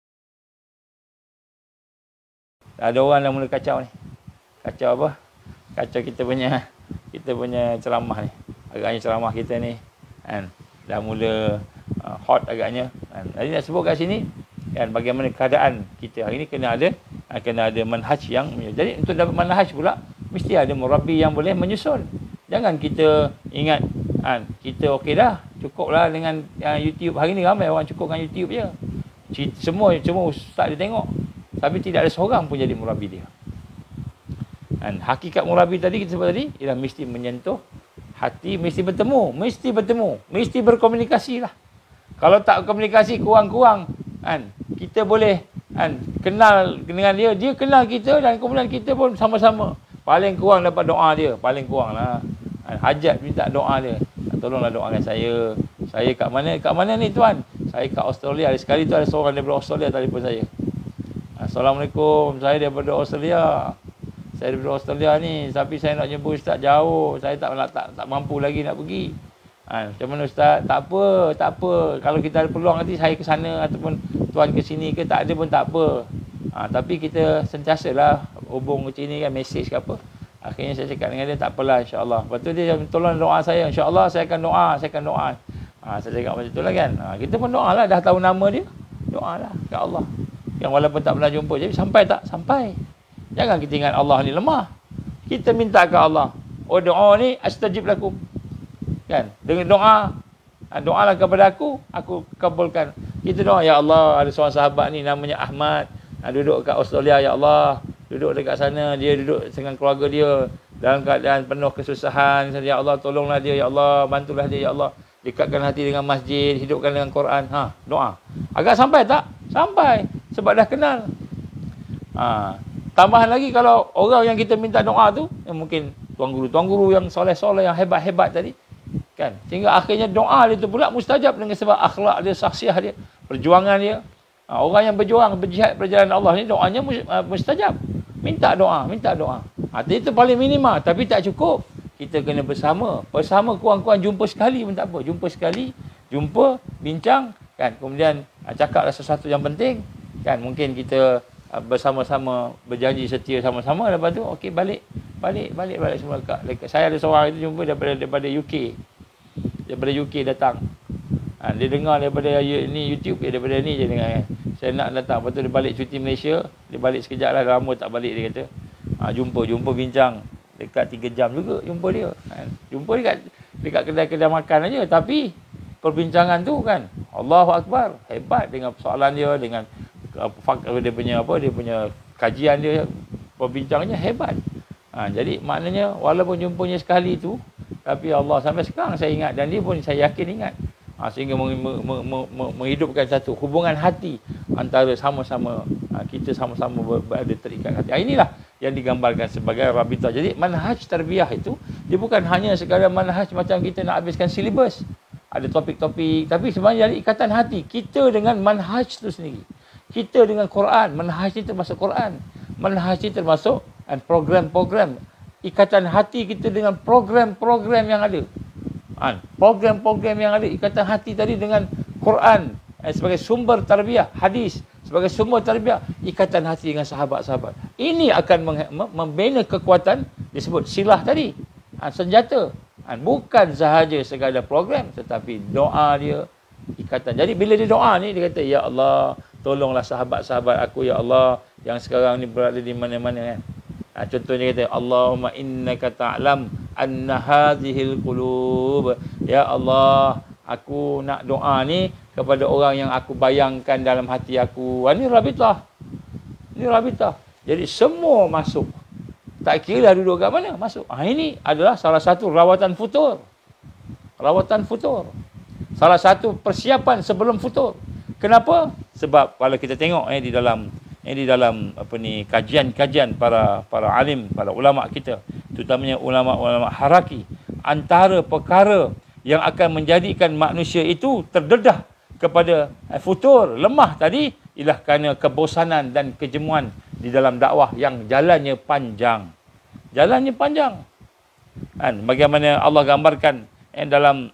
Ada orang yang mula kacau ni. Kacau apa? Kacau kita punya kita punya ceramah ni. Agaknya ceramah kita ni kan dah mula uh, hot agaknya kan. Jadi nak sebut kat sini kan bagaimana keadaan kita hari ni, kena ada kena ada manhaj yang, jadi untuk dapat manhaj pula mesti ada murabbi yang boleh menyusun. Jangan kita ingat kan kita okey dah, cukuplah dengan uh, YouTube. Hari ni ramai orang cukup dengan YouTube je. Semua semua ustaz dia tengok, tapi tidak ada seorang pun jadi murabbi dia. Dan hakikat murabbi tadi kita sebut tadi ialah mesti menyentuh hati, mesti bertemu, mesti bertemu, mesti berkomunikasi lah. Kalau tak komunikasi kurang-kurang kan, kita boleh kan kenal dengan dia, dia kenal kita, dan kemudian kita pun sama-sama paling kurang dapat doa dia, paling kurang lah kan, hajat minta doa dia, tolonglah doakan saya. Saya kat mana, kat mana ni tuan? Saya kat Australia. Sekali tu ada seorang daripada Australia telefon saya. Assalamualaikum, saya daripada Australia. Saya daripada Australia ni, tapi saya nak jumpa ustaz jauh. Saya tak tak tak mampu lagi nak pergi. Ha, macam mana ustaz? Tak apa, tak apa. Kalau kita ada peluang nanti saya ke sana ataupun tuan ke sini ke, tak ada pun tak apa. Ha, tapi kita sentiasalah hubung ke sini kan, mesej ke apa. Akhirnya saya cakap dengan dia, tak apalah insya-Allah. Lepas tu dia tolong doa saya. Insya-Allah saya akan doa, saya akan doa. Ha, saya cakap macam itulah kan. Ha, kita pun doalah, dah tahu nama dia. Doalah ke Allah. Yang walaupun tak pernah jumpa. Jadi sampai tak? Sampai. Jangan kita ingat Allah ni lemah. Kita minta ke Allah. Oh doa ni astajib lakum. Kan? Dengan doa Ha, doalah kepada aku, aku kabulkan. Kita doa, ya Allah, ada seorang sahabat ni namanya Ahmad, ha, duduk kat Australia, ya Allah, duduk dekat sana, dia duduk dengan keluarga dia dalam keadaan penuh kesusahan. Ya Allah, tolonglah dia, ya Allah, bantulah dia, ya Allah. Dekatkan hati dengan masjid, hidupkan dengan Quran. Ha, doa. Agak sampai tak? Sampai. Sebab dah kenal. Ha, tambahan lagi kalau orang yang kita minta doa tu, yang mungkin tuan guru, tuan guru yang soleh-soleh, yang hebat-hebat tadi, kan? Sehingga akhirnya doa dia tu pula mustajab dengan sebab akhlak dia, saksiah dia, perjuangan dia. Ha, orang yang berjuang, berjihad perjalanan Allah ni doanya mustajab. Minta doa, minta doa. Ha, itu paling minimal, tapi tak cukup. Kita kena bersama. Bersama kurang-kurang jumpa sekali pun tak apa. Jumpa sekali, jumpa, bincang, kan? Kemudian cakaplah sesuatu yang penting, kan? Mungkin kita bersama-sama berjanji setia sama-sama, lepas tu okey balik balik balik balik semua dekat. Saya ada seorang itu jumpa daripada daripada U K. Daripada U K datang. Ha, dia dengar daripada ni YouTube, dia daripada ni je dengar kan. Saya nak datang, lepas tu dia balik cuti Malaysia, dia balik sekejap lah, lama tak balik dia kata. Ha, jumpa, jumpa bincang. Dekat tiga jam juga jumpa dia. Ha, jumpa dekat dekat kedai-kedai makan aja, tapi perbincangan tu kan, Allahu Akbar, hebat dengan persoalan dia, dengan fakta dia punya apa, dia punya kajian dia, perbincangannya hebat. Ha, jadi maknanya walaupun jumpanya sekali tu, tapi Allah sampai sekarang saya ingat, dan dia pun saya yakin ingat. Ha, sehingga meng, me, me, me, me, menghidupkan satu hubungan hati antara sama-sama, ha, kita sama-sama ber, berada terikat hati. Ha, inilah yang digambarkan sebagai rabitah. Jadi manhaj tarbiyah itu, dia bukan hanya sekadar manhaj macam kita nak habiskan silibus, ada topik-topik, tapi sebenarnya dari ikatan hati kita dengan manhaj itu sendiri. Kita dengan Quran, manhaj itu termasuk Quran, manhaj itu termasuk dan program-program, ikatan hati kita dengan program-program yang ada. Program-program yang ada, ikatan hati tadi dengan Quran sebagai sumber tarbiyah, hadis sebagai sumber tarbiyah, ikatan hati dengan sahabat-sahabat. Ini akan membina kekuatan, disebut silah tadi, senjata. Bukan sahaja sekadar program, tetapi doa dia, ikatan. Jadi bila dia doa ni, dia kata, ya Allah, tolonglah sahabat-sahabat aku, ya Allah, yang sekarang ni berada di mana-mana kan. Ha, contohnya kata, Allahumma innaka ta'lam anna hadhil qulub. Ya Allah, aku nak doa ni kepada orang yang aku bayangkan dalam hati aku. Ha, ini rabitah. Ini rabitah. Jadi semua masuk. Tak kira duduk kat mana, masuk. Ha, ini adalah salah satu rawatan futur. Rawatan futur. Salah satu persiapan sebelum futur. Kenapa? Sebab kalau kita tengok eh di dalam eh di dalam apa ni kajian-kajian para para alim, para ulama kita, terutamanya ulama-ulama haraki, antara perkara yang akan menjadikan manusia itu terdedah kepada eh, futur lemah tadi ialah kerana kebosanan dan kejemuan di dalam dakwah yang jalannya panjang. Jalannya panjang. Kan bagaimana Allah gambarkan eh, dalam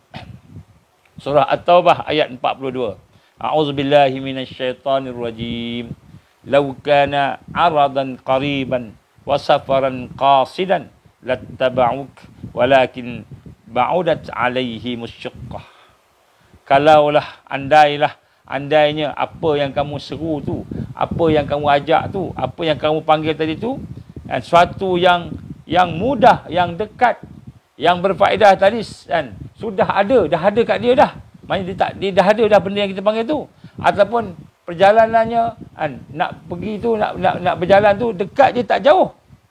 surah At-Taubah ayat empat puluh dua. A'udzubillahi minasyaitonir rajim. Law kana 'aradan qariban wa safaran qasidan lattaba'uk walakin ba'udat 'alaihi musyaqqah. Kalaulah, andailah, andainya apa yang kamu seru tu, apa yang kamu ajak tu, apa yang kamu panggil tadi tu, dan suatu yang yang mudah, yang dekat, yang berfaedah tadi, dan sudah ada, dah ada kat dia dah. Maksudnya dia, tak, dia dah ada dah benda yang kita panggil tu. Ataupun perjalanannya, kan, nak pergi tu, nak, nak, nak berjalan tu, dekat je tak jauh.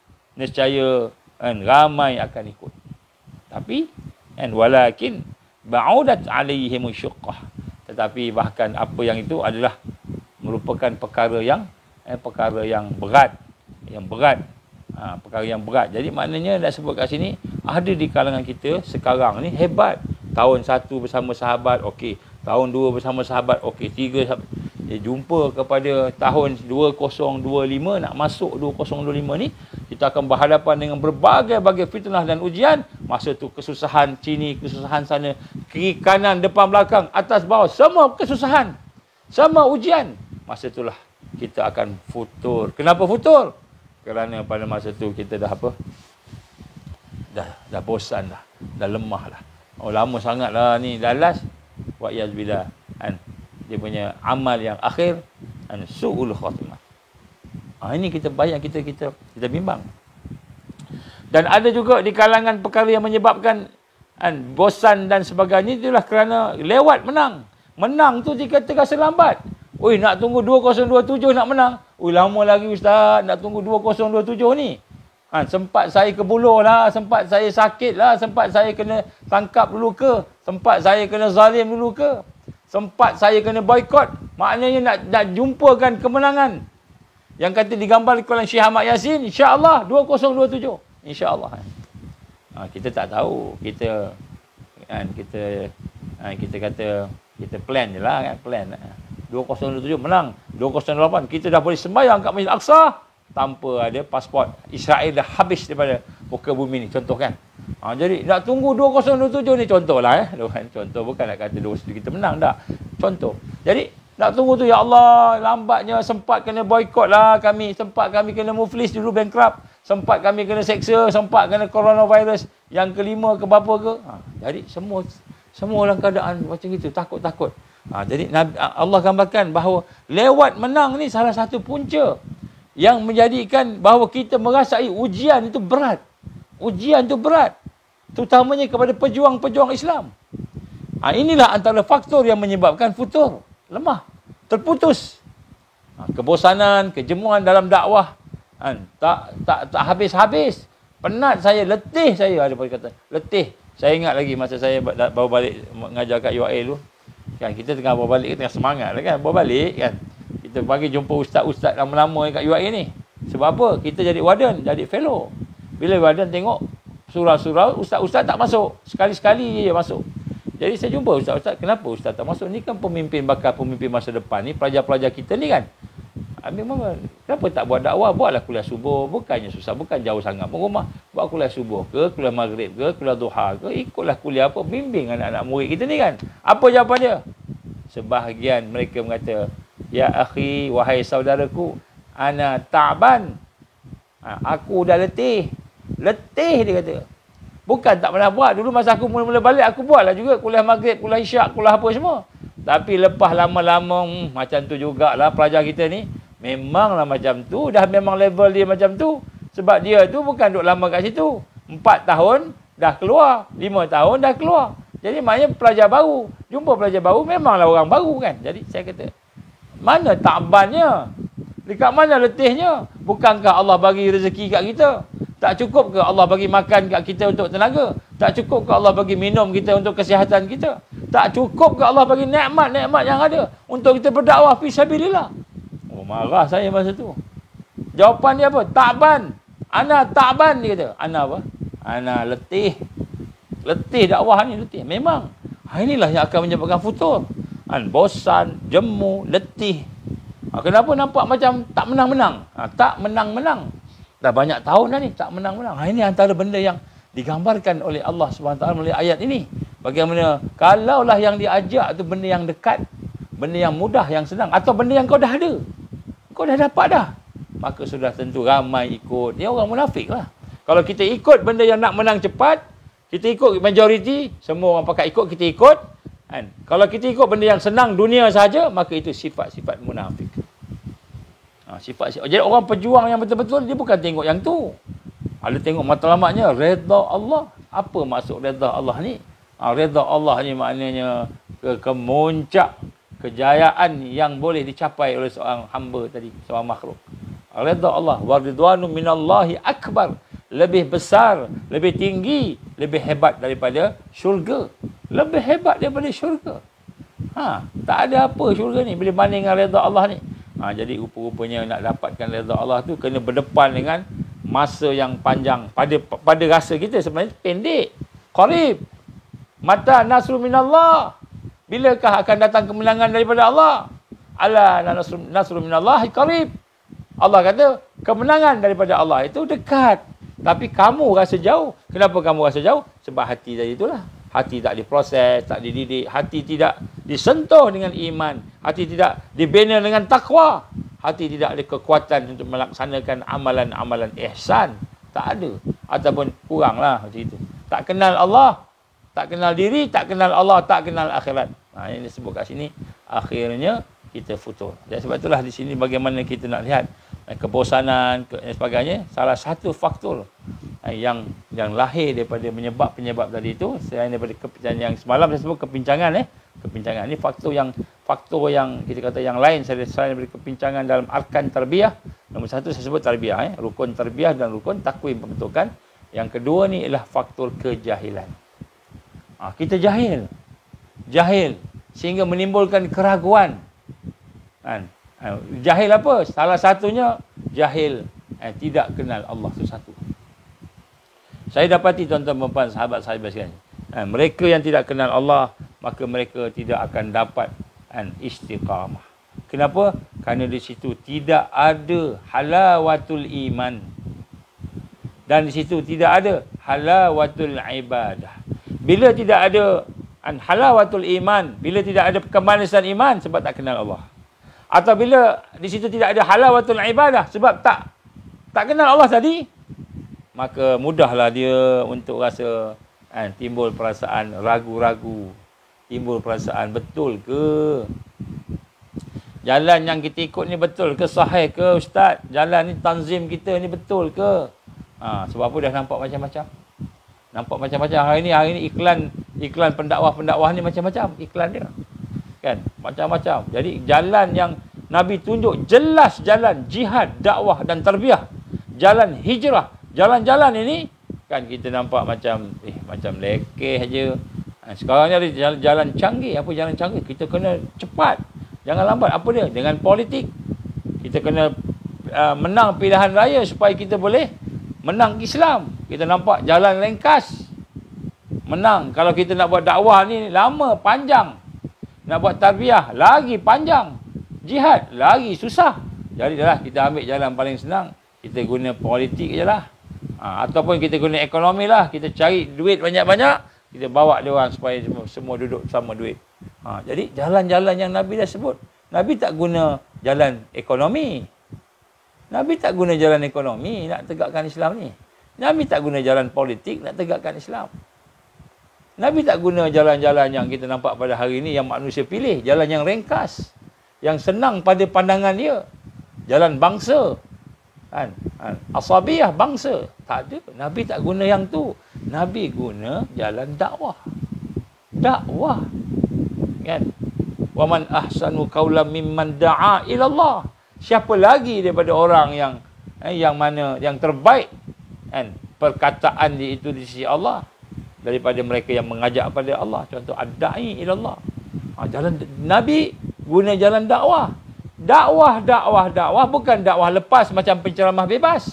Nescaya kan, ramai akan ikut. Tapi, kan, walakin ba'udat alaihi musyaqqah. Tetapi bahkan apa yang itu adalah merupakan perkara yang, eh, perkara yang berat. Yang berat. Ha, perkara yang berat. Jadi maknanya nak sebut kat sini, ada di kalangan kita sekarang ni hebat. Tahun satu bersama sahabat, okey. Tahun dua bersama sahabat, okey. Tiga sahabat. Dia jumpa kepada tahun dua ribu dua puluh lima, nak masuk dua ribu dua puluh lima ni, kita akan berhadapan dengan berbagai-bagai fitnah dan ujian. Masa tu kesusahan sini, kesusahan sana, kiri, kanan, depan, belakang, atas, bawah. Semua kesusahan. Semua ujian. Masa itulah kita akan futur. Kenapa futur? Kerana pada masa tu kita dah apa? Dah, dah bosan dah. Dah lemah lah. Oh, lama sangat lah ni. Dah last. Wa'iyazbillah. Kan? Dia punya amal yang akhir. Kan? Su'ul khatimah. Ha, ini kita bayang, kita, kita, kita bimbang. Dan ada juga di kalangan perkara yang menyebabkan Kan, bosan dan sebagainya, itulah kerana lewat menang. Menang tu dikata rasa lambat. Oi, nak tunggu dua kosong dua tujuh nak menang. Oi, lama lagi ustaz, nak tunggu dua kosong dua tujuh ni. Ha, sempat saya kebuluh lah, sempat saya sakit lah, sempat saya kena tangkap dulu ke, sempat saya kena zalim dulu ke, sempat saya kena boykot. Maknanya nak, nak jumpakan kemenangan. Yang kata digambar oleh Syekh Ahmad Yasin, insya-Allah dua kosong dua tujuh. Insya-Allah. Ha, kita tak tahu, kita kan kita ha, kita kata kita plan je lah kan, plan. dua kosong dua tujuh menang, dua kosong lapan kita dah boleh sembahyang kat Masjid Al-Aqsa tanpa ada pasport. Israel dah habis daripada muka bumi ni, contoh kan. Ha, jadi nak tunggu dua kosong dua tujuh ni contohlah eh. Contoh, bukan nak kata dua kosong kita menang tak. Contoh. Jadi nak tunggu tu, ya Allah, lambatnya, sempat kena boykot lah kami, sempat kami kena muflis dulu, bankrupt, sempat kami kena seksa, sempat kena coronavirus yang kelima ke berapa ke. Ha, jadi semua semua dalam keadaan macam itu, takut-takut. Ha, jadi Allah gambarkan bahawa lewat menang ni salah satu punca yang menjadikan bahawa kita merasai ujian itu berat. Ujian itu berat. Terutamanya kepada pejuang-pejuang Islam. Ha, inilah antara faktor yang menyebabkan futur. Lemah. Terputus. Ha, kebosanan, kejemuan dalam dakwah. Ha, tak tak tak habis-habis. Penat saya, letih saya. Ada pun kata, letih. Saya ingat lagi masa saya baru balik mengajar kat U A L tu. Kan, kita tengah bawa balik, tengah semangat lah kan. Bawa balik kan. Kita bagi jumpa ustaz-ustaz lama-lama kat U A A ni. Sebab apa? Kita jadi warden, jadi fellow. Bila warden tengok surau-surau, ustaz-ustaz tak masuk. Sekali-sekali je masuk. Jadi saya jumpa ustaz-ustaz, kenapa ustaz tak masuk? Ni kan pemimpin bakal pemimpin masa depan ni, pelajar-pelajar kita ni kan. Ambil mama, kenapa tak buat dakwah? Buatlah kuliah subuh. Bukannya susah, bukan jauh sangat pun rumah. Buat kuliah subuh ke, kuliah maghrib ke, kuliah duha ke, ikutlah kuliah apa, bimbing anak-anak murid kita ni kan. Apa jawapan dia? Sebahagian mereka mengata, ya akhi, wahai saudaraku, ana ta'ban. Ha, aku dah letih. Letih dia kata. Bukan tak pernah buat. Dulu masa aku mula-mula balik, aku buatlah juga kuliah maghrib, kuliah isyak, kuliah apa semua. Tapi lepas lama-lama, hmm, macam tu jugalah pelajar kita ni. Memanglah macam tu. Dah memang level dia macam tu. Sebab dia tu bukan duduk lama kat situ. Empat tahun dah keluar. Lima tahun dah keluar. Jadi maknanya pelajar baru. Jumpa pelajar baru, memanglah orang baru kan. Jadi saya kata, mana takbannya? Dekat mana letihnya? Bukankah Allah bagi rezeki kat kita? Tak cukup ke Allah bagi makan kat kita untuk tenaga? Tak cukup ke Allah bagi minum kita untuk kesihatan kita? Tak cukup ke Allah bagi nikmat-nikmat yang ada untuk kita berdakwah fi sabilillah? Oh, marah saya masa tu. Jawapan dia apa? Ta'ban. Ana ta'ban, dia kata. Ana apa? Ana letih. Letih dakwah ni, letih. Memang. Ha, inilah yang akan menyebabkan futur. Han, bosan, jemu, letih. Ha, kenapa nampak macam tak menang-menang? Ha, tak menang-menang. Dah banyak tahun dah ni, tak menang-menang. Ha, ini antara benda yang digambarkan oleh Allah subhanahu wa taala melalui ayat ini. Bagaimana kalaulah yang diajak tu benda yang dekat, benda yang mudah, yang senang, atau benda yang kau dah ada, kau dah dapat dah, maka sudah tentu ramai ikut. Dia orang munafik lah. Kalau kita ikut benda yang nak menang cepat, kita ikut majoriti, semua orang pakai ikut, kita ikut. Kan? Kalau kita ikut benda yang senang dunia saja, maka itu sifat-sifat munafik. Ha, sifat-sifat. Jadi orang pejuang yang betul-betul, dia bukan tengok yang tu. Ada tengok matlamatnya, redha Allah. Apa maksud redha Allah ni? Ha, redha Allah ni maknanya ke kemuncak kejayaan yang boleh dicapai oleh seorang hamba tadi, seorang makhluk. Redha Allah, wa ridwanu minallahi akbar. Lebih besar, lebih tinggi, lebih hebat daripada syurga. Lebih hebat daripada syurga. Ha, tak ada apa syurga ni bila banding dengan redha Allah ni. Ha, jadi rupa-rupanya nak dapatkan redha Allah tu kena berdepan dengan masa yang panjang. Pada pada rasa kita sebenarnya pendek. Qarib. Mata nasru minallah. Bilakah akan datang kemenangan daripada Allah? Ala nasru nasru minallahi qarib. Allah kata kemenangan daripada Allah itu dekat. Tapi kamu rasa jauh. Kenapa kamu rasa jauh? Sebab hati tadi itulah. Hati tak diproses, tak dididik. Hati tidak disentuh dengan iman. Hati tidak dibina dengan takwa. Hati tidak ada kekuatan untuk melaksanakan amalan-amalan ihsan. Tak ada. Ataupun kuranglah macam itu. Tak kenal Allah. Tak kenal diri, tak kenal Allah, tak kenal akhirat. Nah, ini disebut kat sini. Akhirnya kita futur. Dan sebab itulah di sini bagaimana kita nak lihat kebosanan dan sebagainya. Salah satu faktor yang yang lahir daripada penyebab-penyebab tadi itu, selain daripada kepincangan yang semalam saya sebut kepincangan eh kepincangan ini faktor yang faktor yang kita kata yang lain selain daripada kepincangan dalam arkan tarbiyah. Nombor satu saya sebut tarbiyah eh rukun tarbiyah dan rukun takwim pembentukan. Yang kedua ni ialah faktor kejahilan. Ha, kita jahil. Jahil sehingga menimbulkan keraguan. Kan? Ha, jahil apa? Salah satunya jahil eh, tidak kenal Allah itu satu. Saya dapati tuan-tuan dan puan sahabat-sahabat sekalian, ha, mereka yang tidak kenal Allah, maka mereka tidak akan dapat kan, istiqamah. Kenapa? Kerana di situ tidak ada halawatul iman. Dan di situ tidak ada halawatul ibadah. Bila tidak ada an halawatul iman, bila tidak ada kemanisan iman sebab tak kenal Allah. Atau bila di situ tidak ada halawatul ibadah sebab tak tak kenal Allah tadi, maka mudahlah dia untuk rasa kan, timbul perasaan ragu-ragu, timbul perasaan betul ke jalan yang kita ikut ni, betul ke sahih ke ustaz, jalan ni tanzim kita ni betul ke. Ha, sebab apa dah nampak macam-macam. Nampak macam-macam hari ni, hari ni iklan iklan pendakwah-pendakwah ni macam-macam iklan dia. Kan? Macam-macam. Jadi jalan yang Nabi tunjuk jelas, jalan jihad, dakwah dan tarbiyah. Jalan hijrah. Jalan-jalan ini kan kita nampak macam eh macam lekeh aje. Ha, sekarang ni ada jalan, jalan canggih. Apa jalan canggih? Kita kena cepat. Jangan lambat. Apa dia? Dengan politik. Kita kena uh, menang pilihan raya supaya kita boleh menang Islam. Kita nampak jalan ringkas. Menang. Kalau kita nak buat dakwah ni lama, panjang. Nak buat tarbiyah lagi panjang. Jihad lagi susah. Jadi dah kita ambil jalan paling senang. Kita guna politik je lah. Ha, ataupun kita guna ekonomi lah. Kita cari duit banyak-banyak. Kita bawa dia orang supaya semua, semua duduk sama duit. Ha, jadi jalan-jalan yang Nabi dah sebut. Nabi tak guna jalan ekonomi. Nabi tak guna jalan ekonomi nak tegakkan Islam ni. Nabi tak guna jalan politik nak tegakkan Islam. Nabi tak guna jalan-jalan yang kita nampak pada hari ini yang manusia pilih. Jalan yang ringkas. Yang senang pada pandangan dia. Jalan bangsa. Kan? Kan? Asabiyah bangsa. Tak ada. Nabi tak guna yang tu. Nabi guna jalan dakwah. Dakwah. Kan? Wa man ahsanu qawlan mimman da'a ila Allah. Siapa lagi daripada orang yang eh, yang mana yang terbaik kan perkataan dia itu di sisi Allah daripada mereka yang mengajak pada Allah. Contoh ad-da'i ila Allah. Ha, jalan Nabi guna jalan dakwah. Dakwah, dakwah, dakwah bukan dakwah lepas macam penceramah bebas.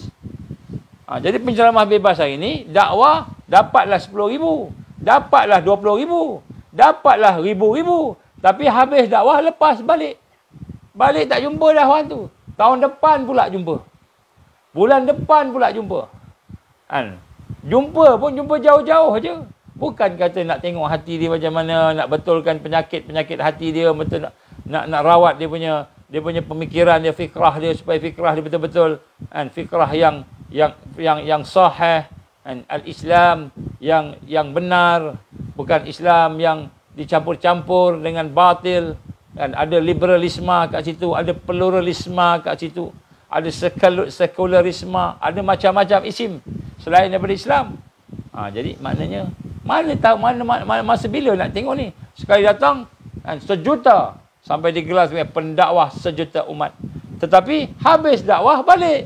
Ha, jadi penceramah bebas hari ini, dakwah dapatlah sepuluh ribu, dapatlah dua puluh ribu, dapatlah ribu-ribu. Tapi habis dakwah lepas balik. Balik tak jumpa dah orang tu. Tahun depan pula jumpa. Bulan depan pula jumpa. Kan? Jumpa pun jumpa jauh-jauh aja. Bukan kata nak tengok hati dia macam mana, nak betulkan penyakit-penyakit hati dia, betul nak nak, nak rawat dia punya dia punya pemikiran dia, fikrah dia supaya fikrah dia betul-betul kan fikrah yang yang yang yang sahih, kan al-Islam yang yang benar, bukan Islam yang dicampur-campur dengan batil. Kan ada liberalisme kat situ, ada pluralisme kat situ, ada sekularisme, ada macam-macam isim selain daripada Islam. Ha, jadi maknanya mana tahu mana, mana masa bila nak tengok ni. Sekali datang kan sejuta sampai digelar sebagai pendakwah sejuta umat. Tetapi habis dakwah balik.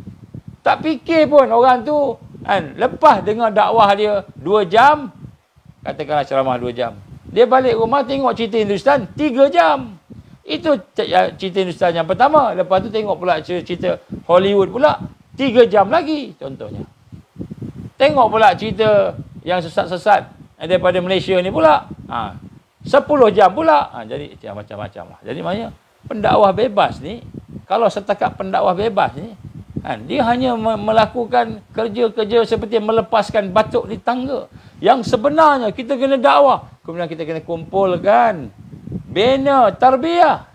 Tak fikir pun orang tu kan lepas dengar dakwah dia dua jam, katakanlah ceramah dua jam. Dia balik rumah tengok cerita Hindustan tiga jam. Itu cerita Hindustan yang pertama. Lepas tu tengok pula cerita Hollywood pula tiga jam lagi contohnya. Tengok pula cerita yang sesat-sesat daripada Malaysia ni pula. Ha, sepuluh jam pula. Ha, jadi ya, macam-macam lah. Jadi maknanya pendakwah bebas ni, kalau setakat pendakwah bebas ni, kan, dia hanya melakukan kerja-kerja seperti melepaskan batuk di tangga. Yang sebenarnya kita kena dakwah. Kemudian kita kena kumpulkan, bina tarbiyah.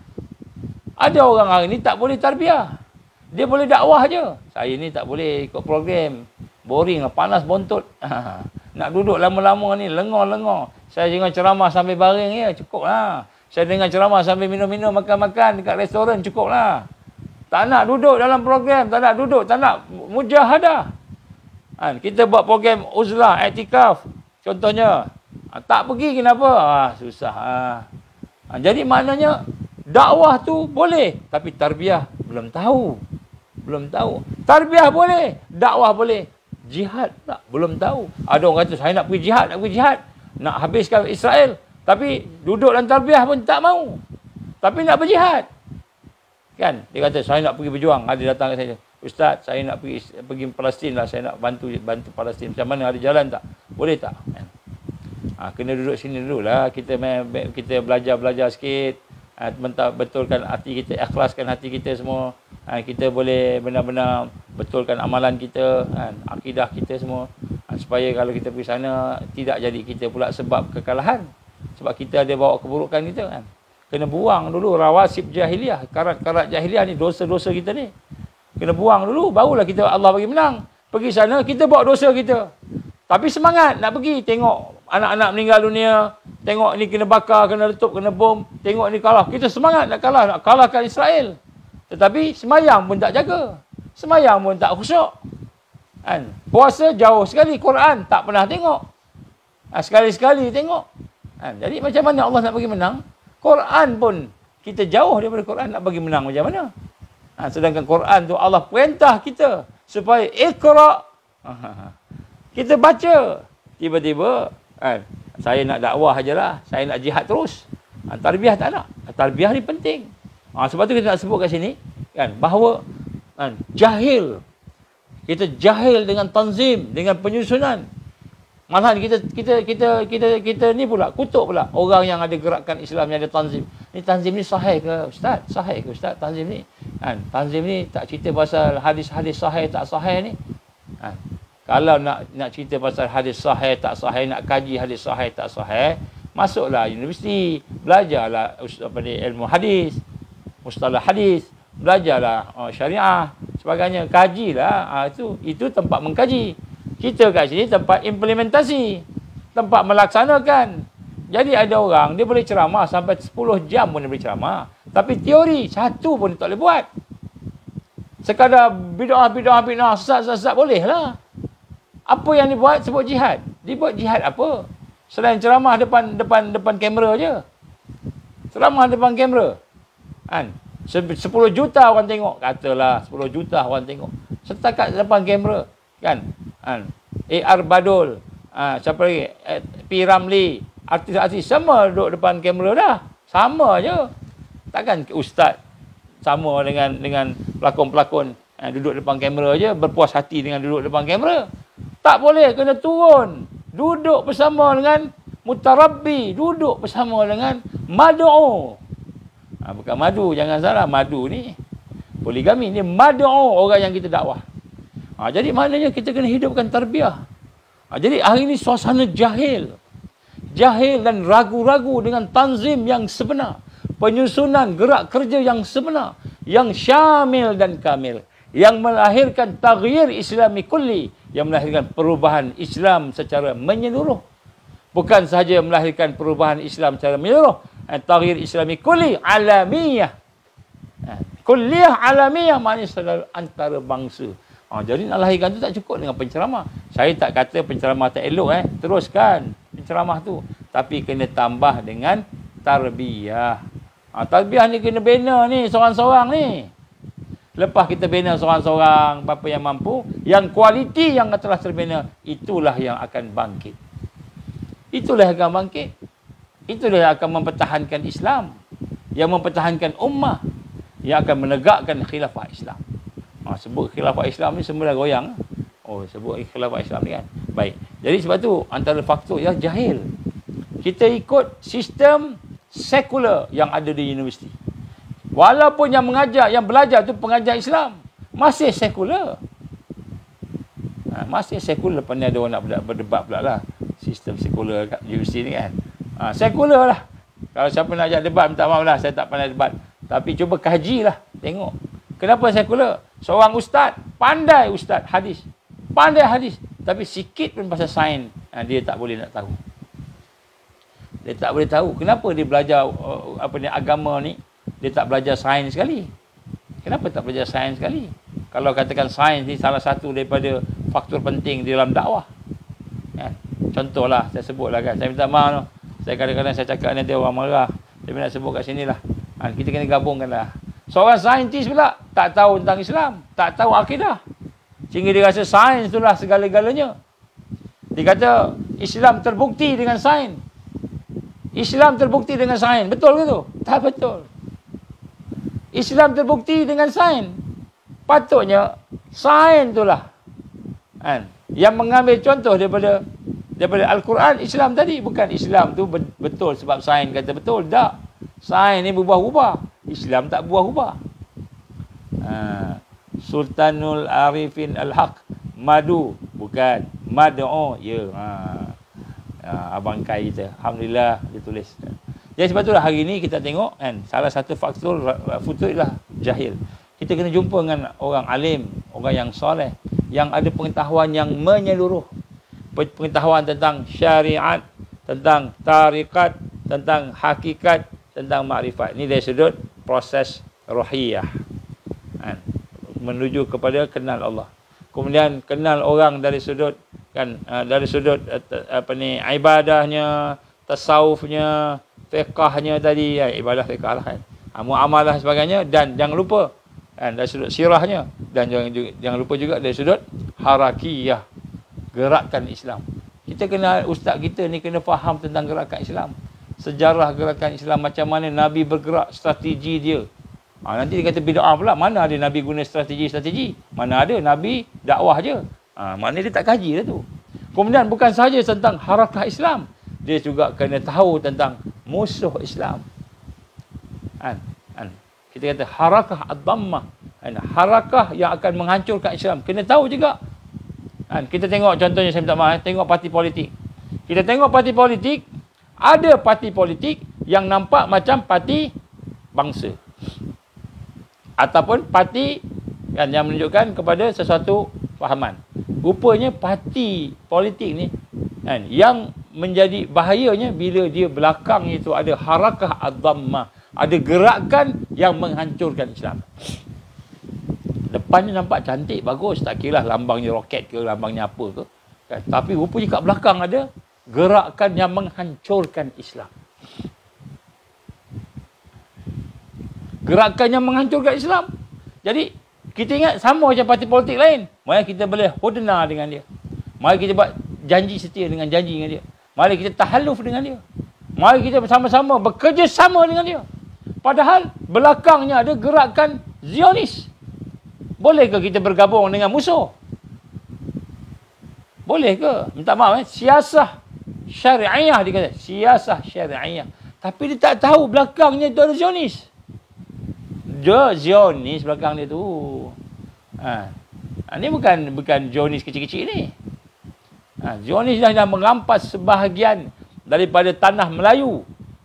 Ada orang hari ni tak boleh tarbiyah. Dia boleh dakwah je. Saya ni tak boleh ikut program. Boring lah, panas bontot. Nak duduk lama-lama ni, lengar-lengar. Saya dengar ceramah sambil baring ya, cukup lah. Saya dengar ceramah sambil minum-minum, makan-makan dekat restoran, cukup lah. Tak nak duduk dalam program, tak nak duduk, tak nak mujahadah. Kan? Kita buat program uzlah, iktikaf. Contohnya. Ha, tak pergi kenapa? Ha, susah. Ha. Ha, jadi maknanya dakwah tu boleh. Tapi tarbiyah belum tahu. Belum tahu. Tarbiyah boleh. Dakwah boleh. Jihad tak? Belum tahu. Ada orang kata saya nak pergi jihad. Nak pergi jihad. Nak habiskan Israel. Tapi duduk dalam tarbiyah pun tak mau. Tapi nak berjihad. Kan? Dia kata saya nak pergi berjuang. Ada datang ke saya. Ustaz, saya nak pergi pergi Palestin lah. Saya nak bantu bantu Palestin. Macam mana? Ada jalan tak? Boleh tak? Ha, kena duduk sini dulu lah. Kita kita belajar-belajar sikit. Ha, betulkan hati kita. Ikhlaskan hati kita semua. Ha, kita boleh benar-benar betulkan amalan kita. Ha, akidah kita semua. Ha, supaya kalau kita pergi sana, tidak jadi kita pula sebab kekalahan. Sebab kita ada bawa keburukan kita kan. Kena buang dulu rawasib jahiliah. Karat-karat jahiliah ni, dosa-dosa kita ni. Kena buang dulu, barulah kita Allah bagi menang. Pergi sana, kita bawa dosa kita. Tapi semangat nak pergi. Tengok anak-anak meninggal dunia. Tengok ni kena bakar, kena letup, kena bom. Tengok ni kalah. Kita semangat nak kalah, nak kalahkan Israel. Tetapi semayang pun tak jaga. Semayang pun tak khusyuk. Kan? Puasa jauh sekali. Quran tak pernah tengok. Ha, sekali-sekali tengok. Kan? Jadi macam mana Allah nak bagi menang? Quran pun kita jauh daripada Quran, nak bagi menang macam mana? Ha, sedangkan Quran tu Allah perintah kita supaya ikra. Kita baca. Tiba-tiba kan, saya nak dakwah ajalah, saya nak jihad terus. Ha, tarbiyah tak nak. Tarbiyah ni penting. Ha, sebab tu kita nak sebut kat sini kan, bahawa kan, jahil. Kita jahil dengan tanzim, dengan penyusunan. Malahan kita kita kita kita kita ni pula kutuk pula orang yang ada gerakan Islam yang ada tanzim. Ni tanzim ni sahih ke ustaz? Sahih ke ustaz tanzim ni? Kan? Tanzim ni tak cerita pasal hadis-hadis sahih tak sahih ni. Kan? Kalau nak nak cerita pasal hadis sahih tak sahih, nak kaji hadis sahih tak sahih, masuklah universiti, belajarlah apa ni ilmu hadis, mustalah hadis, belajarlah oh, syariah, sebagainya, kajilah. Ha, itu itu tempat mengkaji. Kita kat sini tempat implementasi, tempat melaksanakan. Jadi ada orang, dia boleh ceramah sampai sepuluh jam pun dia boleh ceramah. Tapi teori, satu pun dia tak boleh buat. Sekadar bid'ah, bid'ah, bid'ah, sesat-sesat boleh lah. Apa yang dia buat sebut jihad. Dia buat jihad apa? Selain ceramah depan depan depan kamera je. Ceramah depan kamera. Kan? sepuluh juta orang tengok. Katalah sepuluh juta orang tengok. Setakat depan kamera. Kan? Kan? A R Badul, ha, siapa lagi? P. Ramli, artis-artis semua duduk depan kamera dah. Sama je. Takkan ustaz sama dengan dengan pelakon-pelakon ha, duduk depan kamera je, berpuas hati dengan duduk depan kamera. Tak boleh, kena turun. Duduk bersama dengan mutarabbi, duduk bersama dengan mad'u. Ha, bukan madu, jangan salah, madu ni poligami, ni mad'u, orang yang kita dakwah. Ha, jadi maknanya kita kena hidupkan tarbiyah. Ha, jadi hari ini suasana jahil. Jahil dan ragu-ragu dengan tanzim yang sebenar. Penyusunan gerak kerja yang sebenar. Yang syamil dan kamil. Yang melahirkan taghyir islami kulli. Yang melahirkan perubahan Islam secara menyeluruh. Bukan sahaja melahirkan perubahan Islam secara menyeluruh. Taghyir islami kulli alamiyah. Ha, kulliyah alamiyah maknanya saudara antara bangsa. Ha, jadi nak lahirkan tu tak cukup dengan penceramah. Saya tak kata penceramah tak elok eh. Teruskan penceramah tu. Tapi kena tambah dengan tarbiyah. Ha, tarbiyah ni kena bina ni seorang-seorang ni. Lepas kita bina seorang-seorang apa yang mampu, yang kualiti yang telah terbina, itulah yang akan bangkit. Itulah yang akan bangkit. Itulah yang akan mempertahankan Islam. Yang mempertahankan ummah. Yang akan menegakkan khilafah Islam. Ha, sebut khilafah Islam ni semua dah goyang. Oh, sebut khilafah Islam ni kan. Baik. Jadi sebab tu antara faktor yang jahil. Kita ikut sistem sekular yang ada di universiti. Walaupun yang mengajar, yang belajar tu pengajar Islam, masih sekular. Ha, masih sekular. Lepas ni ada orang nak berdebat pula lah. Sistem sekular kat universiti ni kan. Ha, sekular lah. Kalau siapa nak ajak debat, minta maaf lah. Saya tak pandai debat. Tapi cuba kajilah. Tengok. Kenapa sekular? Seorang ustaz, pandai ustaz hadis. Pandai hadis. Tapi sikit pun pasal sains, dia tak boleh nak tahu. Dia tak boleh tahu. Kenapa dia belajar uh, apa ni agama ni, dia tak belajar sains sekali? Kenapa tak belajar sains sekali? Kalau katakan sains ni salah satu daripada faktor penting di dalam dakwah. Kan? Contohlah, saya sebutlah kan. Saya minta maaf. Saya kadang-kadang saya cakap nanti orang marah. Saya nak sebut kat sini lah. Ha, kita kena gabungkan lah. Seorang saintis pula tak tahu tentang Islam. Tak tahu akidah. Sehingga dia rasa sains itulah segala-galanya. Dia kata Islam terbukti dengan sains. Islam terbukti dengan sains. Betul ke tu? Tak betul. Islam terbukti dengan sains. Patutnya sains itulah kan, yang mengambil contoh daripada daripada Al-Quran, Islam tadi. Bukan Islam tu betul sebab sains kata betul. Tak. Sains ni berubah-ubah. Islam tak berubah-ubah. Ha. Sultanul Arifin Al-Haq. Madu. Bukan. Mad'u. Ya. Ha. Ha. Abang Kai kita. Alhamdulillah dia tulis. Jadi sebab itulah hari ni kita tengok kan, salah satu faktor faktor ialah jahil. Kita kena jumpa dengan orang alim, orang yang soleh, yang ada pengetahuan yang menyeluruh. Pengetahuan tentang syariat, tentang tarikat, tentang hakikat, tentang makrifat. Ini dari sudut proses ruhiyah. Kan? Menuju kepada kenal Allah. Kemudian kenal orang dari sudut kan, dari sudut apa ni, ibadahnya, tasawufnya, fiqahnya tadi, ya, ibadah fiqah lah kan. Muamalah sebagainya, dan jangan lupa kan, dari sudut sirahnya, dan jangan jangan lupa juga dari sudut harakiyah, gerakan Islam. Kita kena, ustaz kita ni kena faham tentang gerakan Islam. Sejarah gerakan Islam, macam mana Nabi bergerak, strategi dia. Ha, nanti dia kata bid'ah pula. Mana ada Nabi guna strategi-strategi? Mana ada, Nabi dakwah je. Ha, maknanya dia tak kaji dah tu. Kemudian bukan sahaja tentang harakah Islam, dia juga kena tahu tentang musuh Islam. Kan? Kan? Kita kata harakah ad-dammah. Kan? Harakah yang akan menghancurkan Islam. Kena tahu juga. Kan? Kita tengok contohnya, saya minta maaf, tengok parti politik. Kita tengok parti politik, ada parti politik yang nampak macam parti bangsa. Ataupun parti kan, yang menunjukkan kepada sesuatu fahaman. Rupanya parti politik ni kan, yang menjadi bahayanya bila dia belakangnya itu ada harakah ad-dammah, ada gerakan yang menghancurkan Islam. Depannya nampak cantik, bagus, tak kira lah lambangnya roket ke, lambangnya apa ke kan. Tapi rupanya kat belakang ada gerakan yang menghancurkan Islam. Gerakan yang menghancurkan Islam. Jadi kita ingat sama macam parti politik lain. Mari kita boleh hudna dengan dia. Mari kita buat janji setia dengan janji dengan dia. Mari kita tahalluf dengan dia. Mari kita bersama-sama bekerja sama dengan dia. Padahal belakangnya ada gerakan Zionis. Boleh ke kita bergabung dengan musuh? Boleh ke? Minta maaf eh. Siasah syariah dia kata. Siasah syariah. Tapi dia tak tahu belakangnya itu ada Zionis. Dia Zionis belakang dia tu. Ha. Ini bukan bukan Zionis kecil-kecil ni. Ha. Zionis dah, dah merampas sebahagian daripada tanah Melayu.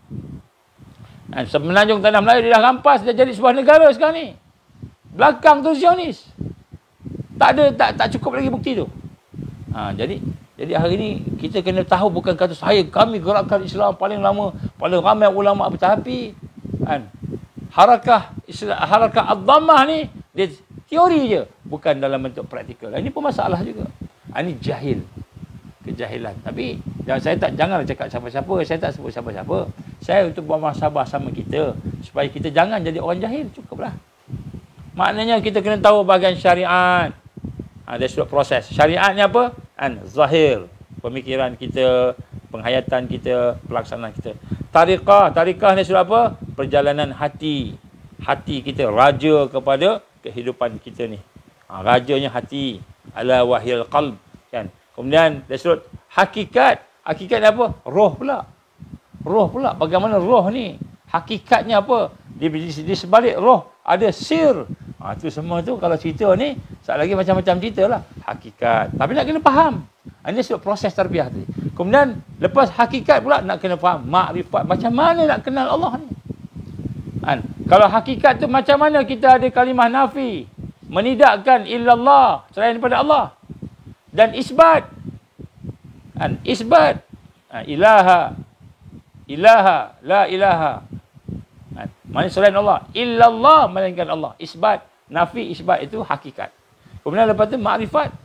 Ha. Semenanjung tanah Melayu dia dah rampas, dia jadi sebuah negara sekarang ni. Belakang tu Zionis. Tak ada, tak tak cukup lagi bukti tu. Ha. Jadi jadi hari ni kita kena tahu, bukan kata saya kami gerakan Islam paling lama, paling ramai ulama, tetapi kan, harakah Islam, harakah ad-dammah ni dia teori je, bukan dalam bentuk praktikal. Ini pun masalah juga. Ini jahil, kejahilan. Tapi jangan, saya tak janganlah cakap siapa-siapa, saya tak sebut siapa-siapa. Saya untuk bermuhasabah sama kita supaya kita jangan jadi orang jahil, cukuplah. Maknanya kita kena tahu bahagian syariat. Ha, dari sudut proses. Syariat ni apa? An zahir, pemikiran kita, penghayatan kita, pelaksanaan kita. Tariqah, tariqah ni sudut apa? Perjalanan hati. Hati kita, raja kepada kehidupan kita ni. Ha, rajanya hati. Ala wahyil qalb. Kan? Kemudian dari sudut hakikat. Hakikat ni apa? Roh pula. Roh pula. Bagaimana roh ni? Hakikatnya apa? Di, di, di sebalik roh ada sir. Ha, itu semua tu kalau cerita ni, sekali lagi macam-macam cerita lah. Hakikat. Tapi nak kena faham. Ini sebab proses tarbiyah tadi. Kemudian lepas hakikat pula nak kena faham makrifat. Macam mana nak kenal Allah ni? Kan? Kalau hakikat tu macam mana kita ada kalimah nafi, menidakkan illallah selain daripada Allah, dan isbat. Kan? Isbat. Ha, ilaha. Ilaha. La ilaha. Kan? Mana selain Allah? Illallah melainkan Allah. Isbat. Nafi, isbat itu hakikat. Kemudian lepas tu makrifat.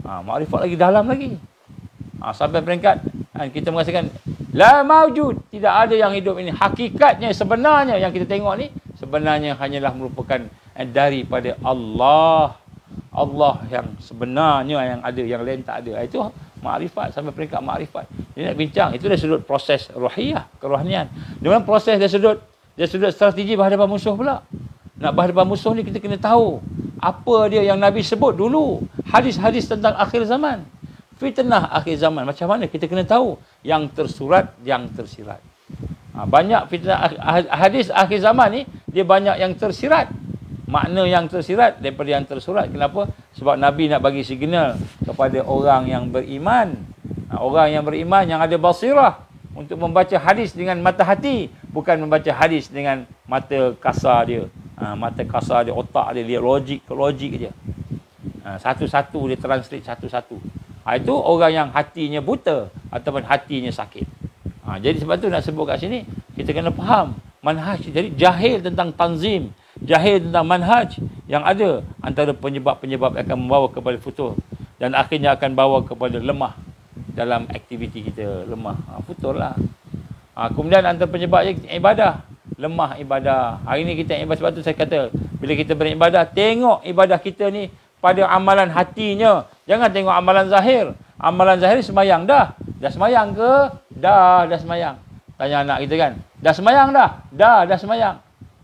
Ha, makrifat lagi dalam lagi. Ha, sampai peringkat ha, kita merasakan la maujud, tidak ada yang hidup ini. Hakikatnya sebenarnya yang kita tengok ni sebenarnya hanyalah merupakan eh, daripada Allah. Allah yang sebenarnya yang ada, yang lain tak ada. Itu makrifat, sampai peringkat makrifat. Dia nak bincang, itu dari sudut proses ruhiyah, kerohanian. Dengan proses dari sudut dari sudut strategi berhadapan musuh pula. Nak berhadapan musuh ni kita kena tahu apa dia yang Nabi sebut dulu. Hadis-hadis tentang akhir zaman. Fitnah akhir zaman. Macam mana kita kena tahu yang tersurat, yang tersirat. Ha, banyak fitnah hadis akhir zaman ni, dia banyak yang tersirat. Makna yang tersirat daripada yang tersurat. Kenapa? Sebab Nabi nak bagi signal kepada orang yang beriman. Ha, orang yang beriman, yang ada basirah. Untuk membaca hadis dengan mata hati. Bukan membaca hadis dengan mata kasar dia. Ha, mata kasar dia, otak dia, lihat logik ke logik je. Ha, satu-satu dia translate satu-satu. Ha, itu orang yang hatinya buta ataupun hatinya sakit. Ha, jadi sebab tu nak sebut kat sini, kita kena faham manhaj. Jadi jahil tentang tanzim, jahil tentang manhaj yang ada antara penyebab-penyebab yang akan membawa kepada futur dan akhirnya akan bawa kepada lemah dalam aktiviti kita. Lemah, ha, futur lah. Ha, kemudian antara penyebab ibadah, lemah ibadah. Hari ni kita ibadah, sebab tu saya kata bila kita beribadah, tengok ibadah kita ni pada amalan hatinya. Jangan tengok amalan zahir. Amalan zahir semayang dah. Dah semayang ke? Dah, dah semayang. Tanya anak kita kan. Dah semayang dah? Dah, dah semayang.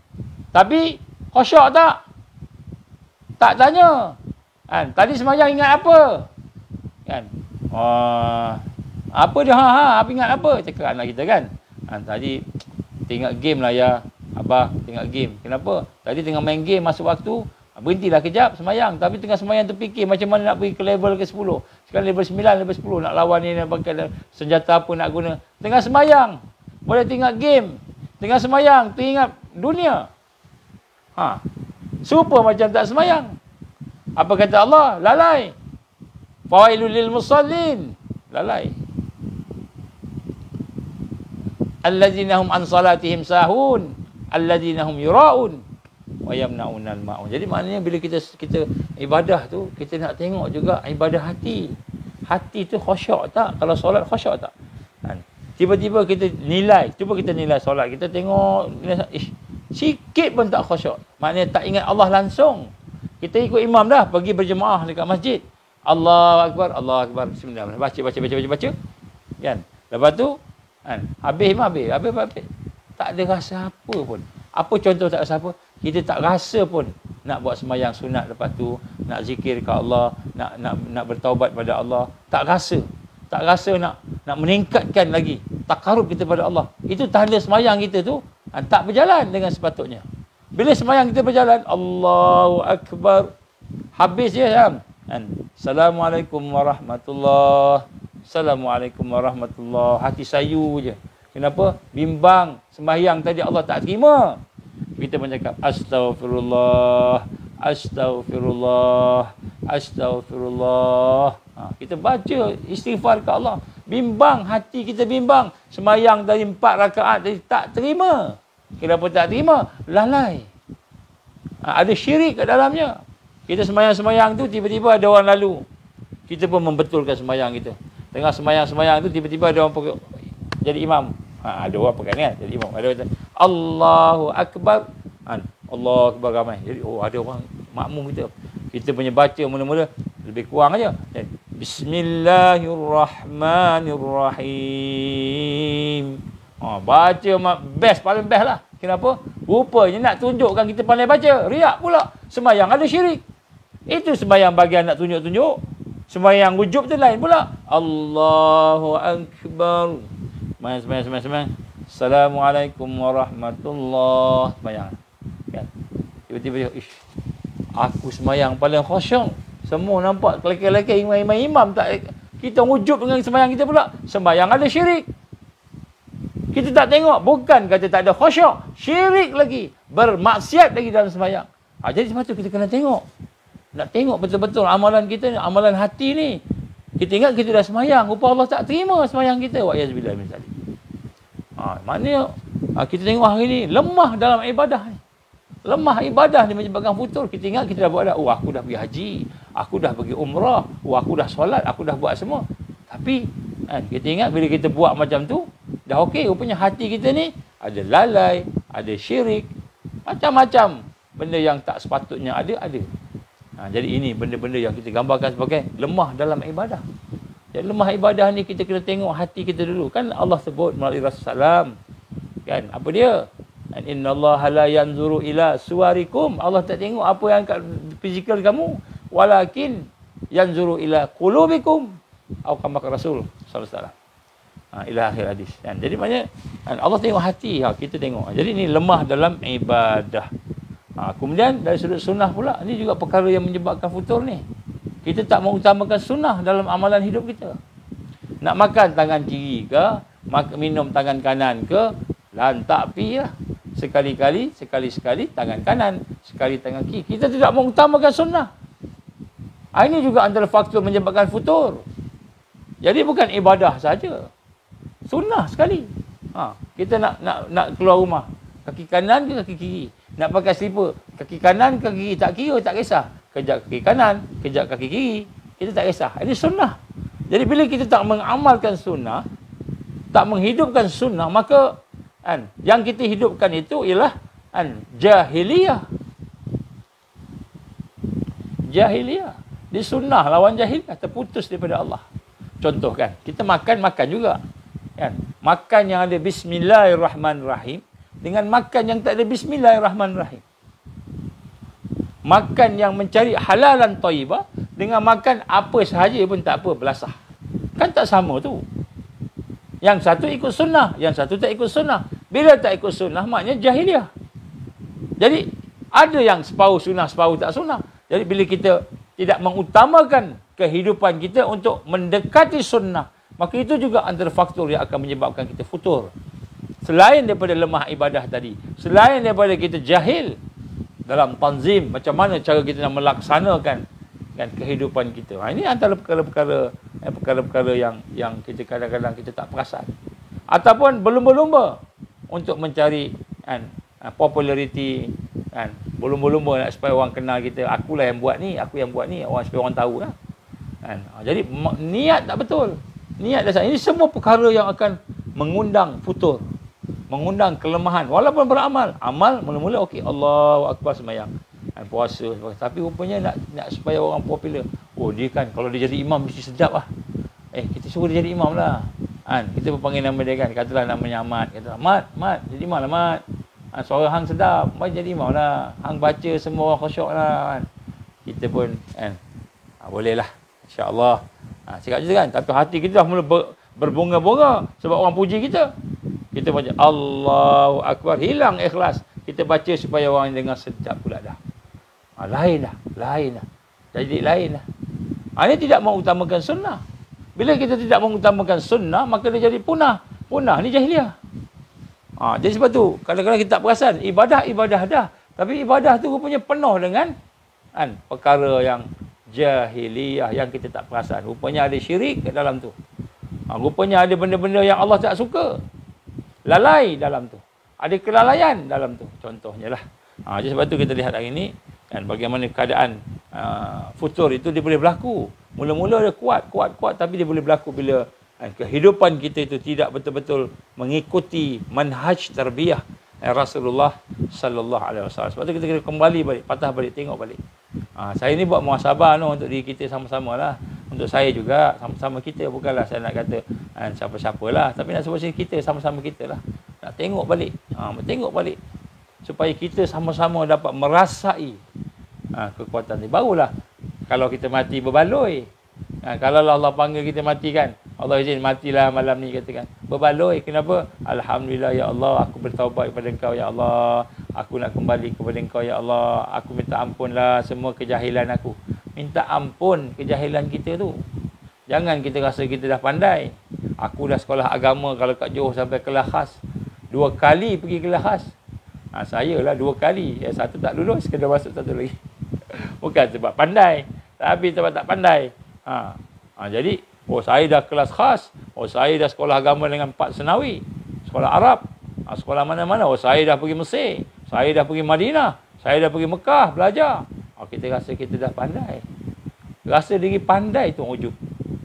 Tapi khusyuk tak? Tak tanya. Kan? Tadi semayang ingat apa? Kan? Oh, apa dia? Ha, ha, apa ingat apa? Cakap anak kita kan. Kan? Tadi tengok game lah ya. Abah tengok game. Kenapa? Tadi tengah main game masa waktu. Berhentilah kejap semayang. Tapi tengah semayang terfikir macam mana nak pergi ke level ke sepuluh. Sekarang level sembilan, level sepuluh. Nak lawan ni, nak pakai senjata apa nak guna. Tengah semayang. Boleh tengok game. Tengah semayang. Teringat dunia. Ha. Serupa macam tak semayang. Apa kata Allah? Lalai. Fawailul lil musallin. Lalai. Alladzina hum an salatihim sahun. Alladzina hum yura'un. Wa yamna'unal ma'un. Jadi maknanya bila kita kita ibadah tu, kita nak tengok juga ibadah hati. Hati tu khusyuk tak? Kalau solat khusyuk tak? Kan? Tiba-tiba kita nilai, cuba kita nilai solat. Kita tengok ish, sikit pun tak khusyuk. Maknanya tak ingat Allah langsung. Kita ikut imam dah, pergi berjemaah dekat masjid. Allahu akbar, Allahu akbar. Bismillah. Baca baca baca baca baca. Kan? Lepas tu kan, habis imam habis, habis habis. Tak ada rasa apa pun. Apa contoh tak rasa apa? Kita tak rasa pun nak buat sembahyang sunat lepas tu, nak zikir ke Allah, nak nak nak bertaubat pada Allah. Tak rasa. Tak rasa nak nak meningkatkan lagi takarub kita pada Allah. Itu tanda sembahyang kita tu tak berjalan dengan sepatutnya. Bila sembahyang kita berjalan, Allahu akbar. Habis je kan? Assalamualaikum warahmatullahi. Assalamualaikum warahmatullahi. Hati sayu je. Kenapa? Bimbang sembahyang tadi Allah tak terima. Kita mencakap astaghfirullah, astaghfirullah, astaghfirullah. Ha, kita baca istighfar ke Allah. Bimbang, hati kita bimbang. Sembahyang dari empat rakaat tadi tak terima. Kenapa tak terima? Lalai. Ha, ada syirik kat dalamnya. Kita sembahyang-sembahyang tu tiba-tiba ada orang lalu. Kita pun membetulkan sembahyang kita. Tengah sembahyang-sembahyang tu tiba-tiba ada orang jadi imam. Ha, ada orang pegang kan jadi imam. Ada orang kata Allahu akbar. Ha, Allahu akbar ramai. Jadi oh ada orang makmum kita. Kita punya baca mula-mula lebih kurang aja. Bismillahirrahmanirrahim. Ha, baca best, paling best lah. Kenapa? Rupanya nak tunjukkan kita pandai baca. Riak pula. Sembahyang ada syirik. Itu sembahyang bagian nak tunjuk-tunjuk. Sembahyang wujub tu lain pula. Allahu akbar. Sembahyang, sembahyang, sembahyang, sembahyang. Assalamualaikum warahmatullahi. Sembahyang. Kan? Tiba-tiba, ish, aku sembahyang paling khusyuk. Semua nampak kelakar-kelakar imam-imam tak. Kita wujud dengan sembahyang kita pula. Sembahyang ada syirik. Kita tak tengok. Bukan kata tak ada khusyuk. Syirik lagi. Bermaksiat lagi dalam sembahyang. Ha, jadi sebab tu kita kena tengok. Nak tengok betul-betul amalan kita ni, amalan hati ni. Kita ingat kita dah sembahyang. Rupa Allah tak terima sembahyang kita. Wa'iyazbillah min zalik. Ha, maknanya ha, kita tengok hari ni lemah dalam ibadah ni. Lemah ibadah ni menyebabkan futur. Kita ingat kita dah buat dah. Oh, aku dah pergi haji. Aku dah pergi umrah. Oh, aku dah solat. Aku dah buat semua. Tapi, kan, kita ingat bila kita buat macam tu, dah okey. Rupanya hati kita ni ada lalai, ada syirik. Macam-macam benda yang tak sepatutnya ada, ada. Ha, jadi ini benda-benda yang kita gambarkan sebagai lemah dalam ibadah. Jadi lemah ibadah ni kita kena tengok hati kita dulu. Kan Allah sebut melalui Rasulullah sallam. Kan, apa dia? Innallaha la yanzuru ila suwarikum. Allah tak tengok apa yang kat fizikal kamu. Walakin yanzuru ila qulubikum. Atau kama Rasul sallallahu alaihi wasallam. Ha, ila akhir hadis. Kan? Jadi maknanya Allah tengok hati, ha, kita tengok. Jadi ini lemah dalam ibadah. Ha, kemudian dari sudut sunnah pula, ini juga perkara yang menyebabkan futur ni. Kita tak mengutamakan sunnah dalam amalan hidup kita. Nak makan tangan kiri ke, mak- minum tangan kanan ke, lantak pi lah. Sekali-kali, sekali-sekali tangan kanan, sekali tangan kiri. Kita tidak mengutamakan sunnah. Ha, ini juga antara faktor menyebabkan futur. Jadi bukan ibadah saja. Sunnah sekali. Ha, kita nak nak nak keluar rumah, kaki kanan ke kaki kiri? Nak pakai slipper, kaki kanan ke kaki kiri? Tak kira, tak kisah. Kejap kaki kanan, kejap kaki kiri. Kita tak kisah. Ini sunnah. Jadi bila kita tak mengamalkan sunnah, tak menghidupkan sunnah, maka kan, yang kita hidupkan itu ialah kan, jahiliyah. Jahiliyah. Di sunnah lawan jahiliyah, terputus daripada Allah. Contoh kan, kita makan-makan juga. Kan? Makan yang ada bismillahirrahmanirrahim dengan makan yang tak ada bismillahirrahmanirrahim. Makan yang mencari halalan thayyibah dengan makan apa sahaja pun tak apa, belasah. Kan tak sama tu. Yang satu ikut sunnah, yang satu tak ikut sunnah. Bila tak ikut sunnah, maknanya jahiliah. Jadi, ada yang separuh sunnah, separuh tak sunnah. Jadi, bila kita tidak mengutamakan kehidupan kita untuk mendekati sunnah, maka itu juga antara faktor yang akan menyebabkan kita futur. Selain daripada lemah ibadah tadi, selain daripada kita jahil dalam tanzim, macam mana cara kita nak melaksanakan kan, kehidupan kita. Ha, ini antara perkara-perkara eh, perkara-perkara yang yang kita kadang-kadang kita tak perasan. Ataupun berlumba-lumba untuk mencari kan, populariti, kan, berlumba-lumba nak supaya orang kenal kita. Akulah yang buat ni, aku yang buat ni, orang supaya orang tahu lah. Kan. Jadi niat tak betul. Niat dasar. Ini semua perkara yang akan mengundang futur. Mengundang kelemahan. Walaupun beramal. Amal mula-mula okey. Allahu Akbar sembahyang. Dan puasa. Tapi rupanya nak nak supaya orang popular. Oh dia kan kalau dia jadi imam mesti sedap lah. Eh kita suruh dia jadi imam lah. Kan? Kita berpanggil nama dia kan. Katalah namanya Ahmad. Katalah Mat, Mat. Jadi imam lah Mat. Ha, suara hang sedap. Mari jadi imam lah. Hang baca semua orang khusyuk lah. Kan? Kita pun kan. Ha, boleh lah. InsyaAllah. Ha, cakap je kan. Tapi hati kita dah mula ber, berbunga-bunga sebab orang puji kita. Kita baca Allahu Akbar. Hilang ikhlas. Kita baca supaya orang dengar sedap pula dah. Ha, lain dah. Lain dah. Jadi lain dah. Ha, ini tidak mengutamakan sunnah. Bila kita tidak mengutamakan sunnah, maka dia jadi punah. Punah ni jahiliah. Ha, jadi sebab tu, kadang-kadang kita tak perasan. Ibadah-ibadah dah. Tapi ibadah tu rupanya penuh dengan kan, perkara yang jahiliyah yang kita tak perasan. Rupanya ada syirik kat dalam tu. Ha, rupanya ada benda-benda yang Allah tak suka. Lalai dalam tu. Ada kelalaian dalam tu. Contohnya lah. Ha, jadi sebab tu kita lihat hari ini kan, bagaimana keadaan uh, futur itu dia boleh berlaku. Mula-mula dia kuat, kuat, kuat. Tapi dia boleh berlaku bila kan, kehidupan kita itu tidak betul-betul mengikuti manhaj tarbiyah Rasulullah sallallahu alaihi wasallam. Sebab tu kita kena kembali balik, patah balik, tengok balik. Ha, saya ni buat muhasabah no, untuk diri kita sama-sama lah. Untuk saya juga, sama-sama kita. Bukanlah saya nak kata ha, siapa-siapa lah. Tapi nak sebut kita, sama-sama kita lah. Nak tengok balik. Ha, tengok balik. Supaya kita sama-sama dapat merasai ha, kekuatan ni. Barulah kalau kita mati berbaloi. Ha, kalau Allah panggil kita mati kan. Allah izin matilah malam ni katakan. Berbaloi. Kenapa? Alhamdulillah ya Allah. Aku bertaubat kepada Engkau ya Allah. Aku nak kembali kepada Engkau ya Allah. Aku minta ampunlah semua kejahilan aku. Minta ampun kejahilan kita tu. Jangan kita rasa kita dah pandai. Aku dah sekolah agama kalau kat Johor sampai kelas khas. Dua kali pergi kelas khas. Ha, saya lah dua kali. Ya, satu tak lulus, kena masuk satu lagi. Bukan sebab pandai. Tapi sebab tak pandai. Ha. Ha, jadi, oh saya dah kelas khas. Oh saya dah sekolah agama dengan empat senawi. Sekolah Arab. Ha, sekolah mana-mana. Oh saya dah pergi Mesir. Saya dah pergi Madinah. Saya dah pergi Mekah belajar. Oh, kita rasa kita dah pandai. Rasa diri pandai itu ujub.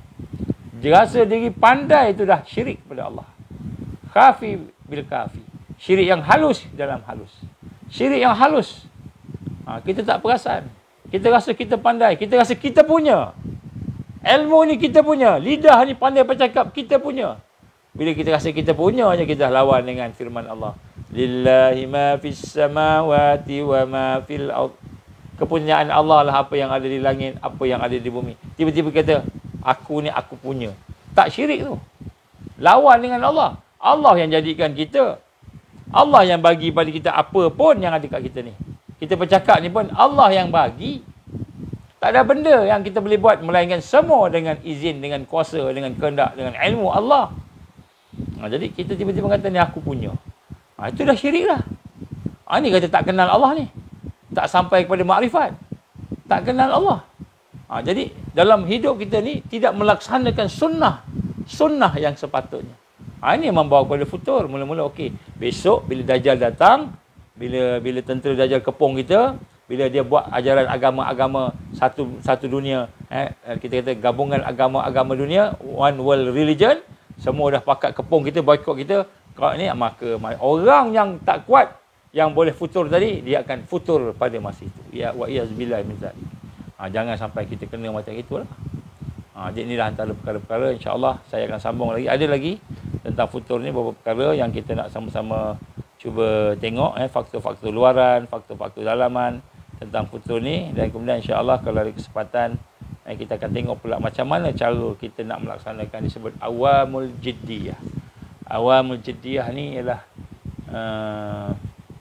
Rasa diri pandai itu dah syirik kepada Allah. Khafi bil kafi. Syirik yang halus dalam halus. Syirik yang halus. Ha, kita tak perasan. Kita rasa kita pandai. Kita rasa kita punya. Ilmu ni kita punya. Lidah ni pandai bercakap kita punya. Bila kita rasa kita punya je, kita dah lawan dengan firman Allah. Lillahi ma fis samawati wa ma fil ard. Kepunyaan Allah lah apa yang ada di langit, apa yang ada di bumi. Tiba-tiba kata, aku ni aku punya. Tak syirik tu. Lawan dengan Allah. Allah yang jadikan kita. Allah yang bagi pada kita apa pun yang ada kat kita ni. Kita bercakap ni pun Allah yang bagi. Tak ada benda yang kita boleh buat melainkan semua dengan izin, dengan kuasa, dengan kehendak, dengan ilmu Allah. Ha, jadi kita tiba-tiba kata ni aku punya. Ha, itu dah syirik lah. Ha, ni kata tak kenal Allah ni. Tak sampai kepada makrifat. Tak kenal Allah. Ha, jadi dalam hidup kita ni tidak melaksanakan sunnah. Sunnah yang sepatutnya. Ha, ini yang membawa kepada futur. Mula-mula okey. Besok bila Dajjal datang, bila bila tentera Dajjal kepung kita, bila dia buat ajaran agama-agama satu satu dunia, eh, kita kata gabungan agama-agama dunia, one world religion, semua dah pakat kepung kita, boikot kita. Kalau ni maka orang yang tak kuat yang boleh futur tadi, dia akan futur pada masa itu. Ya wa iyazbillah min zalik. Ha, jangan sampai kita kena macam itulah. Ha, jadi inilah antara perkara-perkara, insya-Allah saya akan sambung lagi. Ada lagi tentang futur ni beberapa perkara yang kita nak sama-sama cuba tengok, eh, faktor-faktor luaran, faktor-faktor dalaman tentang futur ni, dan kemudian insya-Allah kalau ada kesempatan, eh, kita akan tengok pula macam mana cara kita nak melaksanakan disebut awamul jiddiyah. Awamul jiddiyah ni ialah uh,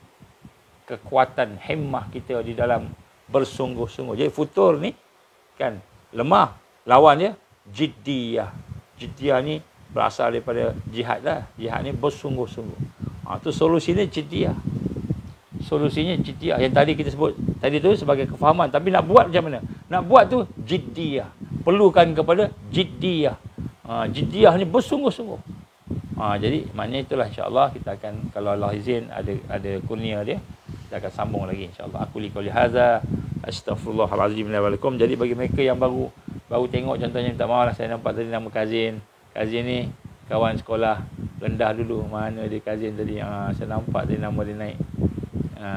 kekuatan himmah kita di dalam bersungguh-sungguh. Jadi futur ni kan lemah, lawan dia jiddiyah. Jiddiyah ni berasal daripada jihad lah. Jihad ni bersungguh-sungguh. Ha, tu solusinya jiddiyah. Solusinya jiddiyah. Yang tadi kita sebut tadi tu sebagai kefahaman, tapi nak buat macam mana? Nak buat tu jiddiyah. Perlukan kepada jiddiyah. Ha, jiddiyah ni bersungguh-sungguh. Ha, jadi maknanya itulah insya-Allah kita akan, kalau Allah izin ada ada kurnia dia, kita akan sambung lagi insya-Allah. Aku li qouli hadza astaghfirullahalazim li wa lakum. Jadi bagi mereka yang baru baru tengok, contohnya minta maaf lah, saya nampak tadi nama Kazin. Kazin ni kawan sekolah rendah dulu. Mana dia Kazin tadi? Ha, saya nampak tadi nama dia naik. Ha.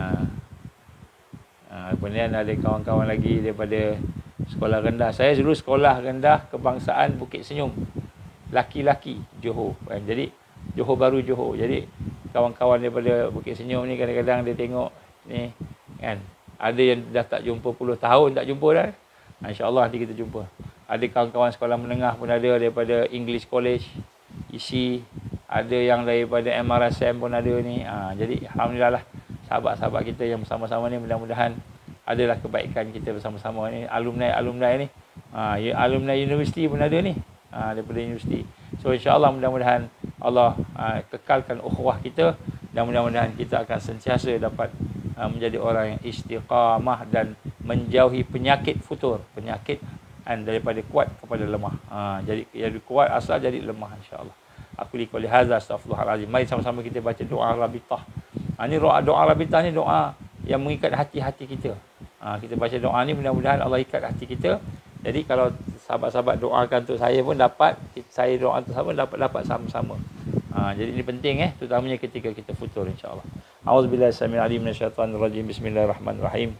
Ha, kemudian ada kawan-kawan lagi daripada sekolah rendah. Saya dulu sekolah rendah kebangsaan Bukit Senyum. Laki-laki Johor. Jadi Johor Baru Johor. Jadi kawan-kawan daripada Bukit Senyum ni kadang-kadang dia tengok ni kan, ada yang dah tak jumpa puluh tahun tak jumpa dah. InsyaAllah nanti kita jumpa. Ada kawan-kawan sekolah menengah pun ada, daripada English College, I S I, ada yang daripada M R S M pun ada ni. Ha, jadi alhamdulillah lah sahabat-sahabat kita yang bersama-sama ni, mudah-mudahan adalah kebaikan kita bersama-sama ni. Alumni-alumni ni, ha, alumni universiti pun ada ni. Ha, daripada universiti. So insya-Allah mudah-mudahan Allah ha, kekalkan ukhuwah kita, dan mudah-mudahan kita akan sentiasa dapat ha, menjadi orang yang istiqamah dan menjauhi penyakit futur, penyakit dan daripada kuat kepada lemah. Ha, jadi jadi kuat asal jadi lemah insya-Allah. Aku li qouli hadza astaghfirullahalazim. Mari sama-sama kita baca doa rabitah. Ha, ni doa doa rabitah ni doa yang mengikat hati-hati kita. Ha, kita baca doa ni mudah-mudahan Allah ikat hati kita. Jadi kalau sahabat-sahabat doakan untuk saya pun dapat, saya doa untuk sahabat dapat dapat sama-sama. Ha, jadi ini penting eh, terutamanya ketika kita futur insya-Allah. Auzubillahi samil alim minasyaitonir rajim. Bismillahirrahmanirrahim.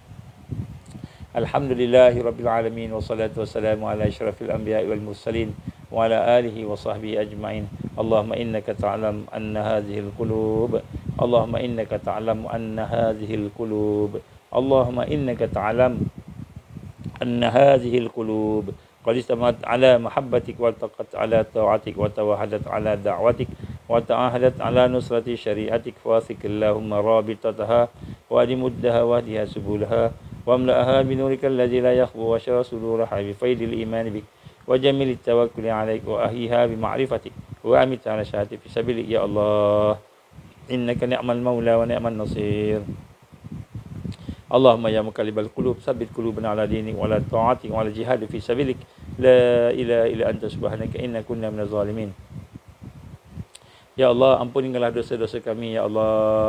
Alhamdulillahirabbil alamin, wassalatu wassalamu ala asyrafil anbiya'i wal mursalin wa ala alihi wa sahbihi ajmain. Allahumma innaka ta'lam anna hadhil qulub. Allahumma innaka ta'lam anna hadhil qulub. Allahumma innaka ta'lam أن هذه القلوب قد استمعت على محبتك والتقت على طاعتك وتوحدت على دعوتك وتعاهدت على نصرة شريعتك فاثق اللهم رابطتها وأدمدها واهدها سبلها واملأها بنورك الذي لا يخفو وشر صدورها بفيض الإيمان بك وجميل التوكل عليك وأهيها بمعرفتك وأمت على شهادتك في سبيلك يا الله إنك نعم المولى ونعم النصير. Allahumma ya muqallibal qulub tsabbit qulubana ala dinik wa ala ta'atik wa ala jihad fi sabilik la ilaha illa anta subhanaka inna kunna minaz zalimin. Ya Allah, ampunilah dosa-dosa kami ya Allah.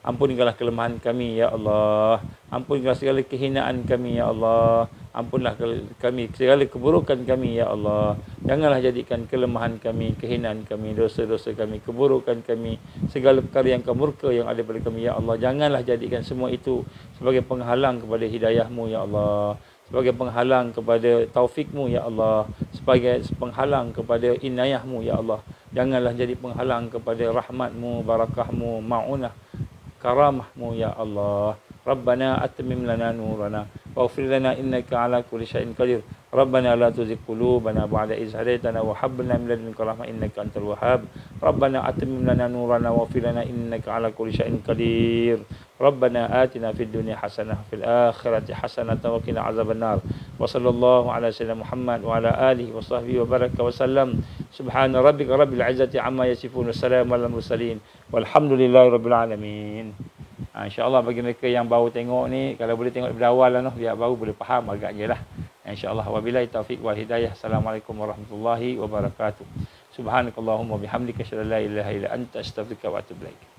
Ampunilah kelemahan kami, Ya Allah. Ampunilah segala kehinaan kami, Ya Allah. Ampunlah kami segala keburukan kami, Ya Allah. Janganlah jadikan kelemahan kami, kehinaan kami, dosa-dosa kami, keburukan kami, segala perkara yang kemurka yang ada pada kami, Ya Allah. Janganlah jadikan semua itu sebagai penghalang kepada hidayah-Mu, Ya Allah. Sebagai penghalang kepada taufik-Mu, Ya Allah. Sebagai penghalang kepada inayah-Mu, Ya Allah. Janganlah jadi penghalang kepada rahmat-Mu, barakah-Mu, ma'unah, karamah-Mu, Ya Allah. Rabbana atmim lana nurana waghfir lana innaka ala kulli syai'in qadir. Rabbana la tuzigh qulubana ba'da idh hadaytana wa hab lana min ladunka rahmah innaka antal wahhab. Rabbana atmim lana nurana waghfir lana innaka ala kulli syai'in qadir. Rabbana atina fid dunya hasanah fil akhirati hasanah wa qina azabannar. Wa sallallahu ala sayyidina Muhammad wa ala alihi wa sahbihi wa baraka wa sallam. Subhana rabbika rabbil izzati amma yasifun. Wassalamu ala mursalin walhamdulillahi rabbil alamin. Ha, InsyaAllah bagi mereka yang baru tengok ni, kalau boleh tengok daripada awal lah, no, biar baru boleh faham agaknya lah. InsyaAllah. Wabillahi taufiq wal hidayah. Assalamualaikum warahmatullahi wabarakatuh. Subhanakallahumma bihamdika asyhadu an la ilaha illa anta astaghfiruka wa atubu ilaik.